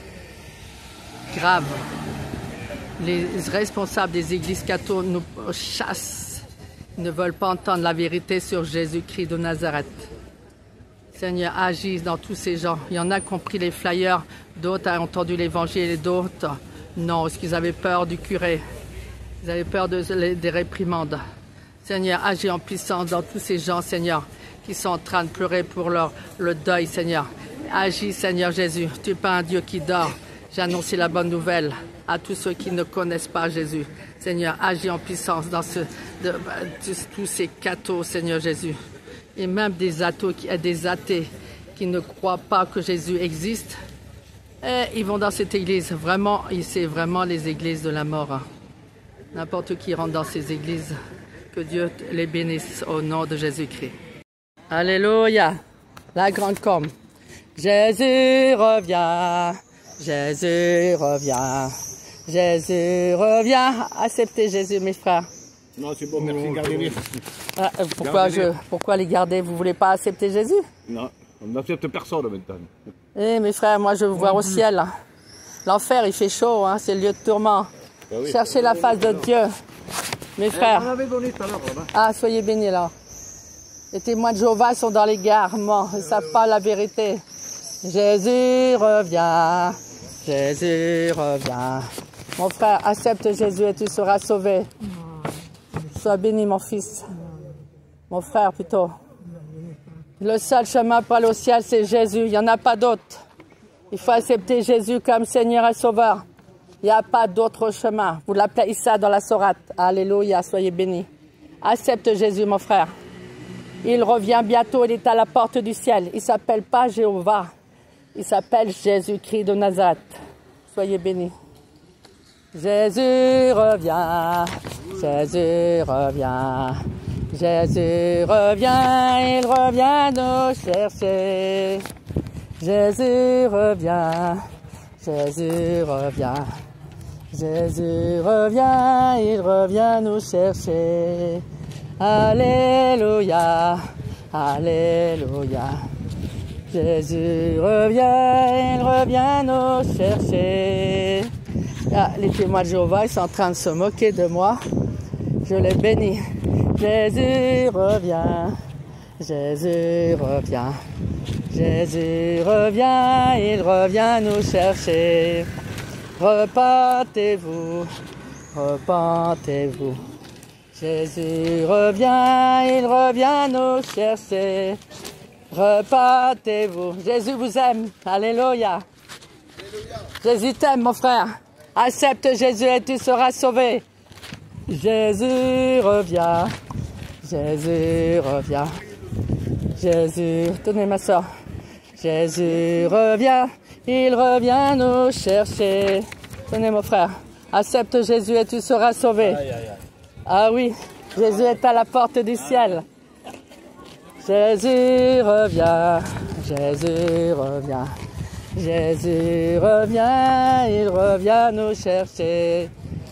grave. Les responsables des églises catholiques nous chassent. Ils ne veulent pas entendre la vérité sur Jésus-Christ de Nazareth. Seigneur, agis dans tous ces gens. Il y en a qui ont pris les flyers, d'autres ont entendu l'évangile et d'autres non, parce qu'ils avaient peur du curé. Ils avaient peur des réprimandes. Seigneur, agis en puissance dans tous ces gens, Seigneur, qui sont en train de pleurer pour le deuil, Seigneur. Agis, Seigneur Jésus. Tu n'es pas un Dieu qui dort. J'ai annoncé la bonne nouvelle à tous ceux qui ne connaissent pas Jésus. Seigneur, agis en puissance dans tous ces cathos, Seigneur Jésus. Et même des athées qui ne croient pas que Jésus existe. Et ils vont dans cette église. Vraiment, c'est vraiment les églises de la mort. Hein. N'importe qui rentre dans ces églises. Que Dieu les bénisse au nom de Jésus-Christ. Alléluia. La Grande Combe. Jésus revient. Jésus revient. Jésus revient. Acceptez Jésus, mes frères. Non, c'est bon, merci, gardez-les. Ah, pourquoi les garder? Vous voulez pas accepter Jésus? Non, on n'accepte personne maintenant. Eh, mes frères, moi je veux voir au ciel. L'enfer, il fait chaud, hein, c'est le lieu de tourment. Ah oui. Cherchez la face de Dieu. Mes frères. On avait donné tout à l'heure, là-bas. Ah, soyez bénis là. Les témoins de Jéhovah sont dans les garements. Ils ne savent pas la vérité. Jésus revient. Jésus revient. Mon frère, accepte Jésus et tu seras sauvé. Sois béni, mon fils. Mon frère, plutôt. Le seul chemin pour aller au ciel, c'est Jésus. Il n'y en a pas d'autre. Il faut accepter Jésus comme Seigneur et Sauveur. Il n'y a pas d'autre chemin. Vous l'appelez Issa dans la sourate. Alléluia, soyez bénis. Accepte Jésus, mon frère. Il revient bientôt, il est à la porte du ciel. Il ne s'appelle pas Jéhovah. Il s'appelle Jésus-Christ de Nazareth. Soyez bénis. Jésus revient, Jésus revient, Jésus revient, il revient nous chercher. Jésus revient, Jésus revient, Jésus revient, il revient nous chercher. Alléluia, alléluia. Jésus revient, il revient nous chercher. Ah, les témoins de Jéhovah, ils sont en train de se moquer de moi. Je les bénis. Jésus revient, Jésus revient, Jésus revient, il revient nous chercher. Repentez-vous, repentez-vous. Jésus revient, il revient nous chercher. Repentez-vous. Jésus vous aime. Alléluia. Jésus t'aime, mon frère. Accepte Jésus et tu seras sauvé. Jésus revient. Jésus revient. Jésus, tenez ma soeur. Jésus revient. Il revient nous chercher. Tenez mon frère. Accepte Jésus et tu seras sauvé. Ah oui, Jésus est à la porte du ciel. Jésus revient. Jésus revient. Jésus revient, il revient nous chercher.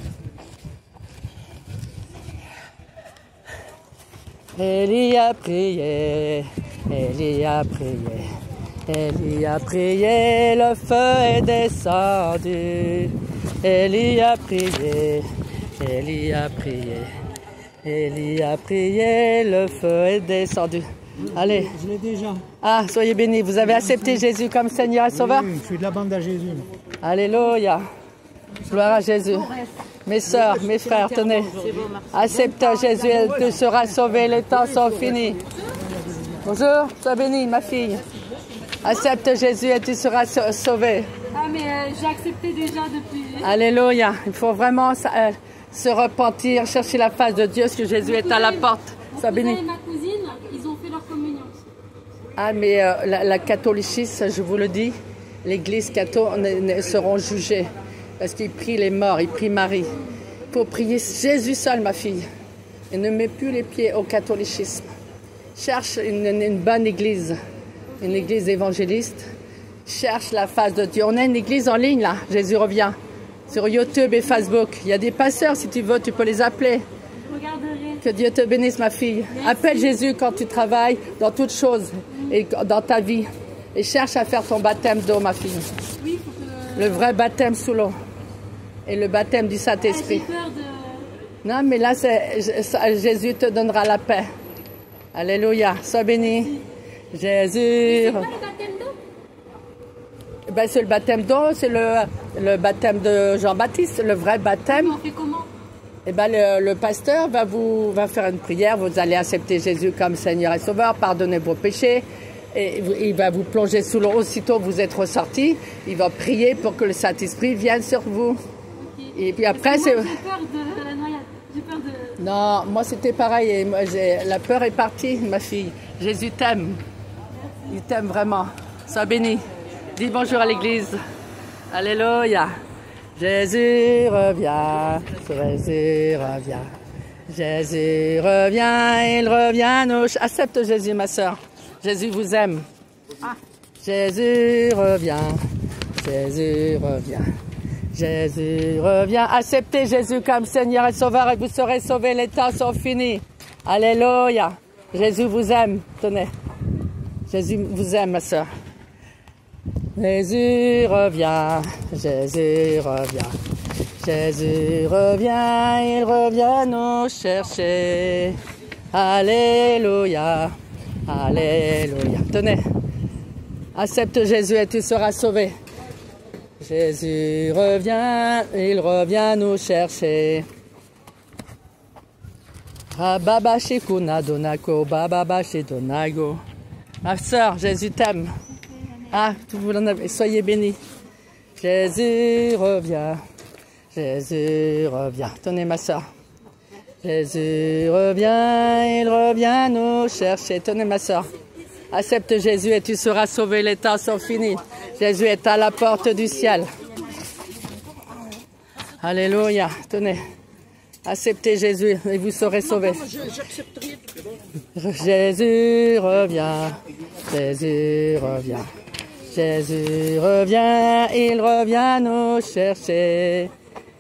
Élie a prié, Élie a prié, Élie a prié, le feu est descendu. Élie a prié, Élie a prié, Élie a prié, le feu est descendu. Allez. Je l'ai déjà. Ah, soyez bénis. Vous avez accepté Jésus comme Seigneur et Sauveur? Oui, je suis de la bande à Jésus. Alléluia. Gloire à Jésus. Mes sœurs, mes frères, tenez. Accepte Jésus et tu seras sauvé. Les temps sont finis. Bonjour, sois bénie, ma fille. Accepte Jésus et tu seras sauvé. Ah, mais j'ai accepté déjà depuis. Alléluia. Il faut vraiment se repentir, chercher la face de Dieu, parce que Jésus est à la porte. Sois bénie. Ma cousine, ils ont fait leur communion. Ah, mais la catholicisme, je vous le dis, l'église catholique seront jugés parce qu'ils prient les morts, ils prient Marie. Il faut prier Jésus seul, ma fille. Et ne mets plus les pieds au catholicisme. Cherche une bonne église, une église évangéliste. Cherche la face de Dieu. On a une église en ligne, là. Jésus revient. Sur YouTube et Facebook. Il y a des pasteurs, si tu veux, tu peux les appeler. Que Dieu te bénisse, ma fille. Merci. Appelle Jésus quand tu travailles, dans toutes choses et dans ta vie. Et cherche à faire ton baptême d'eau, ma fille. Oui, le vrai baptême sous l'eau. Et le baptême du Saint-Esprit. J'ai peur de... Non, mais là, Jésus te donnera la paix. Alléluia. Sois béni. Jésus. C'est pas le baptême d'eau? Ben, c'est le baptême d'eau, c'est le baptême de Jean-Baptiste, le vrai baptême. On fait comment? Eh ben, le pasteur va faire une prière, vous allez accepter Jésus comme Seigneur et Sauveur, pardonner vos péchés, et il va vous plonger sous l'eau aussitôt vous êtes ressortis, il va prier pour que le Saint-Esprit vienne sur vous. Okay. Et puis après, c'est... J'ai peur de la noyade, j'ai peur de... Non, moi c'était pareil, et moi, la peur est partie, ma fille. Jésus t'aime, il t'aime vraiment, sois béni. Dis bonjour à l'église. Alléluia. Jésus revient, Jésus revient, Jésus revient, il revient nous... Accepte Jésus, ma soeur. Jésus vous aime. Jésus revient, Jésus revient, Jésus revient. Acceptez Jésus comme Seigneur et Sauveur et vous serez sauvés, les temps sont finis. Alléluia. Jésus vous aime. Tenez. Jésus vous aime, ma soeur. Jésus revient, Jésus revient, Jésus revient, il revient nous chercher. Alléluia, alléluia. Tenez, accepte Jésus et tu seras sauvé. Jésus revient, il revient nous chercher. Baba shikuna donako, baba shi donago. Ma sœur, Jésus t'aime. Ah, vous en avez. Soyez bénis. Jésus revient. Jésus revient. Tenez ma sœur. Jésus revient, il revient nous chercher. Tenez ma sœur. Accepte Jésus et tu seras sauvé. Les temps sont finis. Jésus est à la porte du ciel. Alléluia. Tenez. Acceptez Jésus et vous serez sauvés. Jésus revient. Jésus revient. Jésus revient. Il revient nous chercher.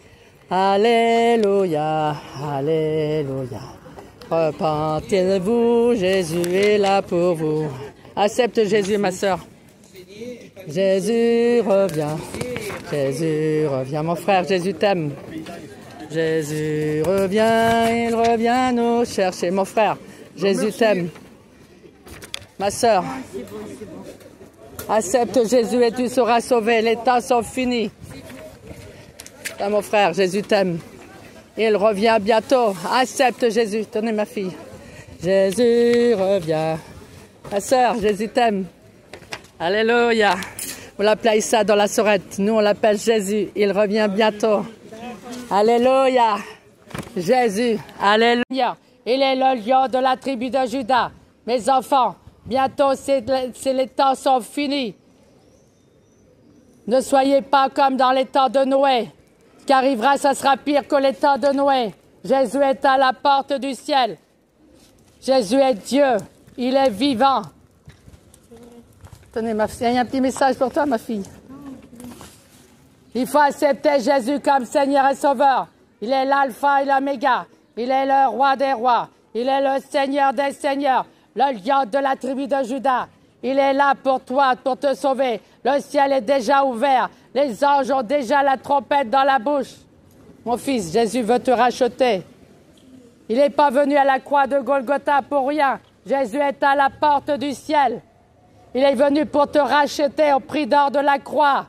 Alléluia. Alléluia. Repentez-vous. Jésus est là pour vous. Accepte Jésus, ma sœur. Jésus revient. Jésus revient. Mon frère, Jésus t'aime. Jésus revient, il revient nous chercher. Mon frère, Jésus t'aime. Ma sœur, accepte Jésus et tu seras sauvé. Les temps sont finis. Ah, mon frère, Jésus t'aime. Il revient bientôt. Accepte Jésus. Tenez ma fille. Jésus revient. Ma sœur, Jésus t'aime. Alléluia. On l'appelle ça dans la Sorette. Nous, on l'appelle Jésus. Il revient bientôt. Alléluia. Jésus. Alléluia. Il est le lion de la tribu de Juda. Mes enfants, bientôt, les temps sont finis. Ne soyez pas comme dans les temps de Noé. Ce qui arrivera, ça sera pire que les temps de Noé. Jésus est à la porte du ciel. Jésus est Dieu. Il est vivant. Tenez, ma fille, il y a un petit message pour toi, ma fille. Il faut accepter Jésus comme Seigneur et Sauveur. Il est l'alpha et l'oméga. Il est le roi des rois. Il est le Seigneur des seigneurs. Le lion de la tribu de Juda. Il est là pour toi, pour te sauver. Le ciel est déjà ouvert. Les anges ont déjà la trompette dans la bouche. Mon fils, Jésus veut te racheter. Il n'est pas venu à la croix de Golgotha pour rien. Jésus est à la porte du ciel. Il est venu pour te racheter au prix d'or de la croix.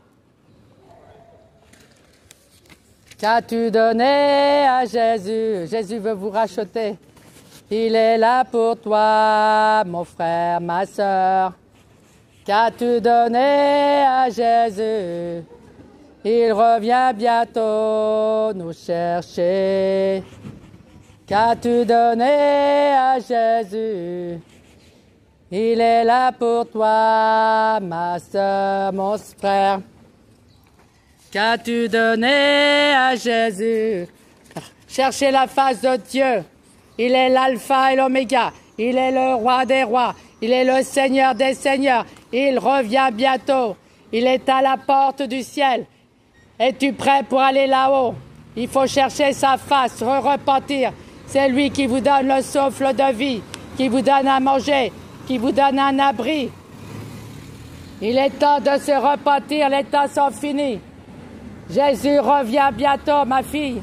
Qu'as-tu donné à Jésus? Jésus veut vous racheter. Il est là pour toi, mon frère, ma sœur. Qu'as-tu donné à Jésus? Il revient bientôt nous chercher. Qu'as-tu donné à Jésus? Il est là pour toi, ma sœur, mon frère. Qu'as-tu donné à Jésus? Cherchez la face de Dieu. Il est l'alpha et l'oméga. Il est le roi des rois. Il est le Seigneur des seigneurs. Il revient bientôt. Il est à la porte du ciel. Es-tu prêt pour aller là-haut? Il faut chercher sa face, repentir. C'est lui qui vous donne le souffle de vie, qui vous donne à manger, qui vous donne un abri. Il est temps de se repentir, les temps sont finis. Jésus revient bientôt, ma fille.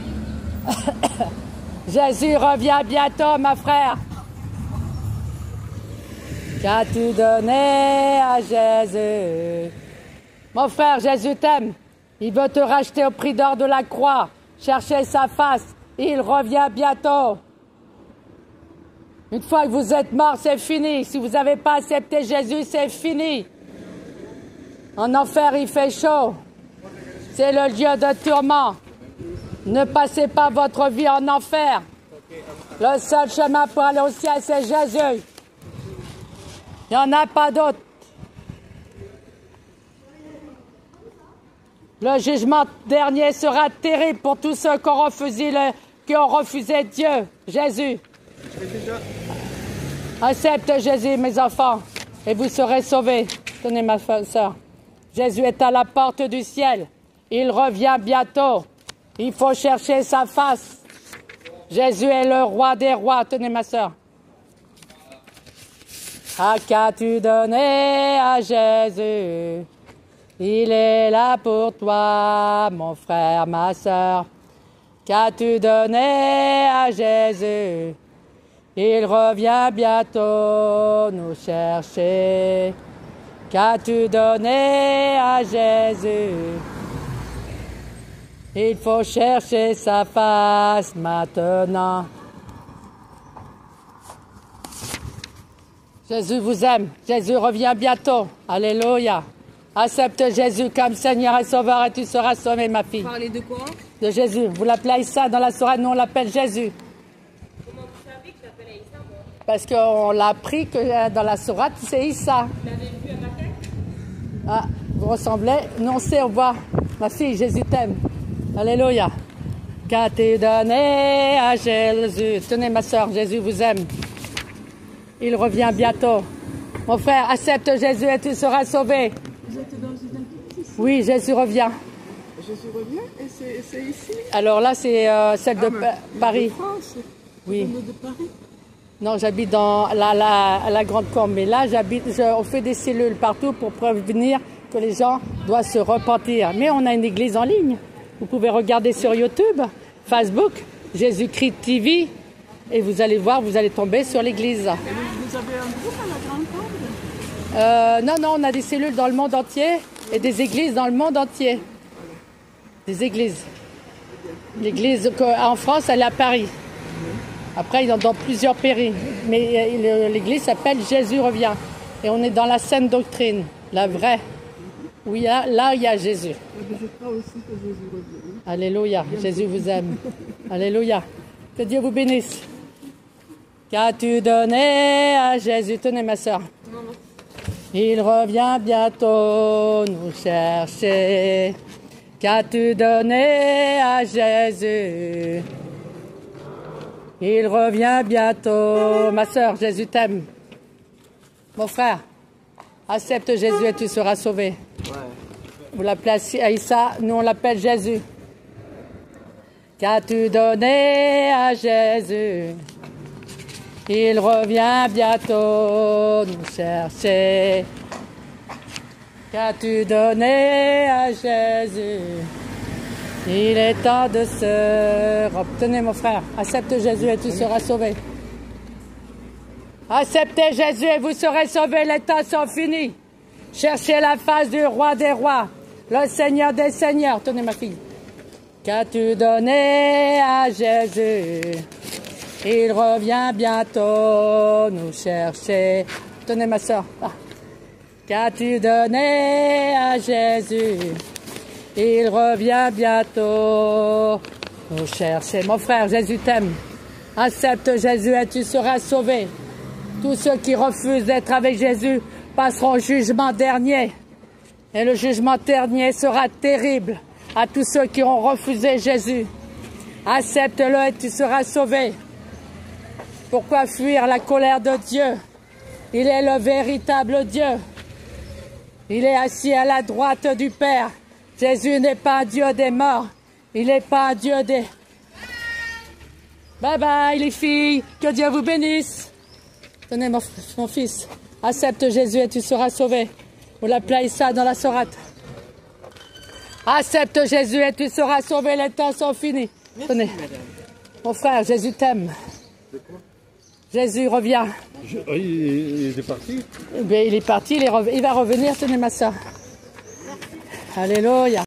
Jésus revient bientôt, ma frère. Qu'as-tu donné à Jésus? Mon frère, Jésus t'aime. Il veut te racheter au prix d'or de la croix. Cherchez sa face. Il revient bientôt. Une fois que vous êtes mort, c'est fini. Si vous n'avez pas accepté Jésus, c'est fini. En enfer, il fait chaud. C'est le lieu de tourment. Ne passez pas votre vie en enfer. Le seul chemin pour aller au ciel, c'est Jésus. Il n'y en a pas d'autre. Le jugement dernier sera terrible pour tous ceux qui ont refusé Dieu, Jésus. Accepte Jésus, mes enfants, et vous serez sauvés. Tenez ma soeur. Jésus est à la porte du ciel. Il revient bientôt. Il faut chercher sa face. Jésus est le roi des rois. Tenez ma soeur. Ah, qu'as-tu donné à Jésus? Il est là pour toi, mon frère, ma sœur. Qu'as-tu donné à Jésus? Il revient bientôt nous chercher. Qu'as-tu donné à Jésus? Il faut chercher sa face maintenant. Jésus vous aime. Jésus revient bientôt. Alléluia. Accepte Jésus comme Seigneur et Sauveur et tu seras sauvé, ma fille. Parlez de quoi? De Jésus. Vous l'appelez Issa dans la sourate, nous on l'appelle Jésus. Comment vous savez que je l'appelle Issa, moi? Parce qu'on l'a appris que dans la sourate, c'est Issa. Vous l'avez vu à ma tête? Ah, vous ressemblez? Non, c'est, on voit. Ma fille, Jésus t'aime. Alléluia. Qu'as-tu donné à Jésus? Tenez, ma soeur, Jésus vous aime. Il revient bientôt. Mon frère, accepte Jésus et tu seras sauvé. Vous êtes dans une institution? Oui, Jésus revient. Jésus revient et c'est ici? Alors là, c'est celle de Paris. De France? Oui. De Paris? Non, j'habite dans la Grande Combe. Mais là, on fait des cellules partout pour prévenir que les gens doivent se repentir. Mais on a une église en ligne. Vous pouvez regarder sur YouTube, Facebook, Jésus-Christ TV. Et vous allez voir, vous allez tomber sur l'église. Et vous avez un groupe à la Grande Combe? Non, on a des cellules dans le monde entier et des églises dans le monde entier. Des églises. L'église en France, elle est à Paris. Après, il y en a dans plusieurs pays. Mais l'église s'appelle Jésus revient. Et on est dans la saine doctrine, la vraie. Oui, là, il y a Jésus. Je crois aussi que Jésus revient. Alléluia. Jésus vous aime. Alléluia. Que Dieu vous bénisse. Qu'as-tu donné à Jésus? Tenez, ma soeur. Il revient bientôt nous chercher. Qu'as-tu donné à Jésus? Il revient bientôt. Ma soeur, Jésus t'aime. Mon frère, accepte Jésus et tu seras sauvé. Vous l'appelez Aïssa, nous on l'appelle Jésus. Qu'as-tu donné à Jésus? Il revient bientôt nous chercher. Qu'as-tu donné à Jésus? Il est temps de se retenez, mon frère. Accepte Jésus et tu seras sauvé. Acceptez Jésus et vous serez sauvés. Les temps sont finis. Cherchez la face du roi des rois, le Seigneur des seigneurs. Tenez, ma fille. Qu'as-tu donné à Jésus? Il revient bientôt nous chercher. Tenez, ma soeur. Ah. Qu'as-tu donné à Jésus? Il revient bientôt nous chercher. Mon frère, Jésus t'aime. Accepte Jésus et tu seras sauvé. Tous ceux qui refusent d'être avec Jésus passeront au jugement dernier. Et le jugement dernier sera terrible à tous ceux qui ont refusé Jésus. Accepte-le et tu seras sauvé. Pourquoi fuir la colère de Dieu? Il est le véritable Dieu. Il est assis à la droite du Père. Jésus n'est pas un Dieu des morts. Il n'est pas un Dieu des... Bye bye les filles. Que Dieu vous bénisse. Tenez mon fils. Accepte Jésus et tu seras sauvé. Vous l'appelez ça dans la sourate. Accepte Jésus et tu seras sauvé. Les temps sont finis. Merci, tenez. Madame. Mon frère, Jésus t'aime. Jésus revient. Il est parti? Il est parti, il va revenir, tenez ma soeur. Alléluia.